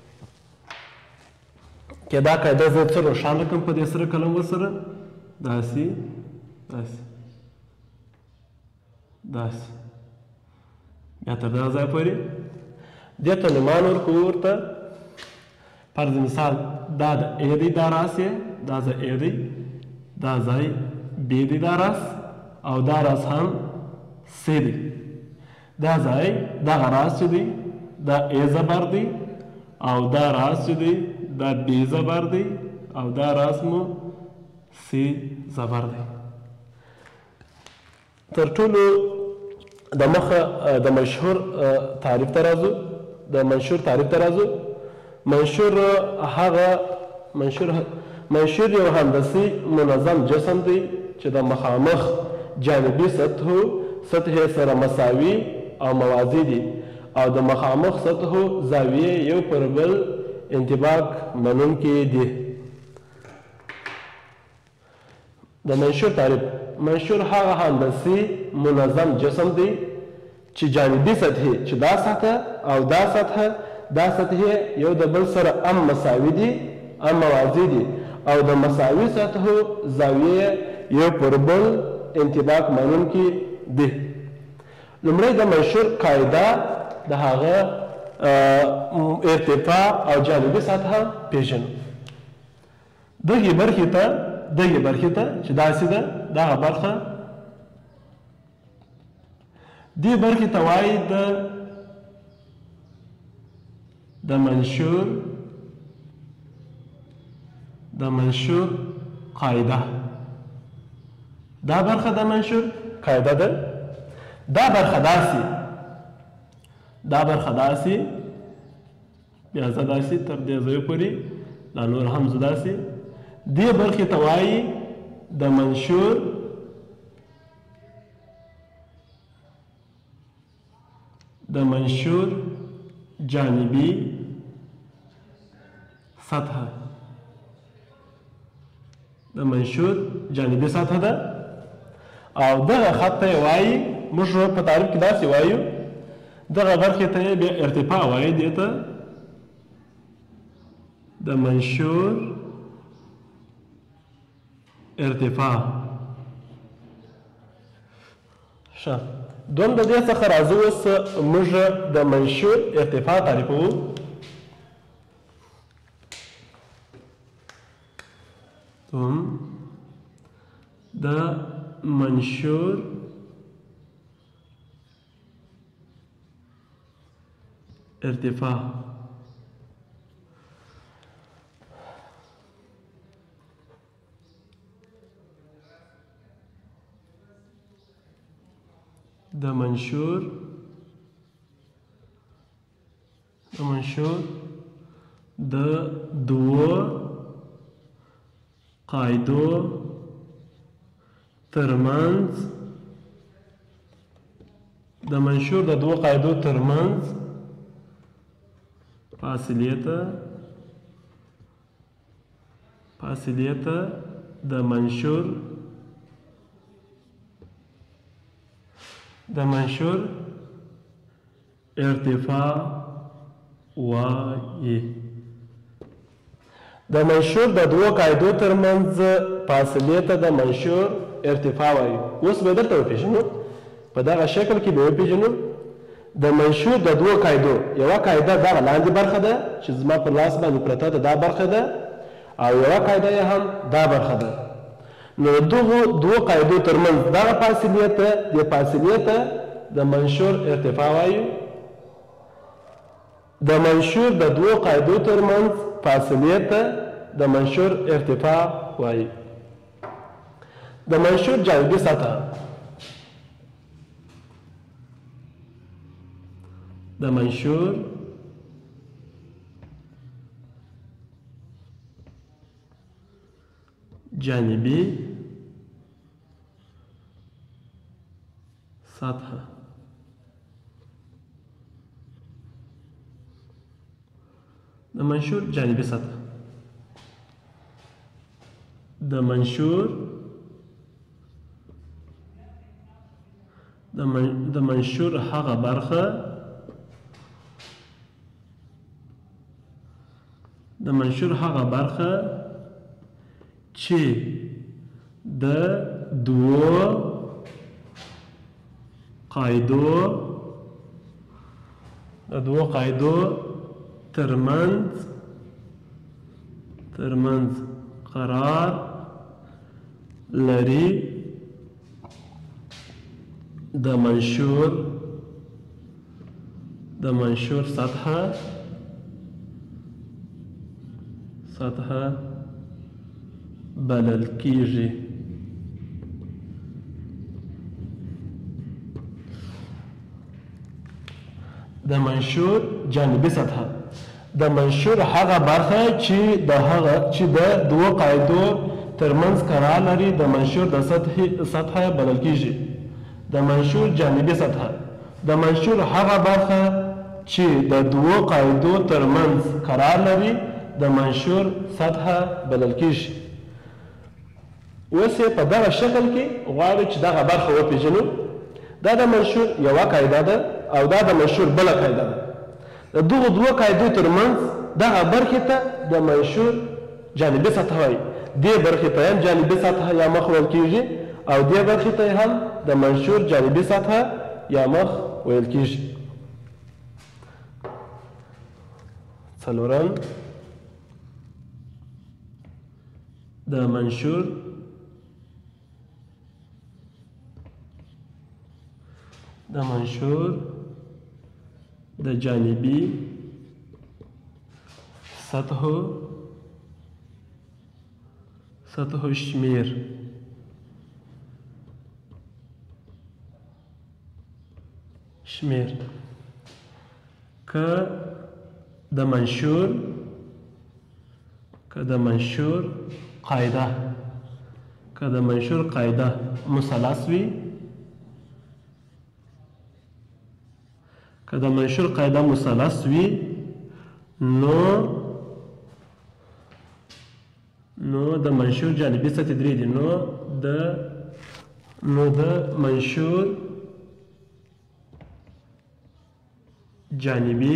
که دا قاعده زه څه روښانه کړم په دې سره قلم ورسره، داسې داسې داسې بیا تر دغه ځای پورې دې ته نومان ورکوو. ورته فرض مثال دا د ا دی، دا راس یې، دا ځای ا دی، دا ځای بی دی، دا راس او دا راس هم سی دی. دا ځای دغه راس چې دی دا ا زبر دی او دا راس چې دی دا بی زبر دی او دا راست مو سی زبر دی. تر ټولو د مخه د مشهور تعریف ته راځو. د منشور تعریف ته راځو. منشور هغه منشور منشور یو هندسي منظم جسم دی چې د مخامخ جانبي سطحو سطحې سره مساوي او موازي دي او د مخامخ سطحو زاویې یو پر بل انطباق منونکي دي. د منشور تعریف. منشور هغه هندسي منظم جسم دی چې جانبي سطحې چې دا سطحه او دا سطحه دا سطحې یو د بل سره ام مساوي دي ام موازي دي او د مساوي سطحو زاویې یو پر بل انطباق منونکي دي. لومړی د منشور قاعده د هغه ارتفاع او جانبي سطحه پیژنو. دغې برخې ته دغې برخې ته چې داسې ده دغه برخه دې برخې ته وایي د د منشور د منشور قاعده. دا برخه د منشور قاعده ده. دا برخه داسې دا برخه داسې بیا زه داسې تر دې ځایه پورې دا نور هم زه داسې دې برخې ته وایي د منشور د منشور جانبي سطحه. د منشور جانبي سطحه ده او دغه خط ته یې وایي موږ په تعریف کې داسې وایو دغه برخې ته یې بیا ارتفاع وایي. دې ته د منشور ارتفاع. ښه دوم د دې څخه راځو اوس موږ د منشور ارتفاع تعریفوو. دوم د منشور ارتفاع. د منشور د منشور د دوو قاعدو ترمنځ د منشور د دوو قاعدو ترمنځ فاصلې ته فاصلې ته د منشور د منشور ارتفاع وایي. د منشور د دوو قاعدو ترمنځ فاصلې ته د منشور ارتفاع وایي. اوس به درته وپېژنو په دغه شکل کې به وپېژنو د منشور د دوو قاعدو. یوه قاعده دغه لاندې برخه ده چې زما په لاس باندې پرته ده دا برخه ده او یوه قاعده یې هم دا برخه ده. نو دغو دوو قاعدو ترمنځ دغه فاصلې ته دې فاصلې ته د منشور ارتفاع وایو. د منشور د دوو قاعدو ترمنځ فاصلې ته د منشور ارتفاع وایي. د منشور جانبي سطحه. د منشور جانبي سطحه. د منشور جانبي سطحه. د منشور د من د منشور هغه برخه د منشور هغه برخه چې د دوو قاعدو د دوو قاعدو ترمنځ ترمنځ قرار لري. د منشور د منشور سطحه سطحه بلل کیږي. د منشور جانبي سطحه د منشور هغه برخه چې د هغه چې د دوه قاعدو ترمنځ قرار لري د منشور د سطحې سطحه بلل کیږي. د منشور جانبي سطحه د منشور هغه برخه چې د دوه قاعدو ترمنځ قرار لري د منشور سطحه بلل کیږي. اوس په دغه شکل کې غواړو چې دغه برخه وپېژنو. دا د منشور یوه قاعده ده او دا د منشور بله قاعده ده. د دغو دوه قاعدو ترمنځ دغه برخې ته د منشور جانبي سطحه وایي. دې برخې ته هم جانبي سطحه یا مخ ویل کیږي او دې برخې ته هم د منشور جانبي سطحه یا مخ ویل کیږي. څلورم د منشور د منشور د جانبي سطحو سطحو شمیر. شمیر که د منشور که د منشور قاعده که د منشور قاعده مثلث وي که د منشور قاعده مثلث وي نو نو د منشور جانبي سطحې درې دي. نو د نو د منشور جانبي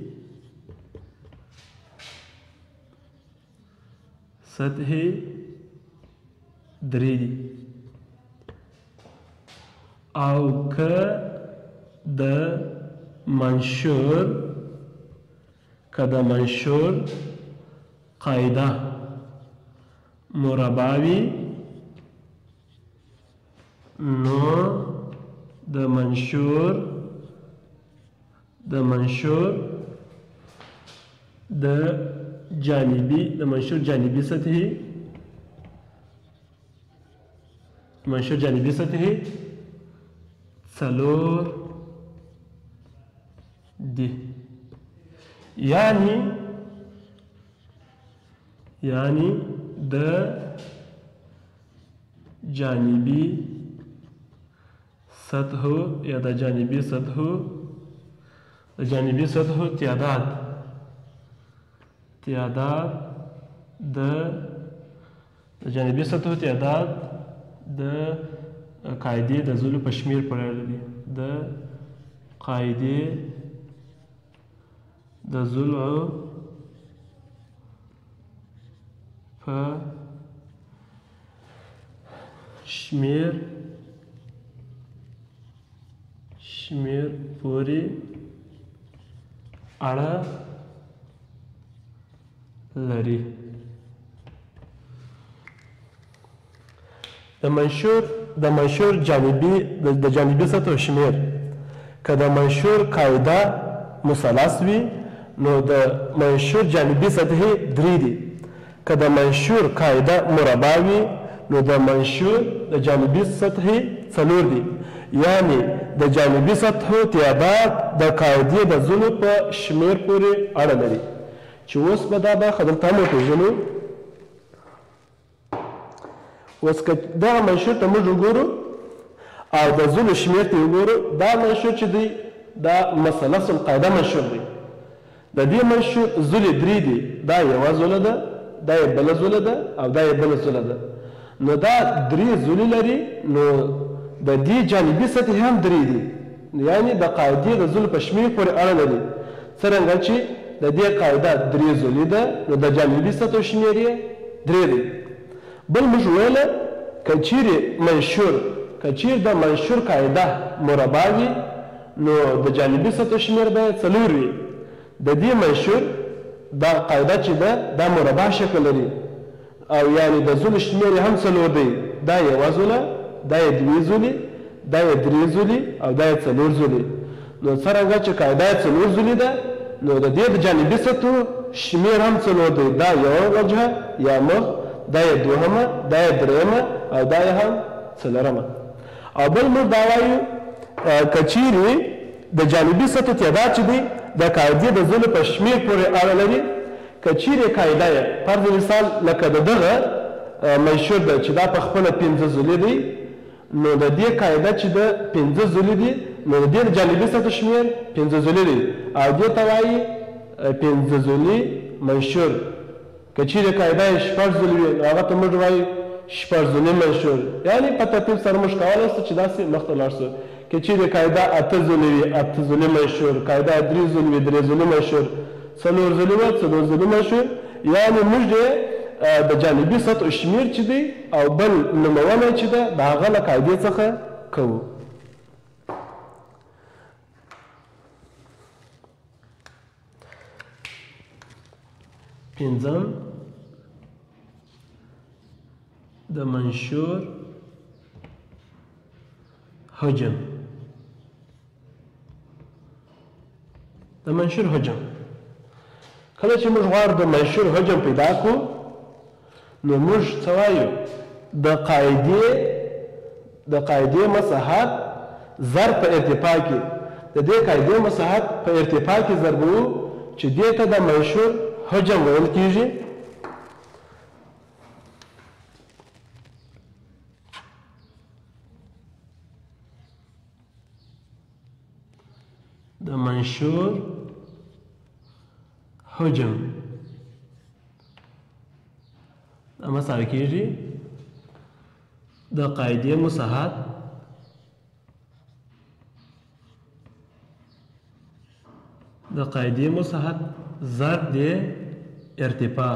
سطحې درې دي او که د منشور که د منشور قاعده مربع وي نو د منشور د منشور د جانبي د منشور جانبي سطحې منشور جانبي سطحې څلور دي. یعنی یعنی د جانبي سطحو یا د جانبي سطحو د جانبي سطحو تعداد تعداد د د جانبي سطحو تعداد د قاعدې د ضلعو په شمیر پورې اړه لري. د قاعدې د ضلعو په شمیر شمیر پورې اړه لري. د منشور د منشور جانبي د جانبي سطحو شمیر که د منشور قاعده مثلث وي نو د منشور جانبي سطحې درې دي. که د منشور قاعده مربع وي نو د منشور د جانبي سطحې څلور دي. یعنی د جانبي سطحو تعداد د قاعدې د ضلعو په شمیر پورې اړه لري. چې اوس به دا برخه دلته هم وپېژنو. اوس که دغه منشور ته موږ وګورو او د ضلعو شمیر ته وګورو دا منشور چې دی دا مثلث القاعده منشور دی. د دې منشور ضلع درې دي. دا یوه ضلع ده دا یې بله ضلع ده او دا یې بله ضلع ده. نو دا درې ضلع لري نو د دې جانبي سطحې هم درې دي. یعنی د قاعدې د ضلع په شمیر پورې اړه لري. څرنګه چې د دې قاعده درې ضلع ده نو د جانبي سطحو شمیر یې درې دی. بل موږ ویله که چیرې منشور که چیرې د منشور قاعده مربع وي نو د جانبي سطحو شمیر به څلور وي. د دې منشور دا قاعده چې ده دا مربع شکل لري او یعنی د ضلع شمیر هم څلور دی. دا یوه ضلع دا یې دوې ضلع دا یې درې ضلع او دا یې څلور ضلع. نو څرنګه چې قاعده یې څلور ضلع ده نو د دې د جانبي سطحو شمیر هم څلور دی دا یوه وجهه یا مخ دا یې دوهمه دا یې درېیمه او دا یې هم څلورمه او بل موږ دا وایو که چیرې د جانبي سطحو تعداد چې دی د قاعدې د ځلو په شمیر پورې اړه لري که چیرې قاعده یې فرض مثال لکه د دغه منشور ده چې دا په خپله پنځه ځلې دی نو د دې قاعده چې د پنځه ځلې دي نو د دې د جانبي سطحو شمیر پنځه ځلې دی او دې ته وایي پنځه ځلې منشور که چیرې قاعده یې شپږ ځلې وي نو هغه ته موږ وایو شپږ ځلې منشور یعنې په ترتیب سره موږ کولی شو چې داسې مخته لاړ شو که چیرې قاعده اته ځلې وي اته ځلې منشور قاعده درې ځلې وي درې ځلې منشور څلور ځلې وي څلور ځلې منشور یعنې موږ دې د جانبي سطحو شمیر چې دی او بل نومونه چې ده د هغه له قاعدې څخه کوو پنځم د منشور حجم د منشور حجم کله چې موږ غواړو د منشور حجم پیدا کړو نو موږ څه وایو د قاعدې د قاعدې مساحت ضرب په ارتفاع کې د دې قاعدې مساحت په ارتفاع کې ضربوو چې دې ته د منشور حجم ویل کېږي د منشور حجم دا مساوي کېږي د قاعدې مساحت د قاعدې مساحت ضرب د ارتفاع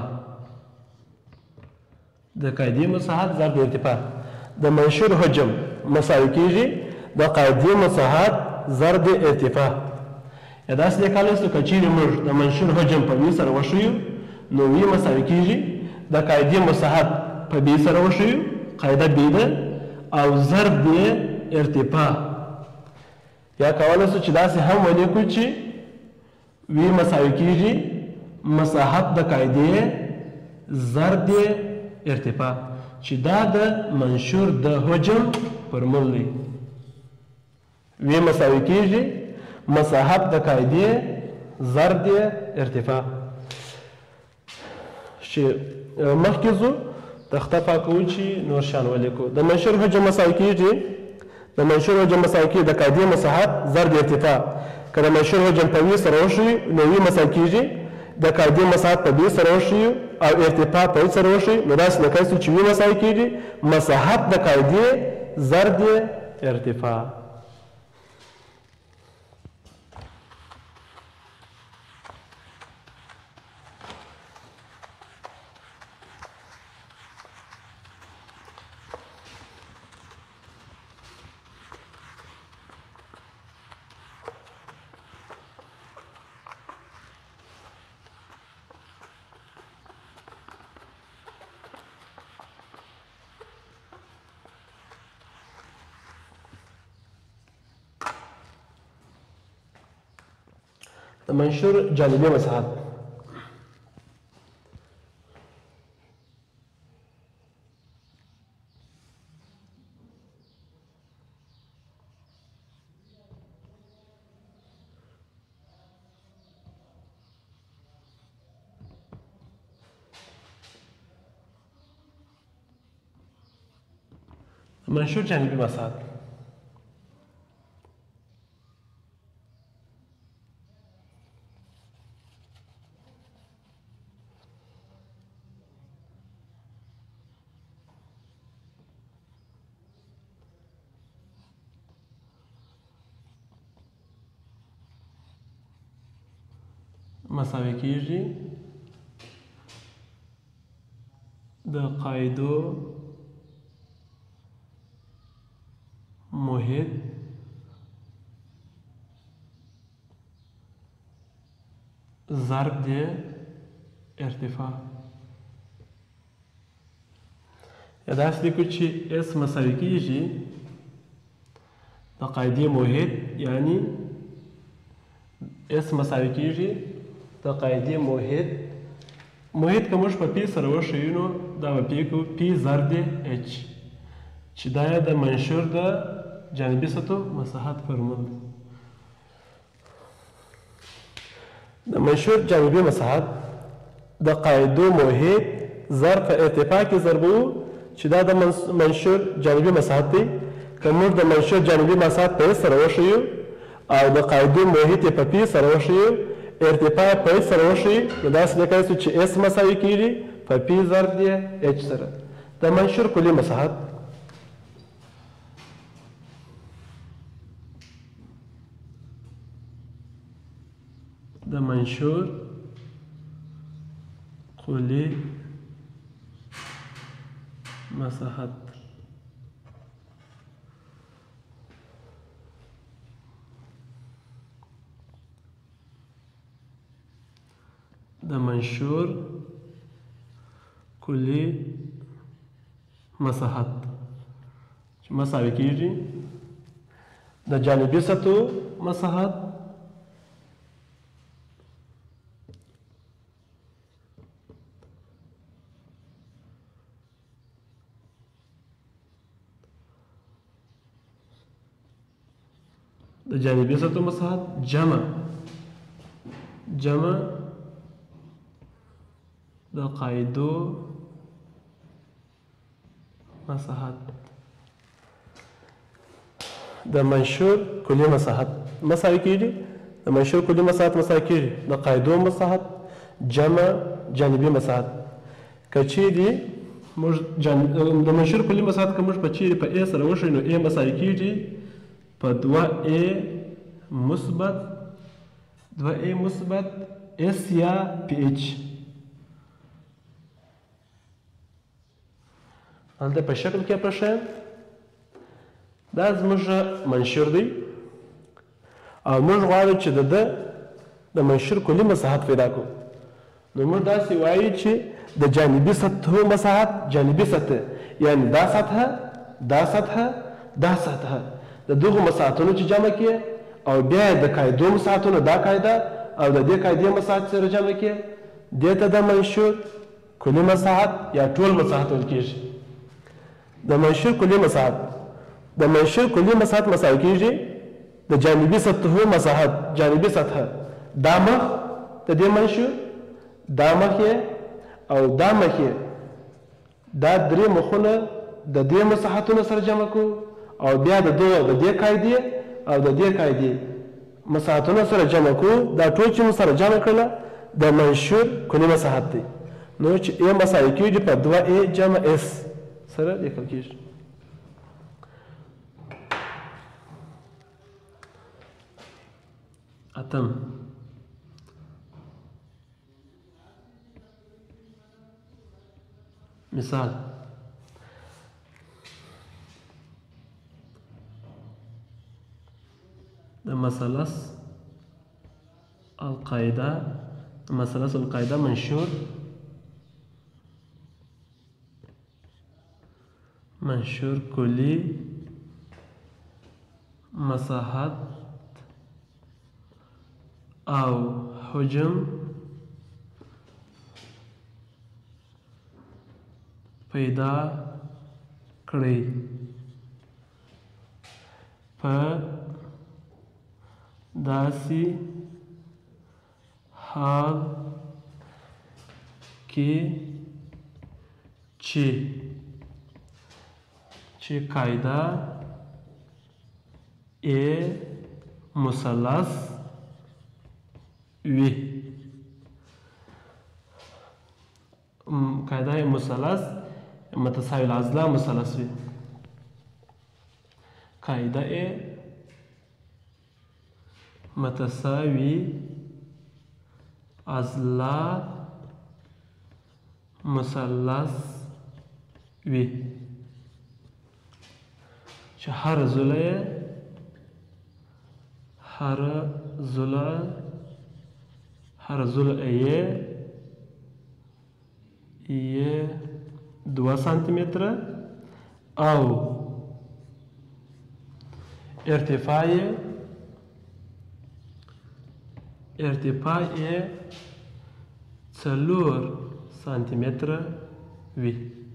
د قاعدې مساحت ضرب د ارتفاع د منشور حجم مساوي کېږي د قاعدې مساحت ضرب د ارتفاع یا داسې لیکلی شو که چیرې موږ د منشور حجم په وي سره وښیو نو وي مساوي کېږي د قاعدې مساحت په بي سره وښیو قاعده بي ده او ضرب د ارتفاع یا کولی شو چې داسې هم ولیکو چې وی مساوي کېږي مساحت د قاعدې ضرب د ارتفاع چې دا د منشور د حجم فرمول دی وی مساوي کېږي مساحت د قاعدې ضرب د ارتفاع چې مخکې ځو تخته پاکوو چې نور شان ولیکو د منشور حجم مساوي کېږي د منشور حجم مساوي کېږي د قاعدې مساحت ضرب د ارتفاع که د منشور حجم په وي سره وښیو نو وي مساوي کېږي د قاعدې مساحت په بي سره وښیو او ارتفاع په وي سره وښیو نو داسې لیکلی شو چې وي مساوي کېږي مساحت د قاعدې ضرب د ارتفاع د منشور جانبي مساحت منشور جانبي مساحت مساوي کېږي د قاعدو محیط ضرب د ارتفاع یا داسې لیکو چې اس مساوي کېږي د قاعدې محیط یعنی اس مساوي کېږي د قاعدې محیط محیط که موږ په پی سره وښیو نو دا به پی کوو پی ضرب اچ چې دا یې د منشور د جانبي سطحو مساحت فرمول دی. د منشور جانبي مساحت د قاعدو محیط ظرف ارتفاع کې ضربوو چې دا د منشور جانبي مساحت دی. که موږ د منشور جانبي مساحت په سره وښیو او د قاعدو محیط یې په پی سره وښیو ارتفاع په ایچ سره وښیي نو داسې لیکلی شو چې ایس مساوي کېږي په پی ضرب دی ایچ سره. د منشور کلي مساحت د منشور کلي مساحت د منشور کلي مساحت چې مساوي کېږي د جانبي سطحو مساحت د جانبي سطحو مساحت جمع جمع د قاعدو مساحت. د منشور کلي مساحت مساوي کېږي د منشور کلي مساحت مساوي کېږي د قاعدو مساحت جمع جانبي مساحت. که چیرې موږ د منشور کلي مساحت که موږ په چیرې په ا سره وښیو نو ا مساوي کېږي په دوه ا مثبت دوه ا مثبت اس یا پی ایچ. هلته په شکل کې پرشیم دا زموږ منشور دی او موږ غواړو چې د ده د منشور کلي مساحت پیدا کړو. نو موږ داسې وایو چې د جانبي سطحو مساحت جانبي سطح یعنی دا سطحه دا سطحه دا سطحه د دغو مساحتونو چې جمع کړې او بیا د قاعدو مساحتونه دا قاعده او د دې قاعدې مساحت سره جمع کړې دې ته د منشور کلي مساحت یا ټول مساحت ویل کېږي. د منشور کلي مساحت د منشور کلي مساحت مساوي کېږي د جانبي سطحو مساحت جانبي سطحه دا مخ د دې منشور دا مخ یې او دا مخ یې دا درې مخونه د دې مساحتونو سره جمع کړو او بیا د دغه د دې قاعدې او د دې قاعدې مساحتونو سره جمع کړو دا ټول چې مو سره جمع کړله د منشور کلي مساحت دی. نو چې ا مساوي کېږي په دوه ا جمع اس سره لیکل کېږي. اتم مثال د مثلث القاعده مثلث القاعده منشور منشور کلی مساحت او حجم پیدا کړئ په داسې حال کې چې چې قاعده ا مثلث وي قاعده مثلث متساوي الاضلاع مثلث وي قاعده ا متساوي اضلاع مثلث وي چې هر ضلع هر ضلع هر ضلع یې یې دوه سانتي متره او ارتفاع یې ارتفاع یې څلور سانتي متره وي.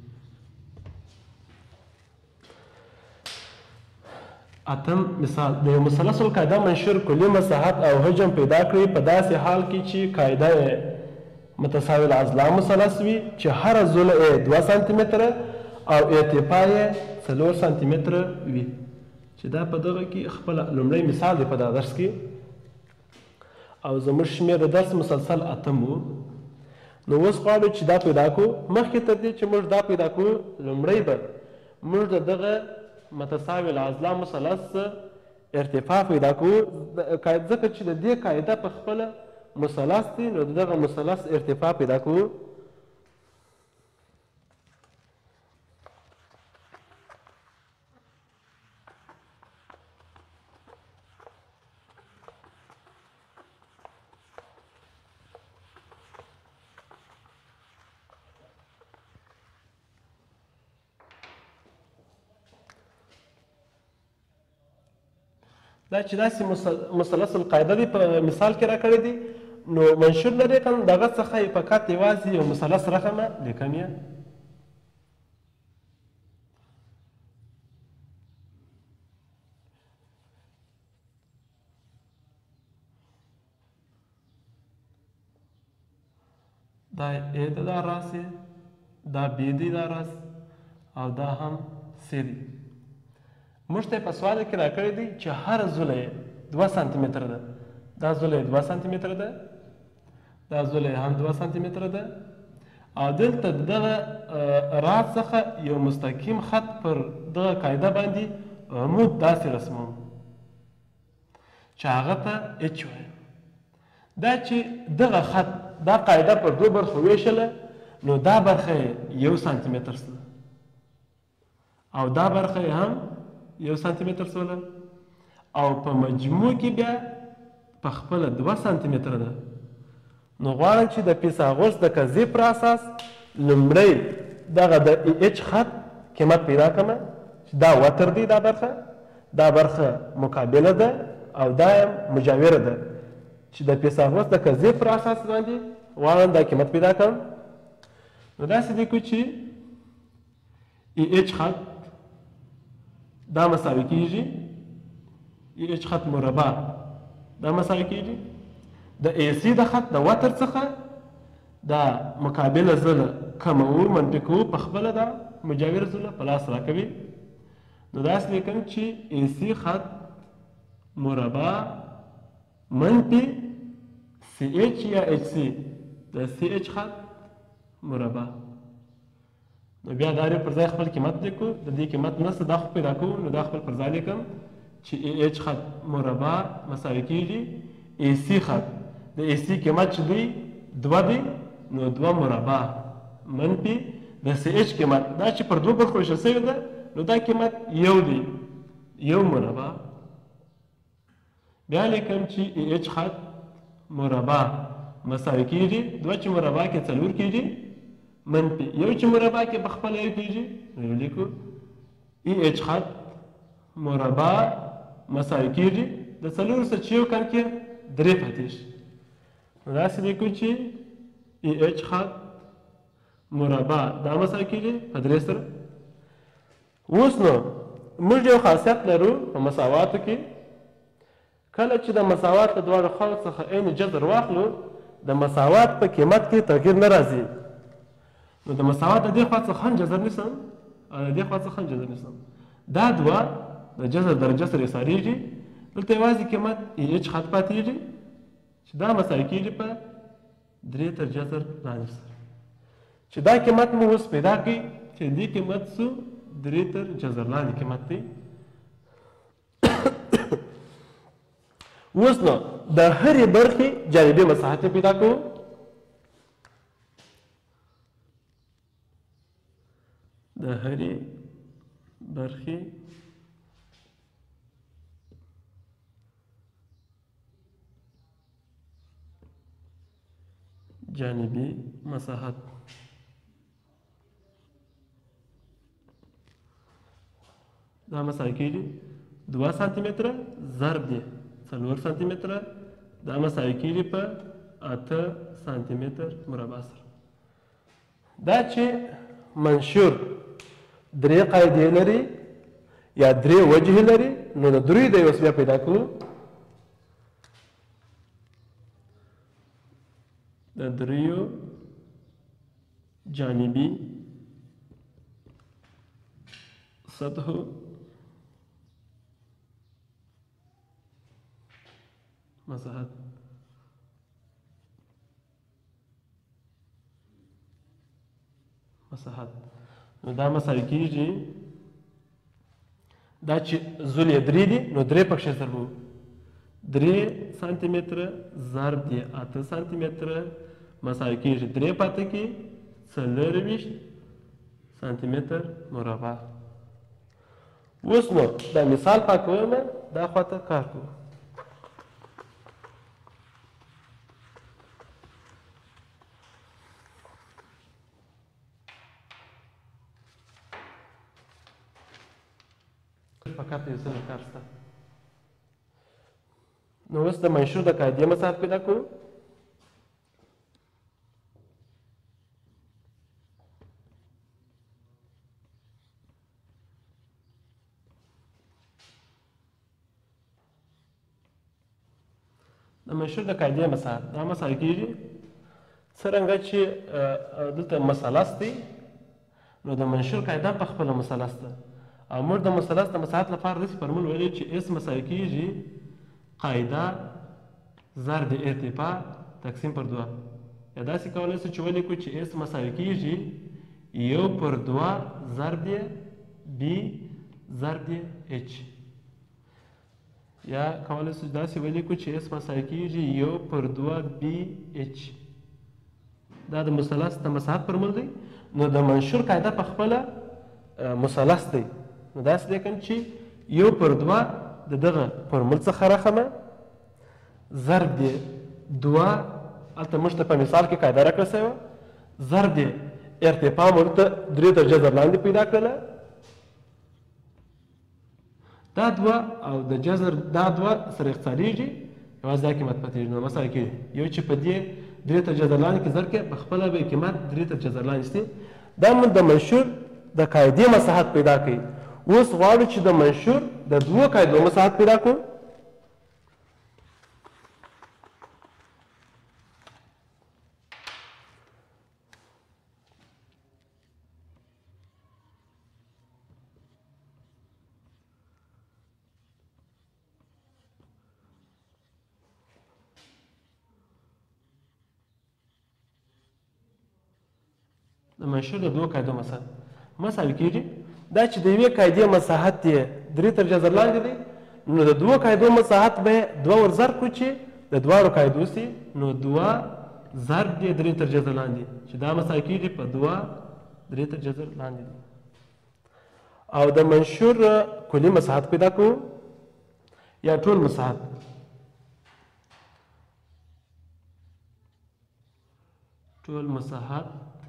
اتم مثال د یو مثلث القاعده منشور کلي مساحت او حجم پیدا کړي په داسې حال کې چې قاعده یې متساوي الاضلاع مثلث وي چې هره زله یې دوه سانتي متره او ارتفاع یې څلور سانتي متره وي. چې دا په دغه کې خپله لومړی مثال دی په دغه درس کې. او زموږ شمېر د درس مسلسل اتم و. نو اوس غواړو چې دا پیدا کړو. مخکې تر دې چې موږ دا پیدا کړو لومړی به موږ د دغه متساوي الاضلاع مثلث ارتفاع پیدا کړو ځکه چې د دې قاعده په خپله مثلث دی نو د دغه مثلث ارتفاع پیدا کړو. دا چې داسې مثلث القاعده دی په مثال کې راکړی دی نو منشور لري کم دغه څخه یې فقط یوازې یو مثلث رقمه لیکم یې. دا ا د دا راس دا بی دی دا راس او دا هم سی دی. موږ ته په سوال کې راکړی دی چې هر زله یې دوه سانتي متره ده. دا زله یې دوه سانتي متره ده. دا زله یې هم دوه سانتي متره ده. او دلته د دغه راز څخه یو مستقیم خط پر دغه قاعده باندې عمود داسې رسموم چې هغه ته اچ وایي. دا چې دغه خط دا قاعده پر دوه برخو ویشله نو دا برخه یې یو سانتي متر سوه او دا برخه یې هم یو سانتي متر سوله او په مجموع کې بیا په خپله دوه سانتي متره ده. نو غواړم چې د پیثاغورس د قضیې پر اساس لومړی دغه د ای اچ خط قیمت پیدا کړم چې دا وتر دی. دا برخه دا برخه مقابله ده او دا مجاوره ده چې د پیثاغورس د قضیې پر اساس باندې غواړم دا قیمت پیدا کړم. نو داسې دی کو چې ای اچ خط دا مساوي کیږي ای اچ خط مربع دا مساوي کیږي د ای سی د خط د وتر څخه دا مقابله زله کموو منفي کوو په خپله دا مجاوره زله په لاس راکوي. نو داسې لیکم چې ای سی خط مربع منفي سی اچ یا اچ سی د سی اچ خط مربع. نو بیا دا پر ځای خپل قیمت لیکو. د دې قیمت نسته دا خو پیدا کوو نو دا خپل پر ځای لیکم چې ای اچ خط مربع مساوي کیږي ای سی خط د ای سی قیمت چې دی دوه دی نو دوه مربع منفي د سی اچ قیمت دا چې پر دوه برخو ویشل شوې ده نو دا قیمت یو دی یو مربع. بیا لیکم چې ای اچ خط مربع مساوي کیږي دوه چې مربع کې څلور کیږي منفي یو چې مربع کې په خپله یو کیږي نو لیکو ای اچ خط مربع مساوي کیږي د څلورو سره چې یو کم کې درې پاتې شي. نو داسې لیکو چې ای اچ خط مربع دا مساوي کیږي په درې سره. اوس نو موږ یو خاصیت لرو په مساواتو کې کله چې د مساوات له دواړو خواو څخه عین جذر واخلو د مساوات په قیمت کې تغییر نه راځي. نو د مساوات د دې خوا څخه هم جذر نیسم او د دې خوا څخه هم جذر نیسم. دا دوه د جذر درجه سره ایساریږي. دلته یوازې قیمت ای اچ خط پاتېږي چې دا مساوي کېږي په درې تر جذر لاندې سره چې دا قیمت مو اوس پیدا کړي چې دې قیمت څو درې تر جذر لاندې قیمت دی. اوس نو د هرې برخې جانبي مساحت پیدا کوو. د هرې برخې جانبي مساحت دا مساوي کېږي دوه سانتي متره ضرب دی څلور سانتي متره دا مساوي کېږي په اته سانتي متر مربع سره. دا چې منشور درې قاعدې لري یا درې وجهې لري نو د دریو د یوس بیا پیدا کوو د دریو جانبي سطحو مساحت مساحت نو دا مساوي کېږي دا چې زول یې درې دي نو درې پکښې ضربو درې سانتي متره ضرب دی اته سانتي متره مساوي کېږي درې پاته کې څلرویشت سانتي متر مربع اوس نو دا مثال پاکوم دا خواته کار کوو فقط یو څه کار شته نو اوس د منشور د قاعدې مساحت پیدا کړو د منشور د قاعدې مساحت دا مساوي کېږي څرنګه چې دلته مثلث دی نو د منشور قاعده په خپله مثلث ده او موږ د مثلث د مساحت لپاره داسې فورمول ویلی چې اس مساوي کېږي قاعده ضرب ارتفاع تقسیم پر دوه یا داسې کولی شو چې ولیکو چې اس مساوي کېږي یو پر دوه ضرب بي ضرب اچ یا کولی شو داسې ولیکو چې اس مساوي کېږي یو پر دوه بي اچ دا د مثلث د مساحت فورمول دی نو د منشور قاعده په خپله مثلث دی نو داسې دی کوم چې یو پر دوه د دغه فورمول څخه راخمه ضرب دی دوه هلته موږ ته په مثال کې قاعده راکړه شوې ضرب دی ارتفاع موږ ته درې تر جذر لاندې پیدا کړله دا دوه او د جذر دا دوه سره اختصاریږي یوازې دا قیمت پاتېږي نو مساوي کېږي یو چې په دې درې تر جذر لاندې کې ضرب کړې په خپله به قیمت درې تر جذر لاندې شي دا موږ د منشور د قاعدې مساحت پیدا کوي اوس غواړو چې د منشور د دوو قاعدو مساحت پیدا کړو د منشور د دوو قاعدو مساحت مساوي کېږي دا چې د یوې قاعدې مساحت یې درې تر جذر لاندې دی نو د دوو قاعدو مساحت به یې دوه ور ضرب کړو چې د دواړو قاعدو سي نو دوه ضرب دی درې تر جذر لاندې چې دا مساوي کېږي په دوه درې تر جذر لاندې دی او د منشور کلي مساحت پیدا کړو یا ټول مساحت ټول مساحت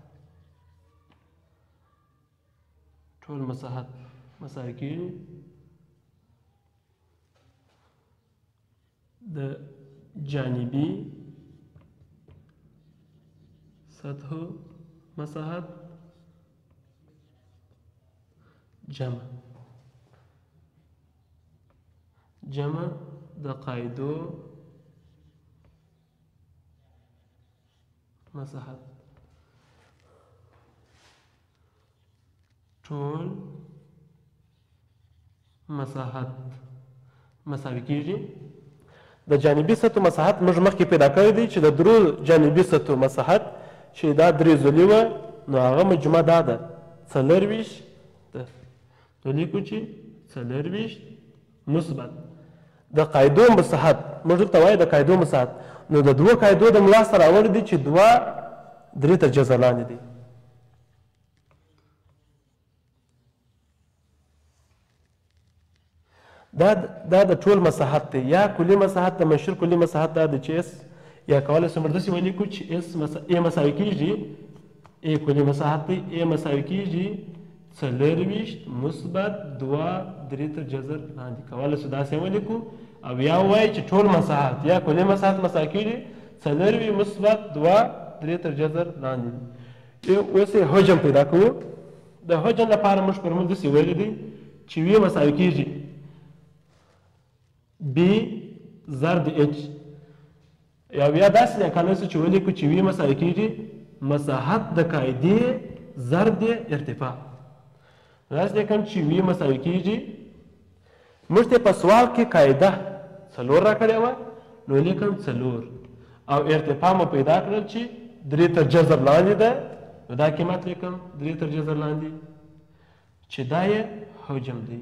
ټول مساحت مساوي کېږي د جانبي سطحو مساحت جمع جمع د قاعدو مساحت ټول مساحت مساوي کېږي د جانبي سطحو مساحت موږ مخکې پیدا کړی دی چې د درو جانبي سطحو مساحت چې دا درې زولي وه نو هغه مجموعه دا ده څلرویشت ده نو لیکو چې څلرویشت مثبت د قاعدو مساحت موږ ورته وایو د قاعدو مساحت نو د دوو قاعدو د ملا سره راوړی دی چې دوه درې تر جذر لاندې دی دا دا د ټول مساحت دی یا کلي مساحت د منشور کلي مساحت دا د چې اس یا کولی شو موږ داسې ولیکو چې اس ا مساوي کېږي ا کلي مساحت دی ا مساوي کېږي څلرویشت مثبت دوه درې تر جذر لاندې کولی شو داسې ولیکو او یا ووایي چې ټول مساحت یا کلي مساحت مساوي کېږي څلروي مثبت دوه درې تر جذر لاندې اوس یې حجم پیدا کوو. د حجم لپاره موږ فورمول داسې ویلی دی چې وی مساوي کېږي بي ضرب اچ، یا بیا داسې لیکلی شو چې ولیکو چې وی مساوي کېږي مساحت د قاعدې ضرب د ارتفاع. داسې لیکم چې وی مساوي کېږي، موږ ته په سوال کې قاعده څلور راکړې وه، نو لیکم څلور او ارتفاع مو پیدا کړل چې درې تر جذر لاندې ده، نو دا قیمت لیکم درې تر جذر لاندې چې دا یې حجم دی.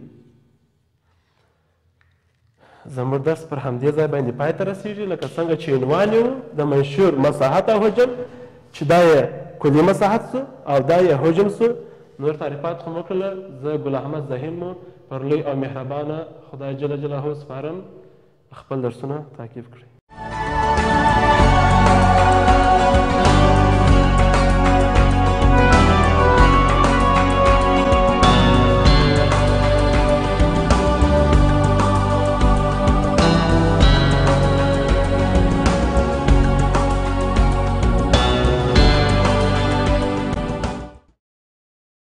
زموږ درس پر همدې ځای باندې پای ته رسېږي، لکه څنګه چې عنوان یې د منشور مساحت او حجم چې دا یې کلي مساحت سو او دا یې حجم سو. نور تعریفات خو مو کړله. زه ګل احمد زهیر مو پر لوی او مهربانه خدای جل جلاله سپارم خپل درسونه تعقیب کړئ.